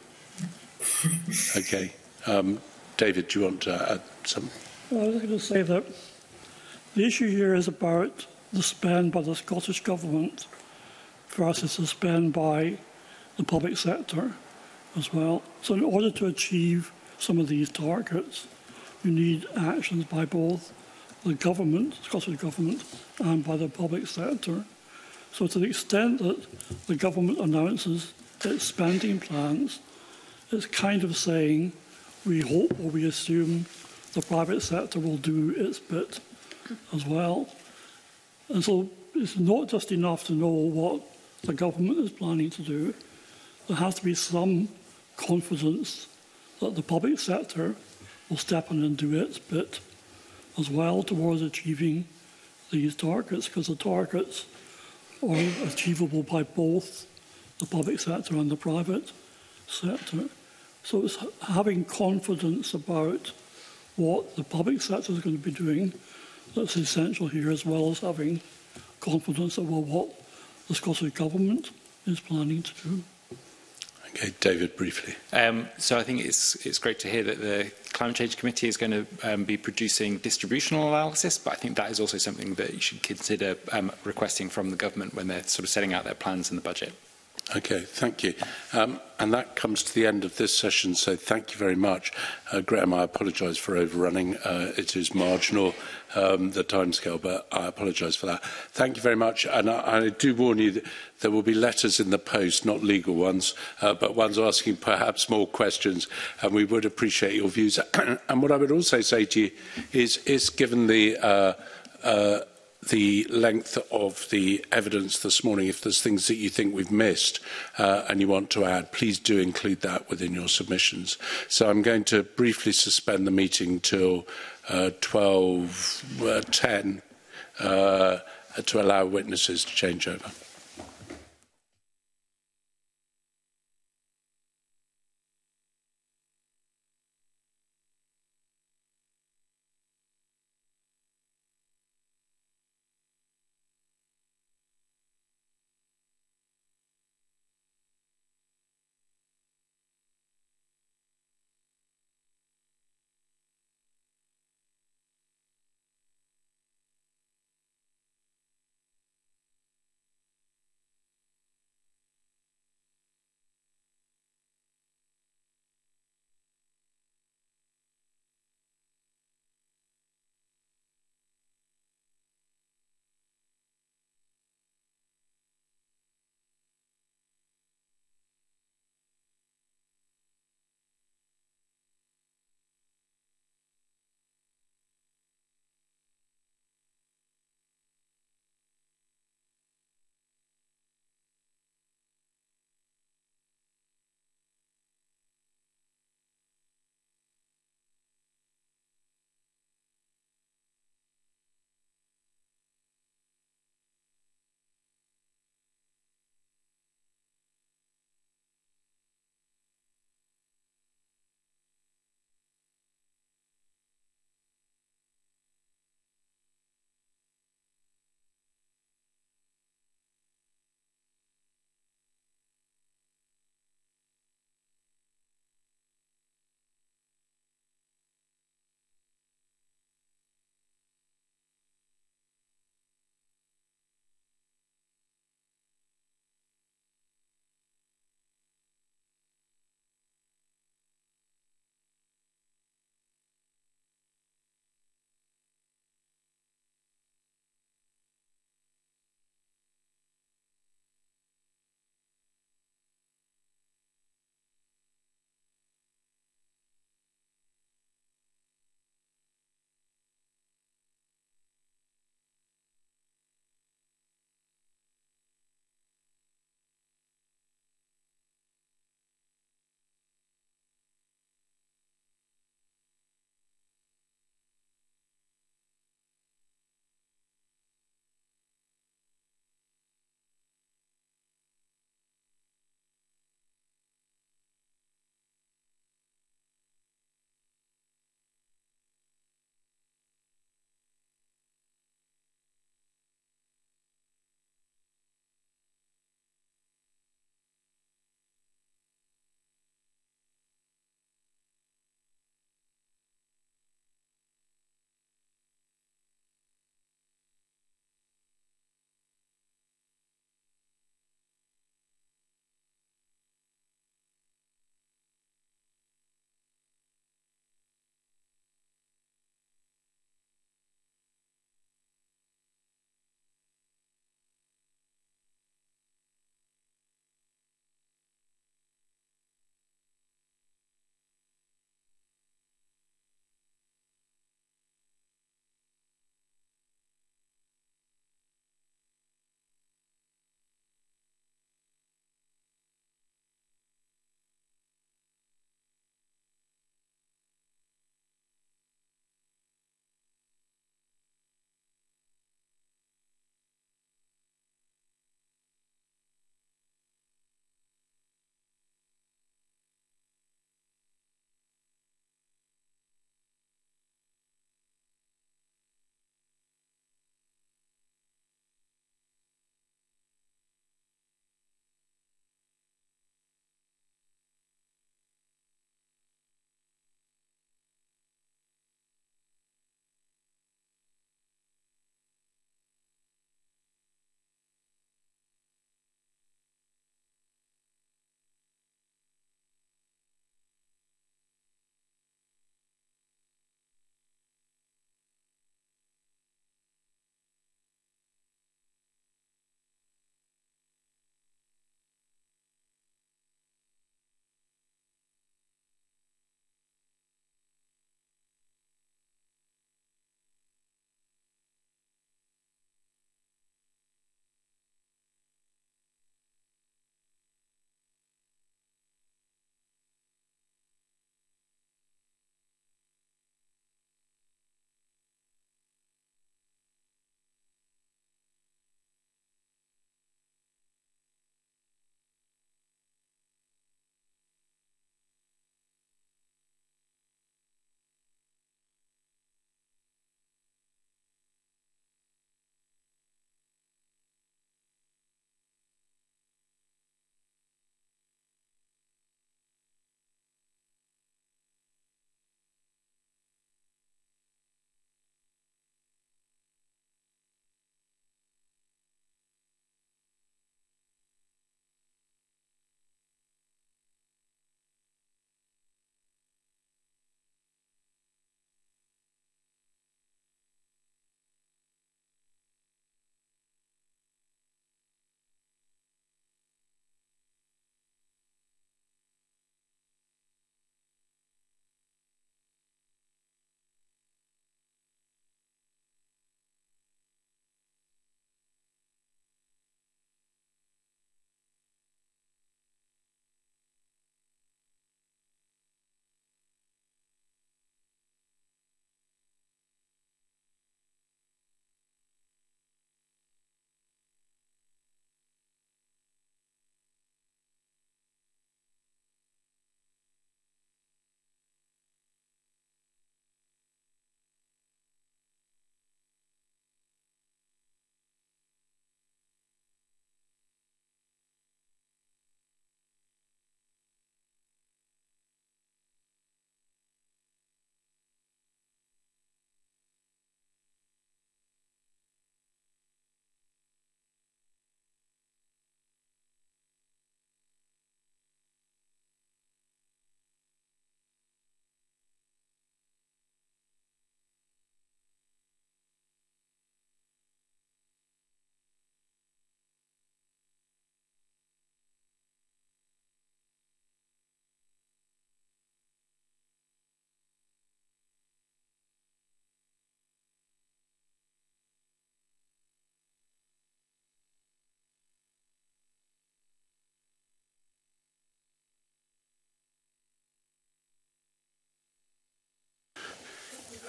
Speaker 1: Okay. David, do you want to add something?
Speaker 4: Well, I was going to say that The issue here is about the spend by the Scottish Government versus the spend by the public sector as well. So in order to achieve some of these targets, you need actions by both the government, Scottish Government, and by the public sector. So to the extent that the government announces its spending plans, it's kind of saying we hope or we assume the private sector will do its bit as well. And so it's not just enough to know what the government is planning to do. There has to be some confidence that the public sector will step in and do its bit as well towards achieving these targets, because the targets are achievable by both the public sector and the private sector. So it's having confidence about what the public sector is going to be doing that's essential here, as well as having confidence about what the Scottish Government is planning to do.
Speaker 1: Okay, David, briefly.
Speaker 5: So I think it's great to hear that the Climate Change Committee is going to be producing distributional analysis, but I think that is also something that you should consider requesting from the government when they're sort of setting out their plans in the budget.
Speaker 1: Okay, thank you. And that comes to the end of this session, so thank you very much. Graham, I apologise for overrunning. It is marginal, the timescale, but I apologise for that. Thank you very much, and I do warn you that there will be letters in the post, not legal ones, but ones asking perhaps more questions, and we would appreciate your views. And what I would also say to you is given the length of the evidence this morning, if there's things that you think we've missed and you want to add, please do include that within your submissions. So I'm going to briefly suspend the meeting till 12:10 to allow witnesses to change over.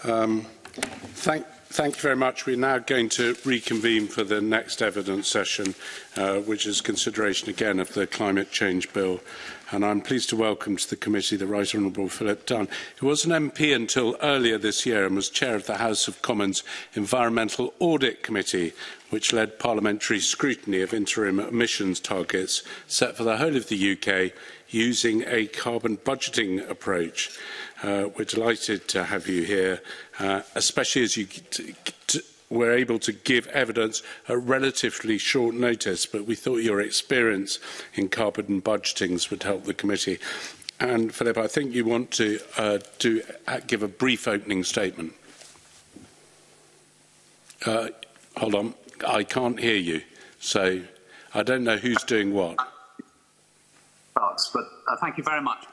Speaker 1: Thank you very much. We're now going to reconvene for the next evidence session, which is consideration again of the Climate Change Bill. And I'm pleased to welcome to the committee the Right Honourable Philip Dunn, who was an MP until earlier this year and was chair of the House of Commons Environmental Audit Committee, which led parliamentary scrutiny of interim emissions targets set for the whole of the UK using a carbon budgeting approach. We're delighted to have you here, especially as you were able to give evidence at relatively short notice, but we thought your experience in carbon budgetings would help the committee. And Philip, I think you want to give a brief opening statement. Hold on, I can't hear you, so I don't know who's doing what.
Speaker 12: But thank you very much.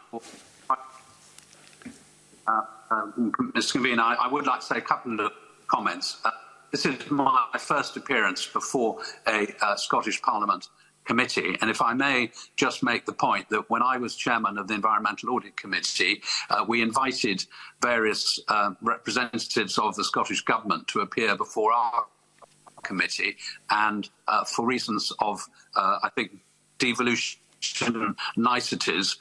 Speaker 12: Mr. Convener, I would like to say a couple of comments. This is my first appearance before a Scottish Parliament committee, and if I may just make the point that when I was chairman of the Environmental Audit Committee, we invited various representatives of the Scottish Government to appear before our committee, and for reasons of, I think, devolution niceties,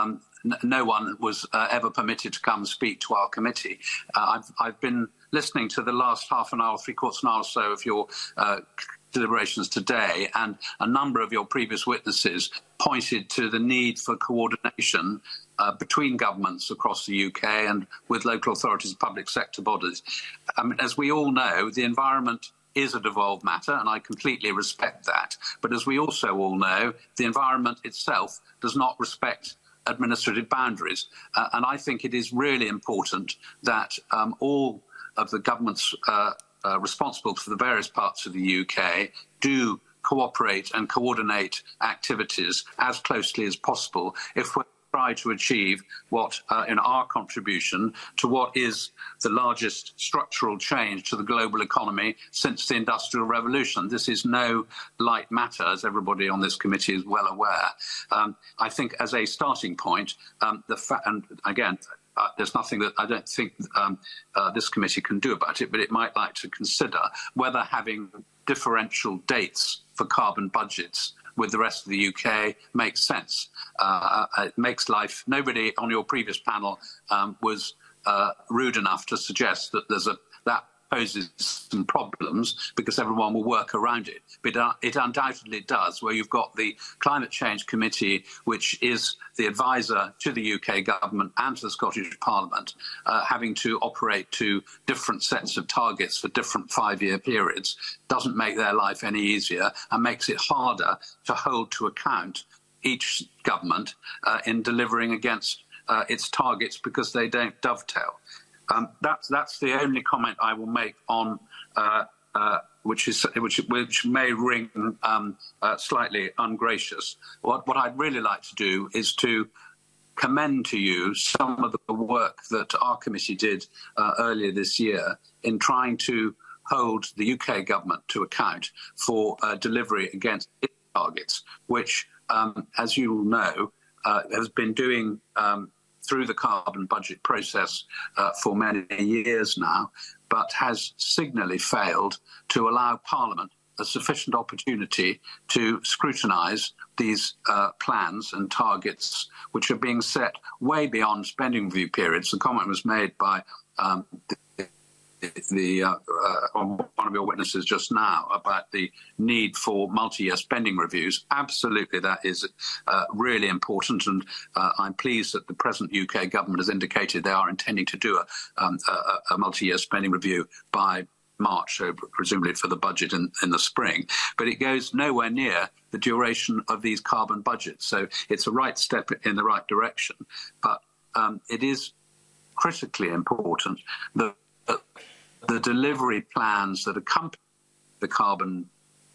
Speaker 12: no one was ever permitted to come and speak to our committee. I've been listening to the last half an hour, three-quarters an hour or so of your deliberations today, and a number of your previous witnesses pointed to the need for coordination between governments across the UK and with local authorities and public sector bodies. As we all know, the environment is a devolved matter, and I completely respect that. But as we also all know, the environment itself does not respect administrative boundaries. And I think it is really important that all of the governments responsible for the various parts of the UK do cooperate and coordinate activities as closely as possible if we're try to achieve what, in our contribution to what is the largest structural change to the global economy since the Industrial Revolution. This is no light matter, as everybody on this committee is well aware. I think as a starting point, and again, there's nothing that I don't think this committee can do about it, but it might like to consider whether having differential dates for carbon budgets with the rest of the UK makes sense. It makes life. Nobody on your previous panel was rude enough to suggest that that poses some problems because everyone will work around it. But it undoubtedly does, where you've got the Climate Change Committee, which is the advisor to the UK government and to the Scottish Parliament, having to operate to different sets of targets for different 5-year periods, doesn't make their life any easier and makes it harder to hold to account each government in delivering against its targets because they don't dovetail. That's the only comment I will make on which may ring slightly ungracious. What I'd really like to do is to commend to you some of the work that our committee did earlier this year in trying to hold the UK government to account for delivery against its targets, which, as you will know, has been doing through the carbon budget process for many years now, but has signally failed to allow Parliament a sufficient opportunity to scrutinise these plans and targets, which are being set way beyond spending review periods. The comment was made by one of your witnesses just now about the need for multi-year spending reviews. Absolutely, that is really important, and I'm pleased that the present UK government has indicated they are intending to do a multi-year spending review by March, so presumably for the budget in the spring. But it goes nowhere near the duration of these carbon budgets, so it's a right step in the right direction. But it is critically important that the delivery plans that accompany the carbon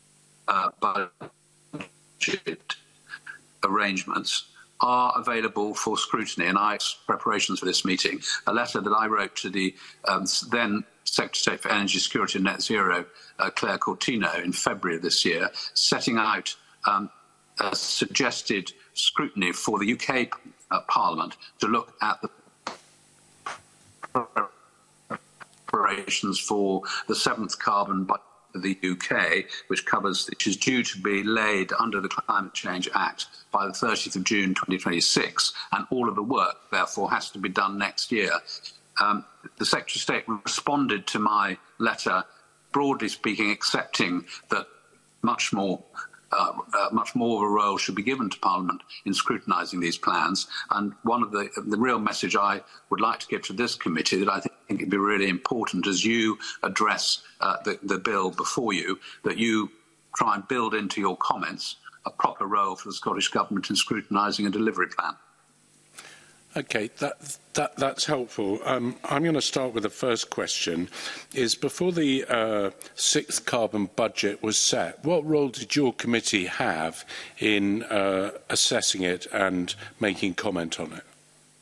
Speaker 12: budget arrangements are available for scrutiny. And preparations for this meeting, a letter that I wrote to the then Secretary of State for Energy Security and Net Zero, Claire Cortino, in February of this year, setting out a suggested scrutiny for the UK Parliament to look at the preparations for the 7th carbon budget for the UK, which is due to be laid under the Climate Change Act by the 30th of June 2026, and all of the work, therefore, has to be done next year. The Secretary of State responded to my letter, broadly speaking, accepting that much more of a role should be given to Parliament in scrutinising these plans. And one of the real message I would like to give to this committee that I think would be really important as you address the bill before you, that you try and build into your comments a proper role for the Scottish Government in scrutinising a delivery plan.
Speaker 1: Okay, that's helpful. I'm going to start with the first question. Is before the 6th carbon budget was set, what role did your committee have in assessing it and making comment on it?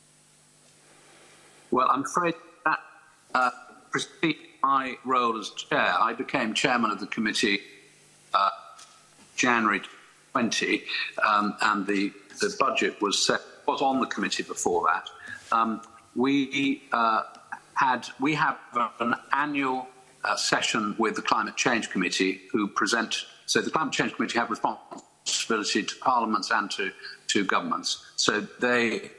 Speaker 12: Well, I'm afraid that preceded my role as chair. I became chairman of the committee January 20, and the budget was set. Was on the committee before that. We have an annual session with the Climate Change Committee, who present. So the Climate Change Committee have responsibility to parliaments and to governments. So they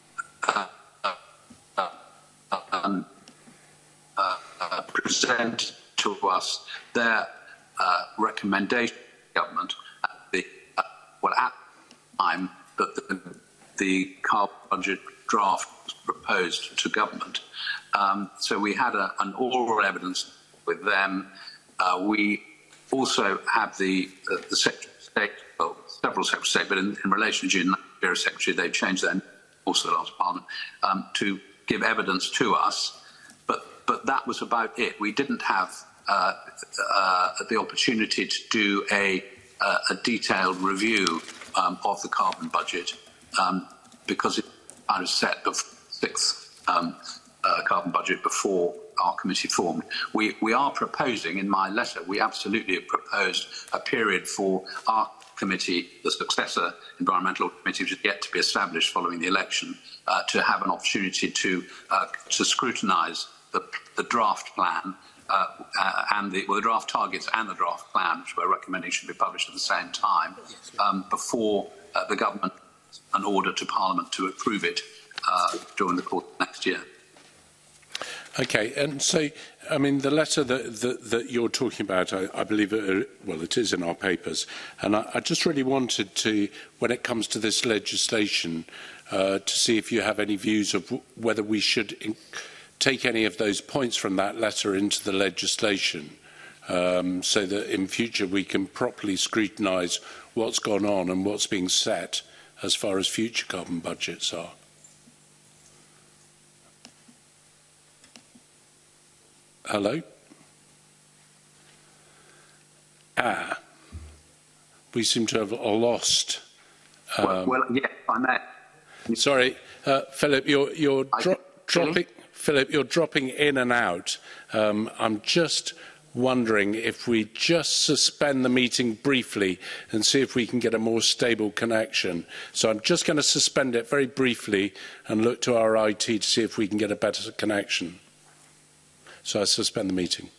Speaker 12: present to us their recommendation to the government at the time that the carbon budget draft was proposed to government. So we had an oral evidence with them. We also have the Secretary of State, well, several Secretaries of State, but in relation to the Nigeria Secretary, they've changed their name, also the last Parliament, to give evidence to us. But that was about it. We didn't have the opportunity to do a detailed review of the carbon budget. Because it kind of set the 6th carbon budget before our committee formed. We are proposing, in my letter, we absolutely have proposed a period for our committee, the successor environmental committee, which is yet to be established following the election, to have an opportunity to scrutinise the draft plan and the draft targets and the draft plan, which we're recommending should be published at the same time, before the government an order to Parliament to approve it during the course of next year.
Speaker 1: Okay, and so, I mean, the letter that you're talking about, I believe, well, it is in our papers, and I just really wanted to, when it comes to this legislation, to see if you have any views of whether we should take any of those points from that letter into the legislation, so that in future we can properly scrutinise what's gone on and what's being set as far as future carbon budgets are. Hello? We seem to have lost.
Speaker 12: Well, yeah, I may.
Speaker 1: Sorry, Philip, you're dropping. Philip, you're dropping in and out. I'm just wondering if we just suspend the meeting briefly and see if we can get a more stable connection. So I'm just going to suspend it very briefly and look to our IT to see if we can get a better connection. So I suspend the meeting.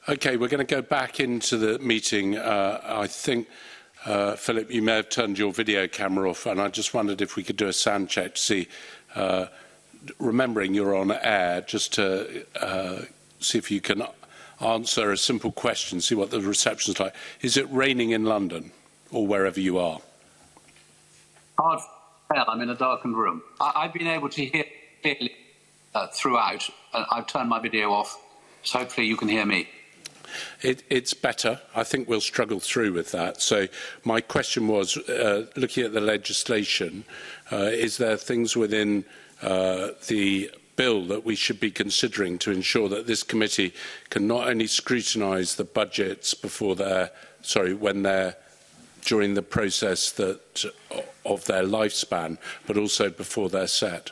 Speaker 1: Okay, we're going to go back into the meeting. I think, Philip, you may have turned your video camera off, and I just wondered if we could do a sound check to see, remembering you're on air, just to see if you can answer a simple question, see what the reception's like. Is it raining in London or wherever you are?
Speaker 12: Hard to tell. I'm in a darkened room. I've been able to hear clearly throughout. I've turned my video off, so hopefully you can hear me.
Speaker 1: It's better. I think we'll struggle through with that. So my question was, looking at the legislation, is there things within the bill that we should be considering to ensure that this committee can not only scrutinise the budgets before when they're during the process of their lifespan, but also before they're set?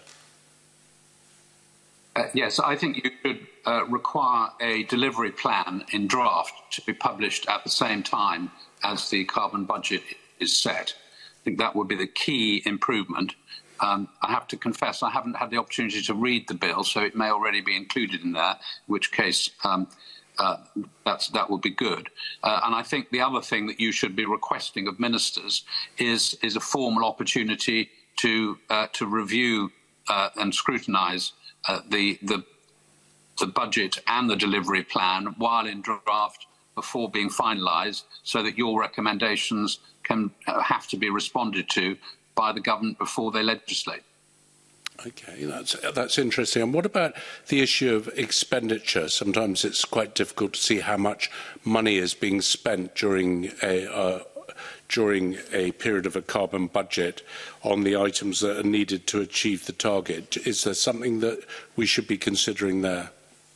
Speaker 12: Yes, I think you should require a delivery plan in draft to be published at the same time as the carbon budget is set. I think that would be the key improvement. I have to confess I haven't had the opportunity to read the bill, so it may already be included in there, in which case that would be good. And I think the other thing that you should be requesting of ministers is a formal opportunity to review and scrutinise the budget and the delivery plan while in draft before being finalised, so that your recommendations can have to be responded to by the government before they legislate.
Speaker 1: Okay, that's interesting. And what about the issue of expenditure? Sometimes it's quite difficult to see how much money is being spent during a period of a carbon budget on the items that are needed to achieve the target. Is there something that we should be considering there?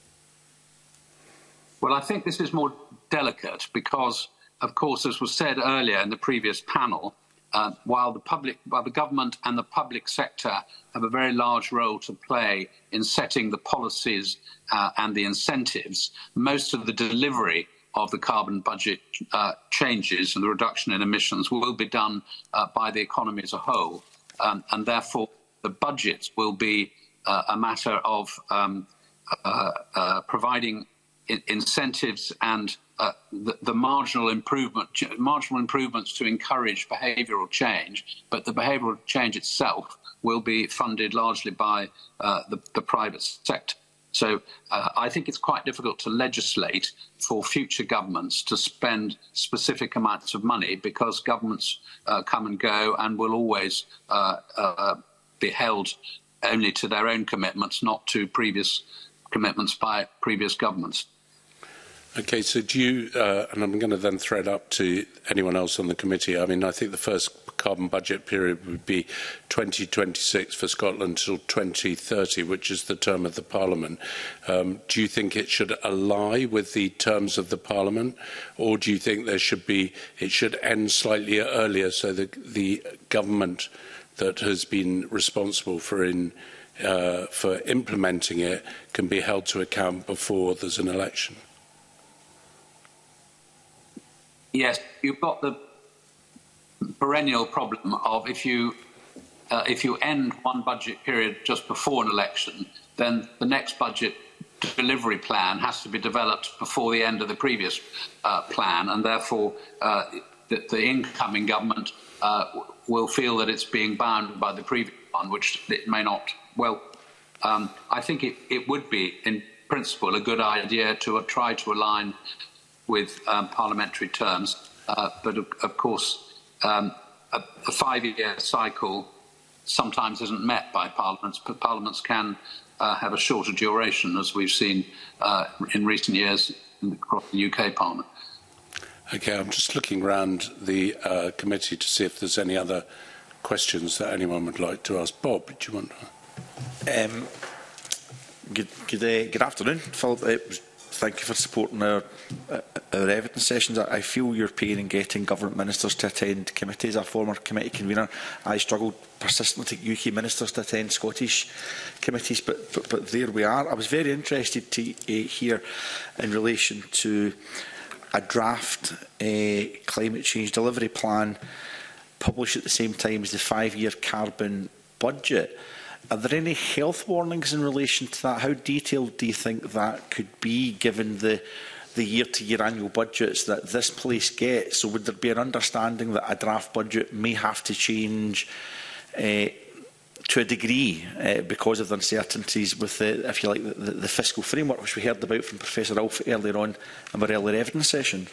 Speaker 12: Well, I think this is more delicate because, of course, as was said earlier in the previous panel, while the government and the public sector have a very large role to play in setting the policies and the incentives, most of the delivery of the carbon budget changes and the reduction in emissions will be done by the economy as a whole. And therefore, the budgets will be a matter of providing incentives and the marginal improvements to encourage behavioural change, but the behavioural change itself will be funded largely by the private sector. So I think it's quite difficult to legislate for future governments to spend specific amounts of money, because governments come and go and will always be held only to their own commitments, not to previous commitments by previous governments.
Speaker 1: Okay, so do you, and I'm going to then throw it up to anyone else on the committee, I mean, I think the first carbon budget period would be 2026 for Scotland until 2030, which is the term of the Parliament. Do you think it should ally with the terms of the Parliament, or do you think it should end slightly earlier so that the government that has been responsible for implementing it can be held to account before there's an election?
Speaker 12: Yes, you've got the perennial problem of if you end one budget period just before an election, then the next budget delivery plan has to be developed before the end of the previous plan, and therefore the incoming government will feel that it's being bound by the previous one, which it may not. Well, I think it would be, in principle, a good idea to try to align with parliamentary terms, but of course a 5-year cycle sometimes isn't met by parliaments, but parliaments can have a shorter duration, as we've seen in recent years across the UK Parliament.
Speaker 1: Okay, I'm just looking around the committee to see if there's any other questions that anyone would like to ask. Bob, do you want to?
Speaker 8: Good afternoon, Philip. Thank you for supporting our evidence sessions. I feel your pain in getting government ministers to attend committees. As a former committee convener, I struggled persistently to get UK ministers to attend Scottish committees, but there we are. I was very interested to hear in relation to a draft climate change delivery plan published at the same time as the 5-year carbon budget. Are there any health warnings in relation to that? How detailed do you think that could be, given the the year-to-year annual budgets that this place gets. So would there be an understanding that a draft budget may have to change to a degree because of the uncertainties with the, if you like, the fiscal framework, which we heard about from Professor Alf earlier on in our earlier evidence session?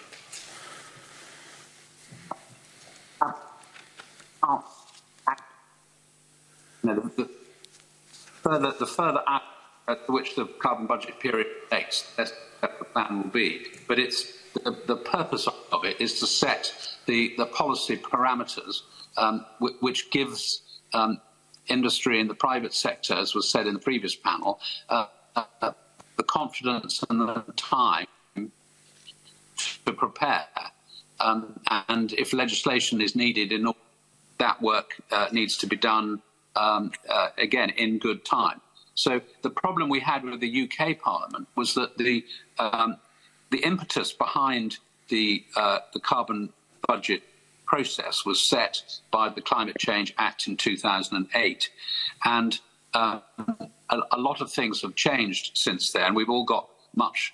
Speaker 12: The further out to which the carbon budget period takes, the plan will be. But it's the purpose of it is to set the policy parameters, which gives industry and the private sector, as was said in the previous panel, the confidence and the time to prepare. And if legislation is needed, that work needs to be done again in good time. So the problem we had with the UK Parliament was that the impetus behind the carbon budget process was set by the Climate Change Act in 2008, and a lot of things have changed since then. We've all got much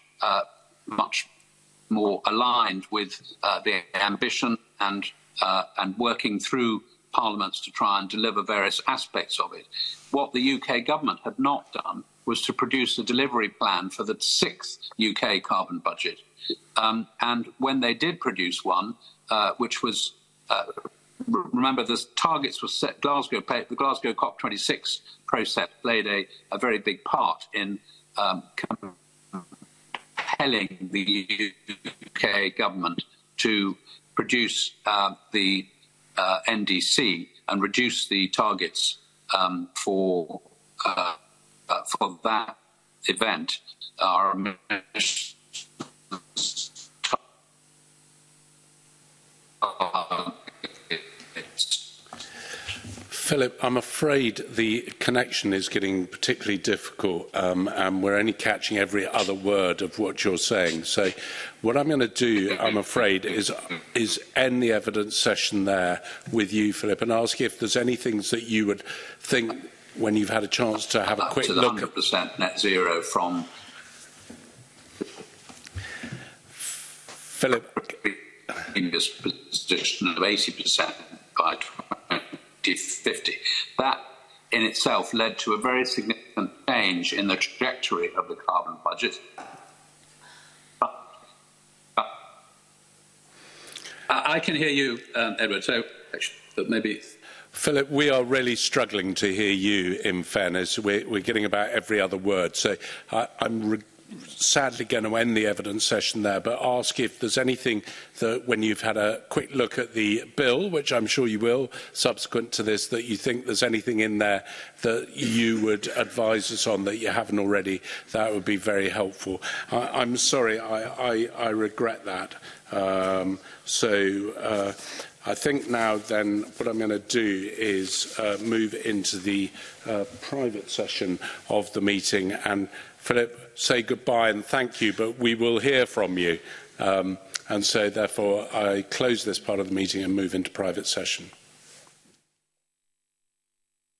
Speaker 12: more aligned with the ambition and working through parliaments to try and deliver various aspects of it. What the UK government had not done was to produce a delivery plan for the 6th UK carbon budget. And when they did produce one, which was, remember, the targets were set, the Glasgow COP26 process played a very big part in compelling the UK government to produce the NDC and reduce the targets for that event. Our
Speaker 1: Philip, I'm afraid the connection is getting particularly difficult, and we're only catching every other word of what you're saying. So what I'm going to do, I'm afraid, is end the evidence session there with you, Philip, and ask if there's any things that you would think when you've had a chance to have a quick look at
Speaker 12: 100% net zero from
Speaker 1: Philip.
Speaker 12: In this position of 80% by 2050. That in itself led to a very significant change in the trajectory of the carbon budget. I can hear you, Edward, so maybe...
Speaker 1: Philip, we are really struggling to hear you, in fairness. We're getting about every other word. So I'm sadly going to end the evidence session there, but ask if there's anything that, when you've had a quick look at the bill, which I'm sure you will, subsequent to this, that you think there's anything in there that you would advise us on that you haven't already. That would be very helpful. I'm sorry, I regret that. I think now then what I'm going to do is move into the private session of the meeting, and Philip, say goodbye and thank you, but we will hear from you. And so therefore I close this part of the meeting and move into private session.